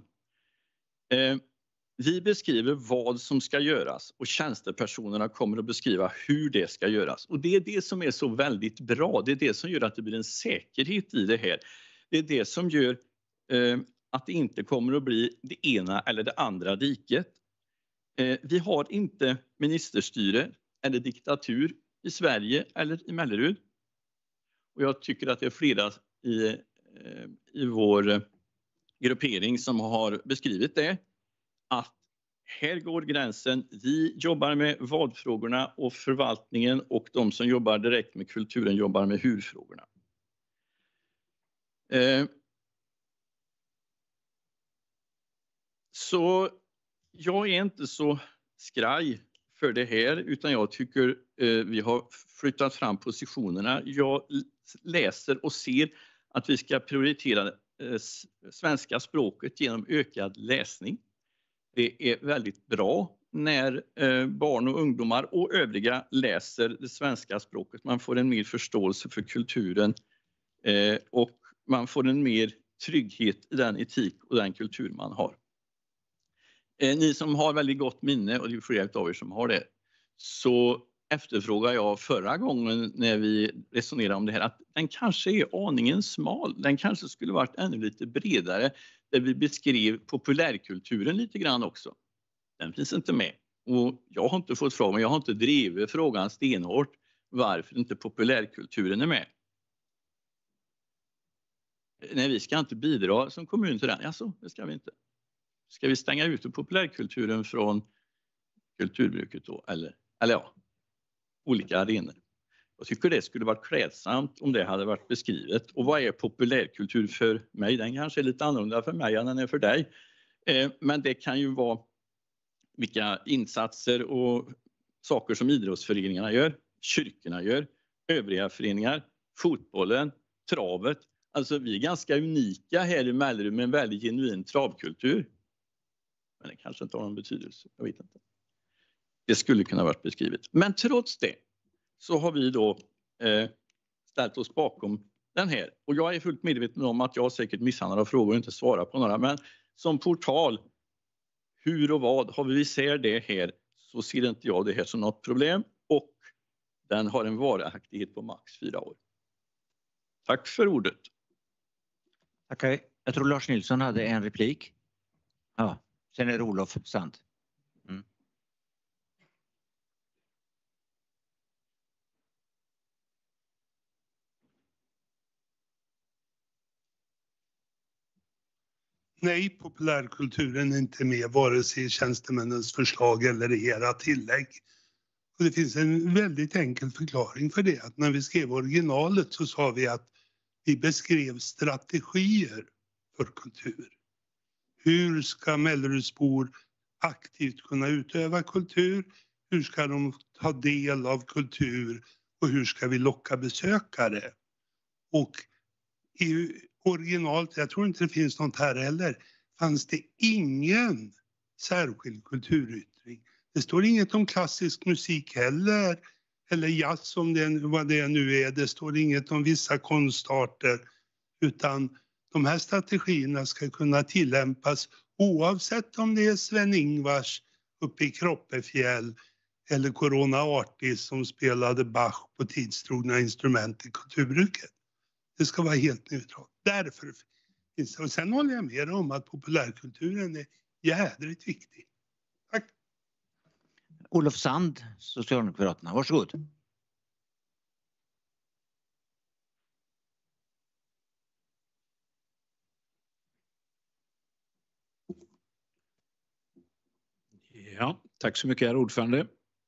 Speaker 13: Vi beskriver vad som ska göras och tjänstepersonerna kommer att beskriva hur det ska göras. Och det är det som är så väldigt bra. Det är det som gör att det blir en säkerhet i det här. Det är det som gör att det inte kommer att bli det ena eller det andra diket. Vi har inte ministerstyre eller diktatur i Sverige eller i Mellerud. Och jag tycker att det är flera i vår gruppering som har beskrivit det. Att här går gränsen. Vi jobbar med vad-frågorna och förvaltningen och de som jobbar direkt med kulturen jobbar med hur-frågorna. Så
Speaker 15: Jag är inte så skraj för det här, utan jag tycker vi har flyttat fram positionerna. Jag läser och ser att vi ska prioritera svenska språket genom ökad läsning. Det är väldigt bra när barn och ungdomar och övriga läser det svenska språket. Man får en mer förståelse för kulturen och man får en mer trygghet i den etik och den kultur man har. Ni som har väldigt gott minne, och det är flera av er som har det, så efterfrågar jag förra gången när vi resonerade om det här att den kanske är aningen smal. Den kanske skulle varit ännu lite bredare, där vi beskrev populärkulturen lite grann också. Den finns inte med. Och jag har inte fått frågan, jag har inte drivit frågan stenhårt varför inte populärkulturen är med. Nej, vi ska inte bidra som kommun till den. Alltså, det ska vi inte. Ska vi stänga ute populärkulturen från kulturbruket då? Eller ja, olika arenor. Jag tycker det skulle varit klädsamt om det hade varit beskrivet. Och vad är populärkultur för mig? Den kanske är lite annorlunda för mig än den är för dig. Men det kan ju vara vilka insatser och saker som idrottsföreningarna gör, kyrkorna gör, övriga föreningar, fotbollen, travet. Alltså vi är ganska unika här i Mellerud med en väldigt genuin travkultur. Men det kanske inte har någon betydelse, jag vet inte. Det skulle kunna varit beskrivet. Men trots det så har vi då ställt oss bakom den här. Och jag är fullt medveten om att jag säkert missar några frågor och inte svarar på några. Men som portal, hur och vad, har vi isär det här så ser inte jag det här som något problem. Och den har en varaktighet på max 4 år. Tack för ordet.
Speaker 1: Tackar. Jag tror Lars Nilsson hade en replik. Ja, sen är det Olof Sand. Mm.
Speaker 8: Nej, populärkulturen är inte med vare sig i tjänstemännens förslag eller i era tillägg. Och det finns en väldigt enkel förklaring för det. Att när vi skrev originalet så sa vi att vi beskrev strategier för kultur. Hur ska Mellerudsbor aktivt kunna utöva kultur? Hur ska de ta del av kultur? Och hur ska vi locka besökare? Och i originalet, jag tror inte det finns något här heller, fanns det ingen särskild kulturyttring. Det står inget om klassisk musik heller, eller jazz om det, vad det nu är. Det står inget om vissa konstarter, utan de här strategierna ska kunna tillämpas oavsett om det är Sven-Ingvars uppe i Kroppefjäll eller Corona Artis som spelade Bach på tidstrogna instrument i kulturbruket. Det ska vara helt neutralt. Därför finns det. Och sen håller jag med om att populärkulturen är jädrigt viktig. Tack.
Speaker 1: Olof Sand, Socialdemokraterna. Varsågod.
Speaker 13: Ja, tack så mycket, herr ordförande.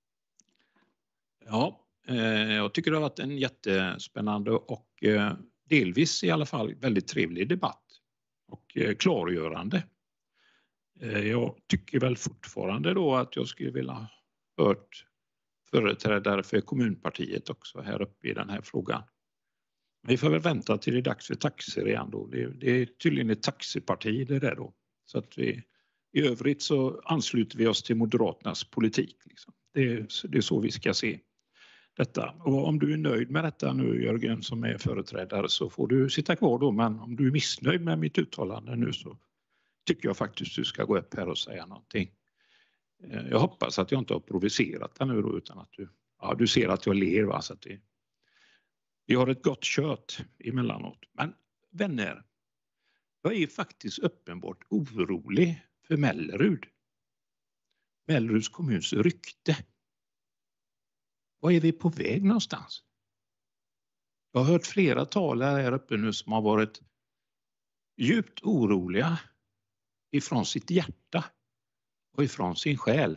Speaker 13: Ja, jag tycker det har varit en jättespännande och delvis i alla fall väldigt trevlig debatt och klargörande. Jag tycker väl fortfarande då att jag skulle vilja hört företrädare för kommunpartiet också här uppe i den här frågan. Vi får väl vänta till det är dags för taxer igen då. Det är tydligen ett taxiparti det där då. Så att vi, i övrigt så ansluter vi oss till Moderaternas politik. Liksom. Det är så vi ska se detta. Och om du är nöjd med detta nu, Jörgen, som är företrädare, så får du sitta kvar då. Men om du är missnöjd med mitt uttalande nu så tycker jag faktiskt du ska gå upp här och säga någonting. Jag hoppas att jag inte har provocerat dig nu då, utan att du ser att jag ler. Va? Så att vi har ett gott kött emellanåt. Men vänner, jag är faktiskt uppenbart orolig för Mellerud. Melleruds kommuns rykte. Var är vi på väg någonstans? Jag har hört flera talare här uppe nu som har varit djupt oroliga ifrån sitt hjärta och ifrån sin själ.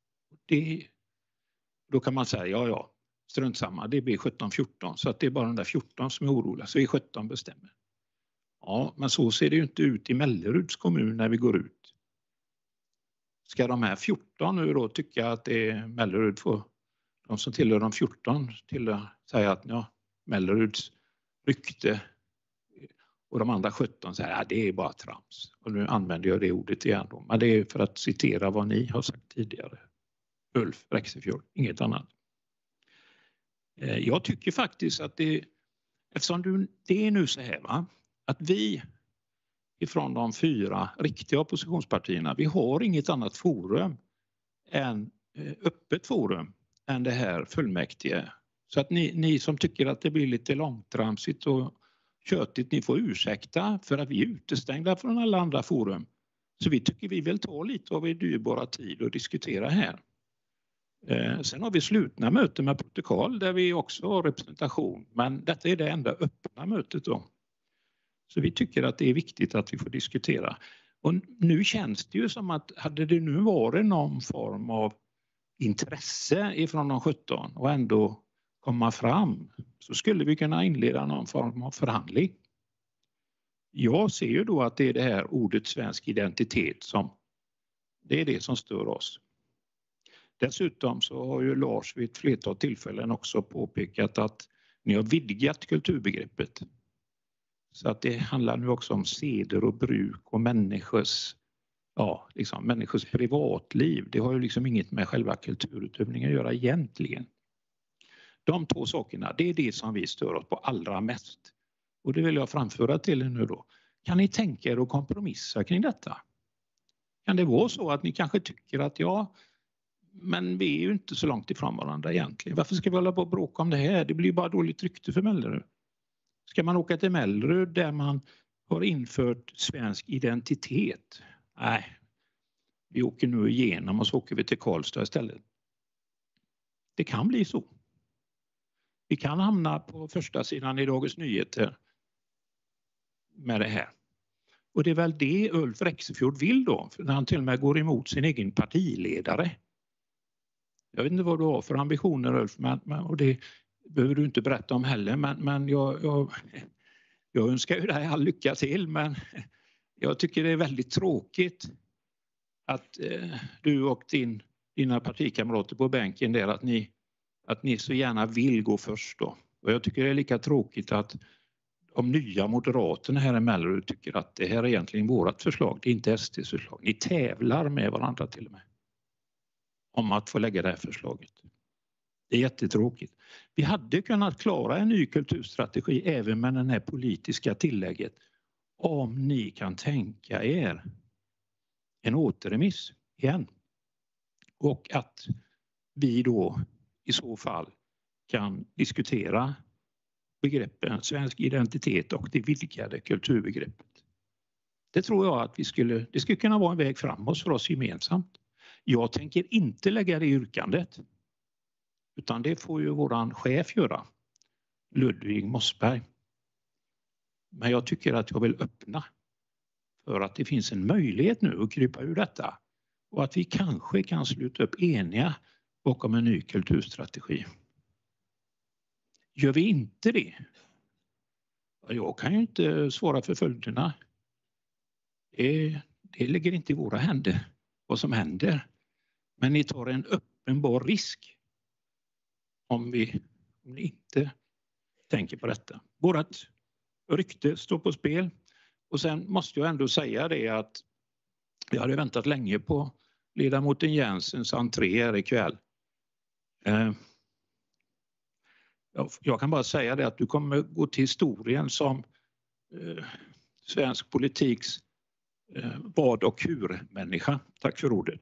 Speaker 13: Då kan man säga, ja, strunt samma, det blir 17-14, så att det är bara de där 14 som är oroliga, så är 17 bestämmer. Ja, men så ser det ju inte ut i Melleruds kommun när vi går ut. Ska de här 14 nu då tycka att det är Mellerud får, de som tillhör de 14 säga att ja, Melleruds rykte och de andra 17 säger att det är bara trams. Och nu använder jag det ordet igen då. Men det är för att citera vad ni har sagt tidigare. Ulf Rexefjord, inget annat. Jag tycker faktiskt att eftersom det är nu så här va, att vi ifrån de 4 riktiga oppositionspartierna, vi har inget annat forum än öppet forum än det här fullmäktige. Så att ni som tycker att det blir lite långtramsigt och tjötigt, ni får ursäkta för att vi är utestängda från alla andra forum. Så vi tycker vi vill ta lite av er dyrbara tid och diskutera här. Sen har vi slutna möten med protokoll där vi också har representation. Men detta är det enda öppna mötet då. Så vi tycker att det är viktigt att vi får diskutera. Och nu känns det ju som att hade det nu varit någon form av intresse ifrån de 17 och ändå komma fram så skulle vi kunna inleda någon form av förhandling. Jag ser ju då att det är det här ordet svensk identitet som det är det som stör oss. Dessutom så har ju Lars vid ett flertal tillfällen också påpekat att ni har vidgat kulturbegreppet. Så att det handlar nu också om seder och bruk och människors privatliv. Det har ju liksom inget med själva kulturutövningen att göra egentligen. De 2 sakerna, det är det som vi stör oss på allra mest. Och det vill jag framföra till er nu då. Kan ni tänka er att kompromissa kring detta? Kan det vara så att ni kanske tycker att men vi är ju inte så långt ifrån varandra egentligen. Varför ska vi hålla på och bråka om det här? Det blir bara dåligt rykte för Mellerud. Ska man åka till Mellerud där man har infört svensk identitet? Nej, vi åker nu igenom och så åker vi till Karlstad istället. Det kan bli så. Vi kan hamna på första sidan i Dagens Nyheter med det här. Och det är väl det Ulf Rexefjord vill då, för när han till och med går emot sin egen partiledare. Jag vet inte vad du har för ambitioner Ulf, och det behöver du inte berätta om heller, men jag önskar ju dig all lycka till, men jag tycker det är väldigt tråkigt att du och dina partikamrater på bänken där att ni så gärna vill gå först då. Och jag tycker det är lika tråkigt att de nya moderaterna här i Mellerud tycker att det här är egentligen vårat förslag, det är inte SD:s förslag. Ni tävlar med varandra till och med om att få lägga det här förslaget. Det är jättetråkigt. Vi hade kunnat klara en ny kulturstrategi även med den här politiska tillägget om ni kan tänka er en återremiss igen. Och att vi då i så fall kan diskutera begreppen svensk identitet och det vidgade kulturbegreppet. Det tror jag att det skulle kunna vara en väg framåt för oss gemensamt. Jag tänker inte lägga det i yrkandet, utan det får ju våran chef göra, Ludvig Mossberg. Men jag tycker att jag vill öppna för att det finns en möjlighet nu att krypa ur detta och att vi kanske kan sluta upp eniga bakom en ny kulturstrategi. Gör vi inte det? Jag kan ju inte svara för följderna. Det ligger inte i våra händer vad som händer. Men ni tar en uppenbar risk om ni inte tänker på detta. Vårat rykte står på spel. Och sen måste jag ändå säga det att jag hade väntat länge på ledamoten Jensens entré här ikväll. Jag kan bara säga det att du kommer gå till historien som svensk politiks vad och hur-människa. Tack för ordet.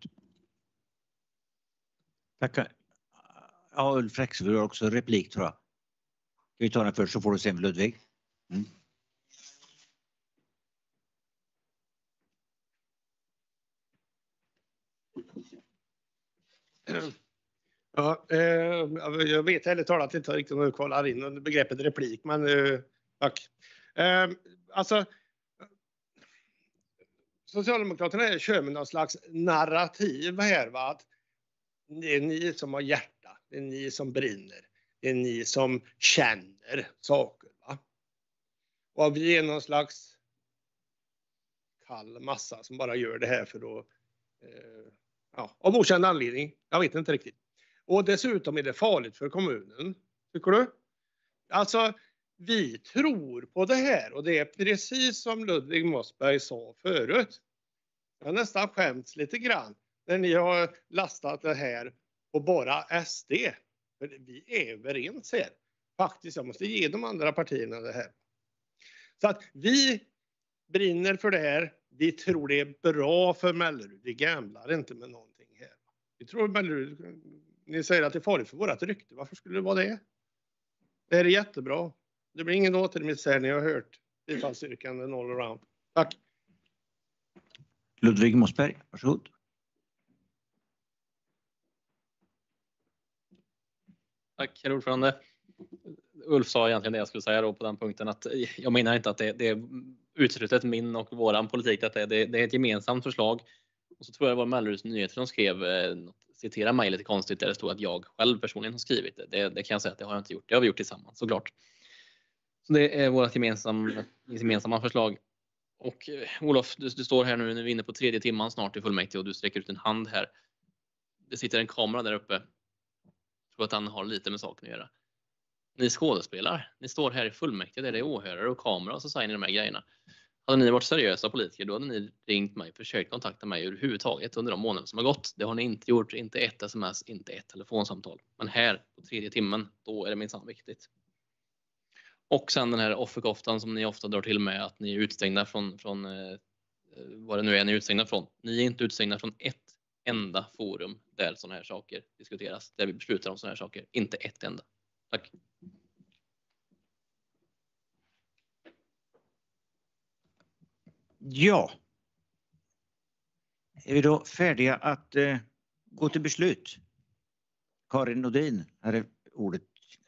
Speaker 14: Tackar. Ja, Ulf Rexefjord har också replik tror jag. Ska vi ta den först så får du sen Ludvig. Mm.
Speaker 5: Ja, jag vet heller talat inte riktigt om jag kollar in begreppet replik, men tack. Alltså, Socialdemokraterna kör med någon slags narrativ här, va? Att det är ni som har hjärta, det är ni som brinner, det är ni som känner saker, va? Och vi är någon slags kall massa som bara gör det här för att av okänd anledning. Jag vet inte riktigt. Och dessutom är det farligt för kommunen. Tycker du? Alltså, vi tror på det här och det är precis som Ludvig Mossberg sa förut. Jag har nästan skämts lite grann när ni har lastat det här på bara SD. För vi är överens här. Faktiskt, jag måste ge de andra partierna det här. Så att vi brinner för det här. Vi tror det är bra för Mellerud. Vi gamblar inte med någonting här. Vi tror Mellerud, ni säger att det är farligt för vårat rykte. Varför skulle det vara det? Det här är jättebra. Det blir ingen återremiss här, ni har hört. Bifallsyrkande all around. Tack.
Speaker 14: Ludvig Mossberg, varsågod.
Speaker 4: Tack, herr ordförande. Ulf sa egentligen det jag skulle säga då på den punkten, att jag menar inte att det är uteslutet min och våran politik, att det är ett gemensamt förslag. Och så tror jag det var Melleruds Nyheter som skrev, citera mig lite konstigt, där det stod att jag själv personligen har skrivit det. Det kan jag säga att det har jag inte gjort. Det har vi gjort tillsammans, såklart. Så det är vårt gemensamma förslag. Och Olof, du står här nu när vi är inne på 3:e timman snart i fullmäktige och du sträcker ut en hand här. Det sitter en kamera där uppe. Jag tror att han har lite med saken att göra. Ni skådespelar. Ni står här i fullmäktige där det är åhörare och kamera och så säger ni de här grejerna. Hade ni varit seriösa politiker, då hade ni ringt mig, försökt kontakta mig överhuvudtaget under de månader som har gått. Det har ni inte gjort, inte ett sms, inte ett telefonsamtal. Men här på 3:e timmen, då är det minsann viktigt. Och sen den här offerkoftan som ni ofta drar till med, att ni är utstängda från vad det nu är ni är utstängda från. Ni är inte utstängda från ett enda forum där sådana här saker diskuteras, där vi beslutar om sådana här saker. Inte ett enda. Tack.
Speaker 14: Ja. Är vi då färdiga att gå till beslut? Karin Nordin, här är ordet.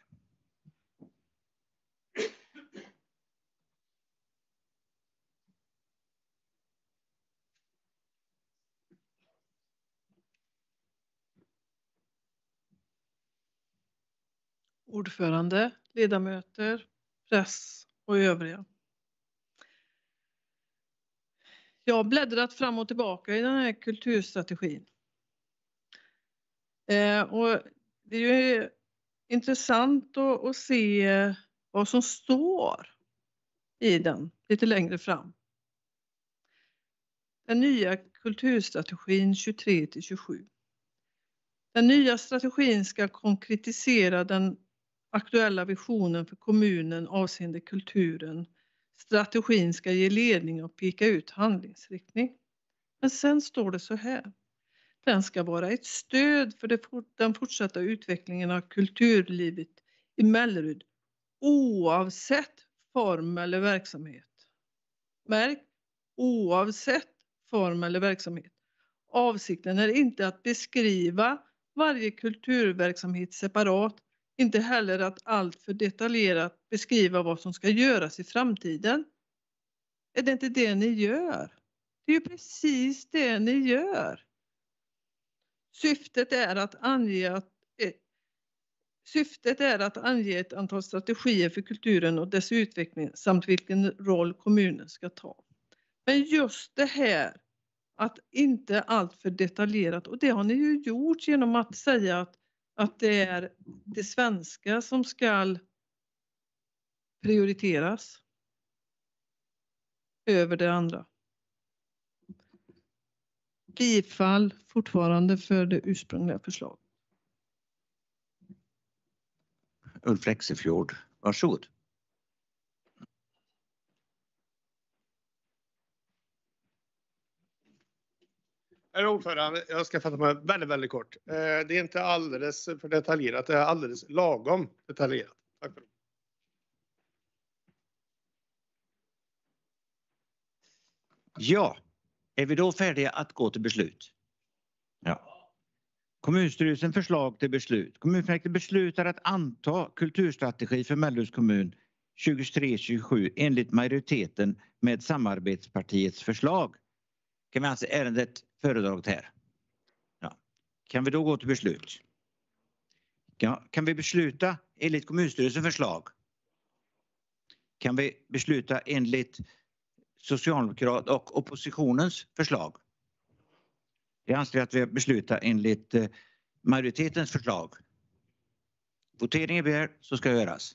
Speaker 9: Ordförande, ledamöter, press och övriga. Jag har bläddrat fram och tillbaka i den här kulturstrategin. Och det är ju intressant att se vad som står i den lite längre fram. Den nya kulturstrategin 23-27. Den nya strategin ska konkretisera den aktuella visionen för kommunen avseende kulturen. Strategin ska ge ledning och peka ut handlingsriktning. Men sen står det så här. Den ska vara ett stöd för den fortsatta utvecklingen av kulturlivet i Mellerud oavsett form eller verksamhet. Märk, oavsett form eller verksamhet. Avsikten är inte att beskriva varje kulturverksamhet separat, inte heller att allt för detaljerat beskriva vad som ska göras i framtiden. Är det inte det ni gör? Det är ju precis det ni gör. Syftet är att ange ett antal strategier för kulturen och dess utveckling samt vilken roll kommunen ska ta. Men just det här att inte allt för detaljerat, och det har ni ju gjort genom att säga att det är det svenska som ska prioriteras över det andra. Bifall fortfarande för det ursprungliga förslaget.
Speaker 14: Ulf Lexefjord, varsågod.
Speaker 5: Herr ordförande, jag ska fatta mig väldigt, väldigt kort. Det är inte alldeles för detaljerat, det är alldeles lagom detaljerat. Tack för det.
Speaker 14: Ja, är vi då färdiga att gå till beslut? Ja. Kommunstyrelsen förslag till beslut. Kommunfullmäktige beslutar att anta kulturstrategi för Melleruds kommun 23-27 enligt majoriteten med samarbetspartiets förslag. Kan vi anse ärendet föredraget här? Ja. Kan vi då gå till beslut? Ja. Kan vi besluta enligt kommunstyrelsens förslag? Kan vi besluta enligt Socialdemokrat och oppositionens förslag? Jag anser att vi beslutar enligt majoritetens förslag. Voteringen begär så ska göras.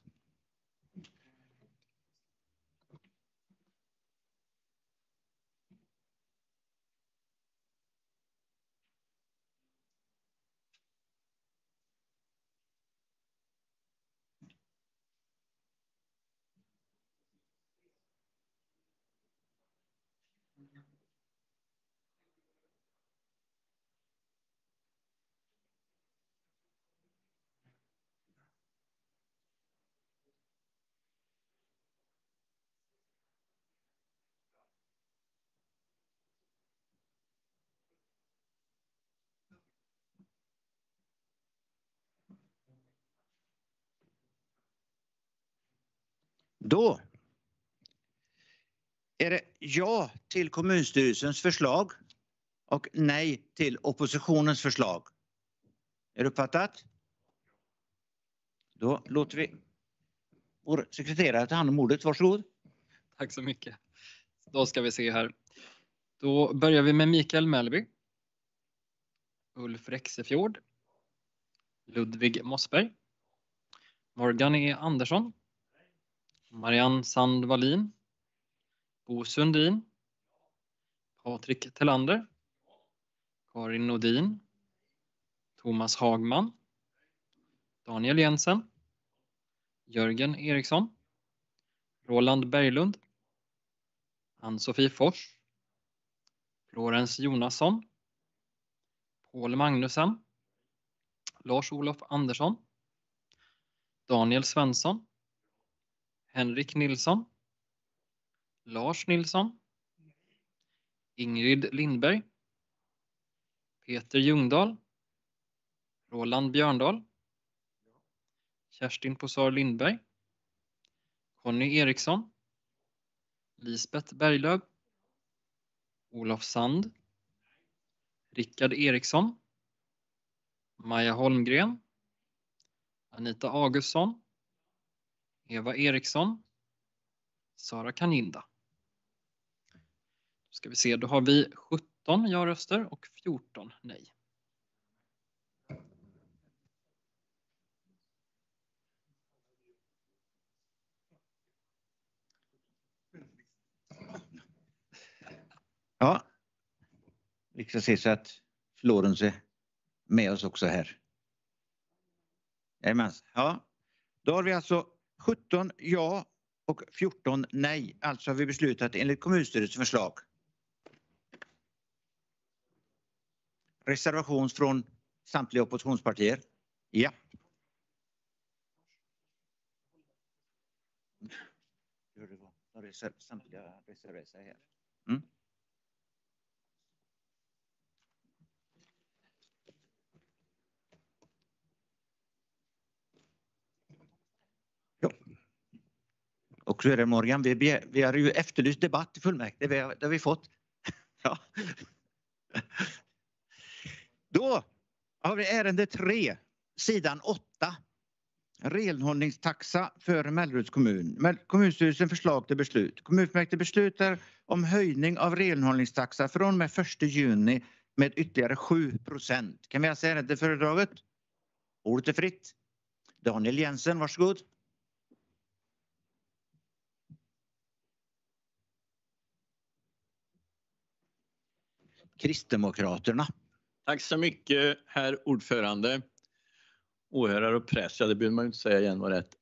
Speaker 14: Då är det ja till kommunstyrelsens förslag och nej till oppositionens förslag. Är det uppfattat? Då låter vi vår sekreterare ta hand om ordet. Varsågod.
Speaker 2: Tack så mycket. Då ska vi se här. Då börjar vi med Mikael Mellby, Ulf Rexefjord, Ludvig Mossberg, Morgan E. Andersson, Marianne Sandvalin, Bo Sundin, Patrik Tellander, Karin Nordin, Thomas Hagman, Daniel Jensen, Jörgen Eriksson, Roland Berglund, Ann-Sofie Fors, Florens Jonasson, Paul Magnusson, Lars-Olof Andersson, Daniel Svensson, Henrik Nilsson, Lars Nilsson, Ingrid Lindberg, Peter Ljungdahl, Roland Björndal, Kerstin Posar Lindberg, Conny Eriksson, Lisbeth Berglöf, Olof Sand, Rickard Eriksson, Maja Holmgren, Anita Augustsson, Eva Eriksson, Sara Kaninda. Då ska vi se, då har vi 17 ja-röster och 14 nej.
Speaker 14: Ja, vi ska se så att Florens är med oss också här. Jajamän. Ja, då har vi alltså 17 ja och 14 nej. Alltså har vi beslutat enligt kommunstyrelsens förslag. Reservation från samtliga oppositionspartier. Ja. Samtliga reserverar sig här. Mm. Ja. Och så är det Morgan, vi har ju efterlyst debatt i fullmäktige, det har vi fått. Ja. Då har vi ärende 3, sidan 8. Renhållningstaxa för Melleruds kommun. Kommunstyrelsen förslag till beslut. Kommunfullmäktige beslutar om höjning av renhållningstaxa från och med 1 juni med ytterligare 7%. Kan vi alltså ärendet föredraget? Ordet är fritt. Daniel Jensen, varsågod. Kristdemokraterna.
Speaker 15: Tack så mycket, herr ordförande. Åhörare och press, ja det behöver man inte säga igen var rätt.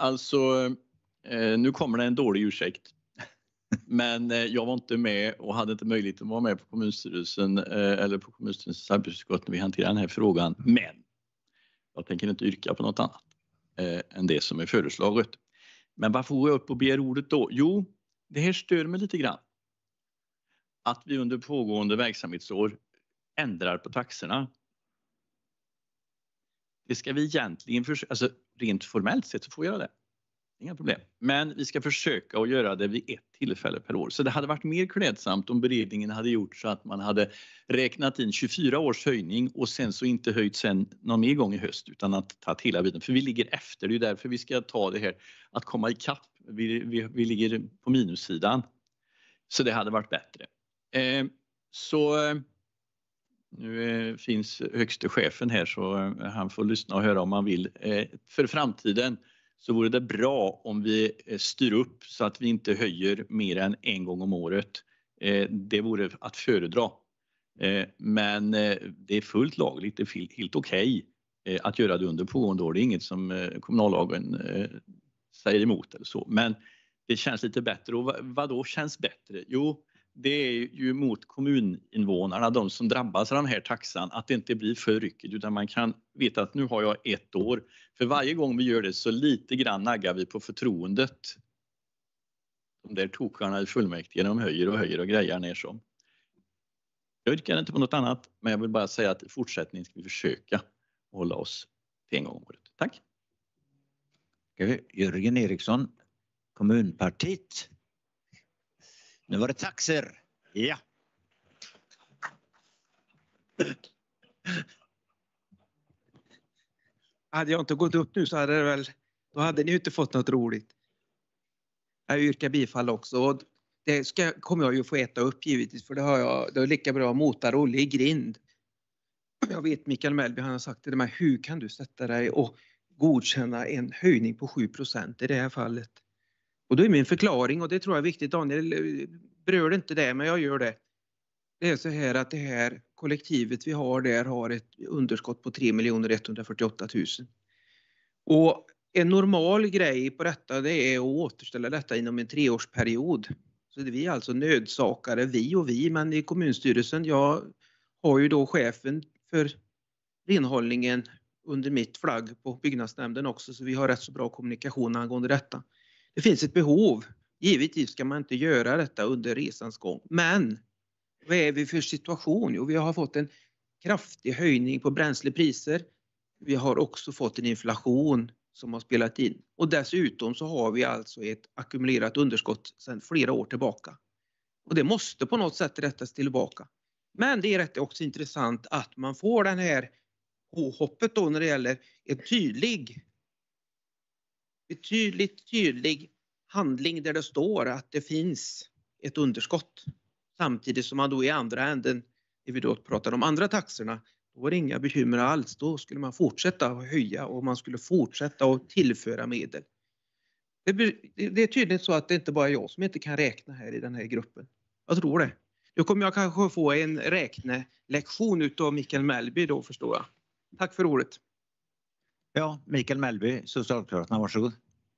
Speaker 15: Nu kommer det en dålig ursäkt. Men jag var inte med och hade inte möjlighet att vara med på kommunstyrelsen eller på kommunstyrelsens arbetsutskott när vi hanterar den här frågan. Men jag tänker inte yrka på något annat än det som är föreslaget. Men varför går jag upp och begär ordet då? Jo, det här stör mig lite grann. Att vi under pågående verksamhetsår ändrar på taxorna. Det ska vi egentligen försöka, alltså rent formellt sett så får vi göra det. Inga problem. Men vi ska försöka att göra det vid ett tillfälle per år. Så det hade varit mer klädsamt om beredningen hade gjort så att man hade räknat in 24 års höjning och sen så inte höjt sen någon mer gång i höst utan att ta hela biten. För vi ligger efter, det är därför vi ska ta det här att komma ikapp. Vi ligger på minussidan. Så det hade varit bättre. Så Nu finns högste chefen här så han får lyssna och höra om han vill. För framtiden så vore det bra om vi styr upp så att vi inte höjer mer än en gång om året. Det vore att föredra. Men det är fullt lagligt, det är helt okej att göra det under pågående år. Det är inget som kommunallagen säger emot eller så. Men det känns lite bättre. Och vad då känns bättre? Jo, det är ju mot kommuninvånarna, de som drabbas av den här taxan, att det inte blir för ryckigt utan man kan veta att nu har jag 1 år. För varje gång vi gör det så lite grann naggar vi på förtroendet. De där tokarna i fullmäktige, de höjer och grejar ner som. Jag yrkar inte på något annat, men jag vill bara säga att i fortsättningen ska vi försöka hålla oss till en gång om året. Tack!
Speaker 14: Jörgen Eriksson, Kommunpartiet. Nu var det taxer. Ja.
Speaker 7: Hade jag inte gått upp nu så hade då hade ni inte fått något roligt. Jag yrkar bifall också. Och det kommer jag ju få äta upp givetvis, för det är lika bra att mota Rolle i grind. Jag vet Mikael Mellby, han har sagt det med, hur kan du sätta dig och godkänna en höjning på 7% i det här fallet? Och då är min förklaring, och det tror jag är viktigt, Daniel berör inte det, men jag gör det. Det är så här att det här kollektivet vi har där har ett underskott på 3 148 000. Och en normal grej på detta, det är att återställa detta inom en 3-årsperiod. Så det är vi alltså nödsakare, vi, men i kommunstyrelsen, jag har ju då chefen för renhållningen under mitt flagg på byggnadsnämnden också, så vi har rätt så bra kommunikation angående detta. Det finns ett behov. Givetvis ska man inte göra detta under resans gång. Men vad är vi för situation? Jo, vi har fått en kraftig höjning på bränslepriser. Vi har också fått en inflation som har spelat in. Och dessutom så har vi alltså ett ackumulerat underskott sedan flera år tillbaka. Och det måste på något sätt rättas tillbaka. Men det är rätt också intressant att man får den här påhoppet då när det gäller en betydligt tydlig handling där det står att det finns ett underskott. Samtidigt som man då i andra änden, när vi då pratar om andra taxorna, då var det inga bekymmer alls. Då skulle man fortsätta att höja och man skulle fortsätta att tillföra medel. Det är tydligt så att det inte bara är jag som inte kan räkna här i den här gruppen. Jag tror det. Nu kommer jag kanske få en räknelektion utav Mikael Mellby då, förstår jag. Tack för ordet.
Speaker 14: Ja, Mikael Mellby, Socialdemokraterna, varsågod.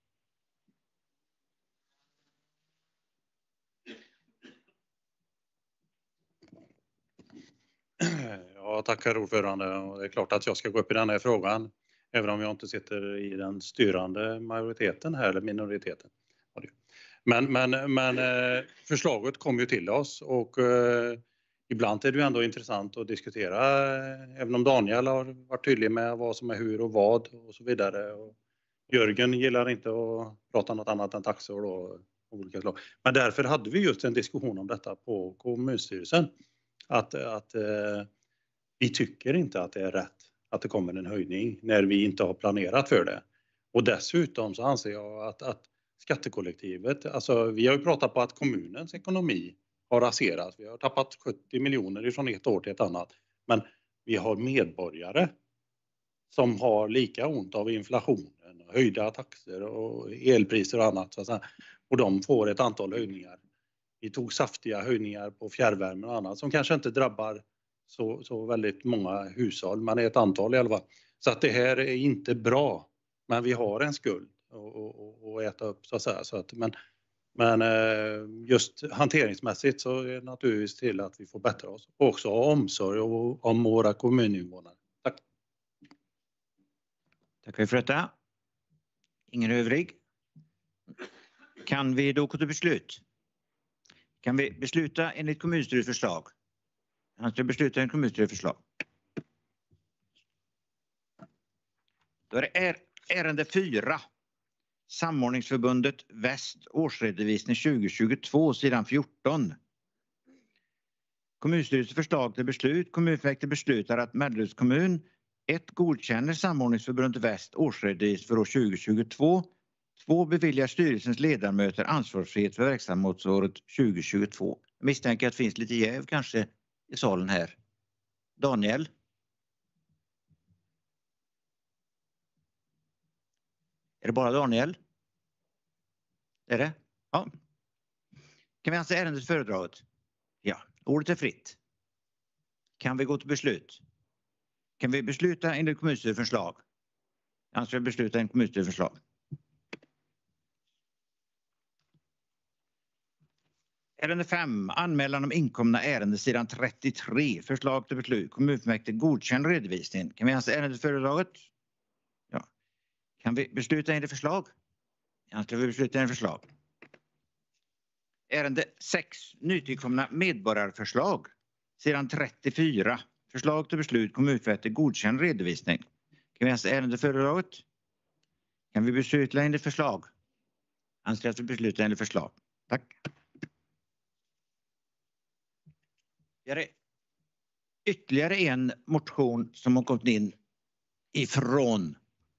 Speaker 3: Ja, tack herr ordförande. Och det är klart att jag ska gå upp i den här frågan, även om jag inte sitter i den styrande majoriteten här, eller minoriteten. Men förslaget kom ju till oss och ibland är det ju ändå intressant att diskutera, även om Daniel har varit tydlig med vad som är hur och vad och så vidare. Och Jörgen gillar inte att prata något annat än taxor och olika slag. Men därför hade vi just en diskussion om detta på kommunstyrelsen. Att vi tycker inte att det är rätt att det kommer en höjning när vi inte har planerat för det. Och dessutom så anser jag att skattekollektivet, alltså vi har ju pratat på att kommunens ekonomi har raserats. Vi har tappat 70 miljoner från ett år till ett annat. Men vi har medborgare som har lika ont av inflationen, höjda taxor och elpriser och annat. Så att säga. Och de får ett antal höjningar. Vi tog saftiga höjningar på fjärrvärme och annat som kanske inte drabbar så väldigt många hushåll, men ett antal i alla fall. Så att det här är inte bra, men vi har en skuld att äta upp så att säga. Så att, men just hanteringsmässigt så är det naturligtvis till att vi får bättra oss och också ha omsorg om våra kommuninvånare. Tack.
Speaker 14: Tackar för detta. Ingen övrig. Kan vi då gå till beslut? Kan vi besluta enligt kommunstyrelsens förslag? Han ska besluta enligt kommunstyrelsens förslag. Då är det ärende 4. Samordningsförbundet Väst årsredovisning 2022 sidan 14. Kommunstyrelsens förslag till beslut. Kommunfullmäktige beslutar att Melleruds kommun 1. Godkänner Samordningsförbundet Väst årsredovisning för år 2022. 2. Beviljar styrelsens ledamöter ansvarsfrihet för verksamhetsåret 2022. Jag misstänker att det finns lite jäv kanske i salen här. Daniel? Är det bara Daniel? Är det? Ja. Kan vi anse ärendet föredraget? Ja, ordet är fritt. Kan vi gå till beslut? Kan vi besluta enligt kommunstyrelsens förslag? Jag anser besluta enligt kommunstyrelsens förslag. Ärende 5. Anmälan om inkomna ärende sidan 33. Förslag till beslut. Kommunfullmäktige godkänd redovisning. Kan vi anse ärendet föredraget? Ja. Kan vi besluta enligt förslag? Jag anser vi besluta enligt förslag. Ärende 6. Nytillkomna medborgarförslag. Sidan 34. Förslag till beslut. Kommunfullmäktige godkänd redovisning. Kan vi anse ärendet föredraget? Kan vi besluta enligt förslag? Anser att vi beslutar enligt förslag. Tack. Ytterligare en motion som har kommit in ifrån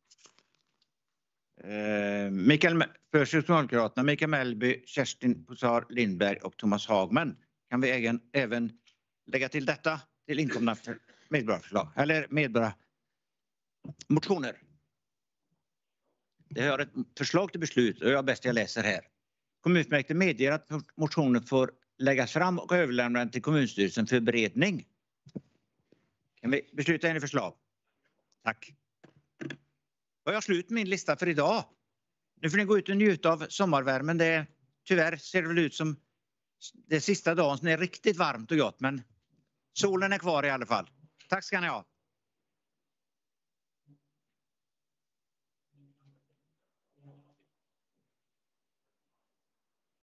Speaker 14: för Socialdemokraterna, Mikael Mellby, Kerstin Posar Lindberg och Thomas Hagman. Kan vi även lägga till detta till inkomna medborgarförslag eller medborgarmotioner? Det har ett förslag till beslut och jag bäst jag läser här. Kommunfullmäktige medger att motionen får läggas fram och överlämna den till kommunstyrelsen för beredning. Kan vi besluta enligt förslag? Tack. Då har jag slut min lista för idag. Nu får ni gå ut och njuta av sommarvärmen. Tyvärr ser det väl ut som det sista dagen som är riktigt varmt och gott, men solen är kvar i alla fall. Tack ska ni ha.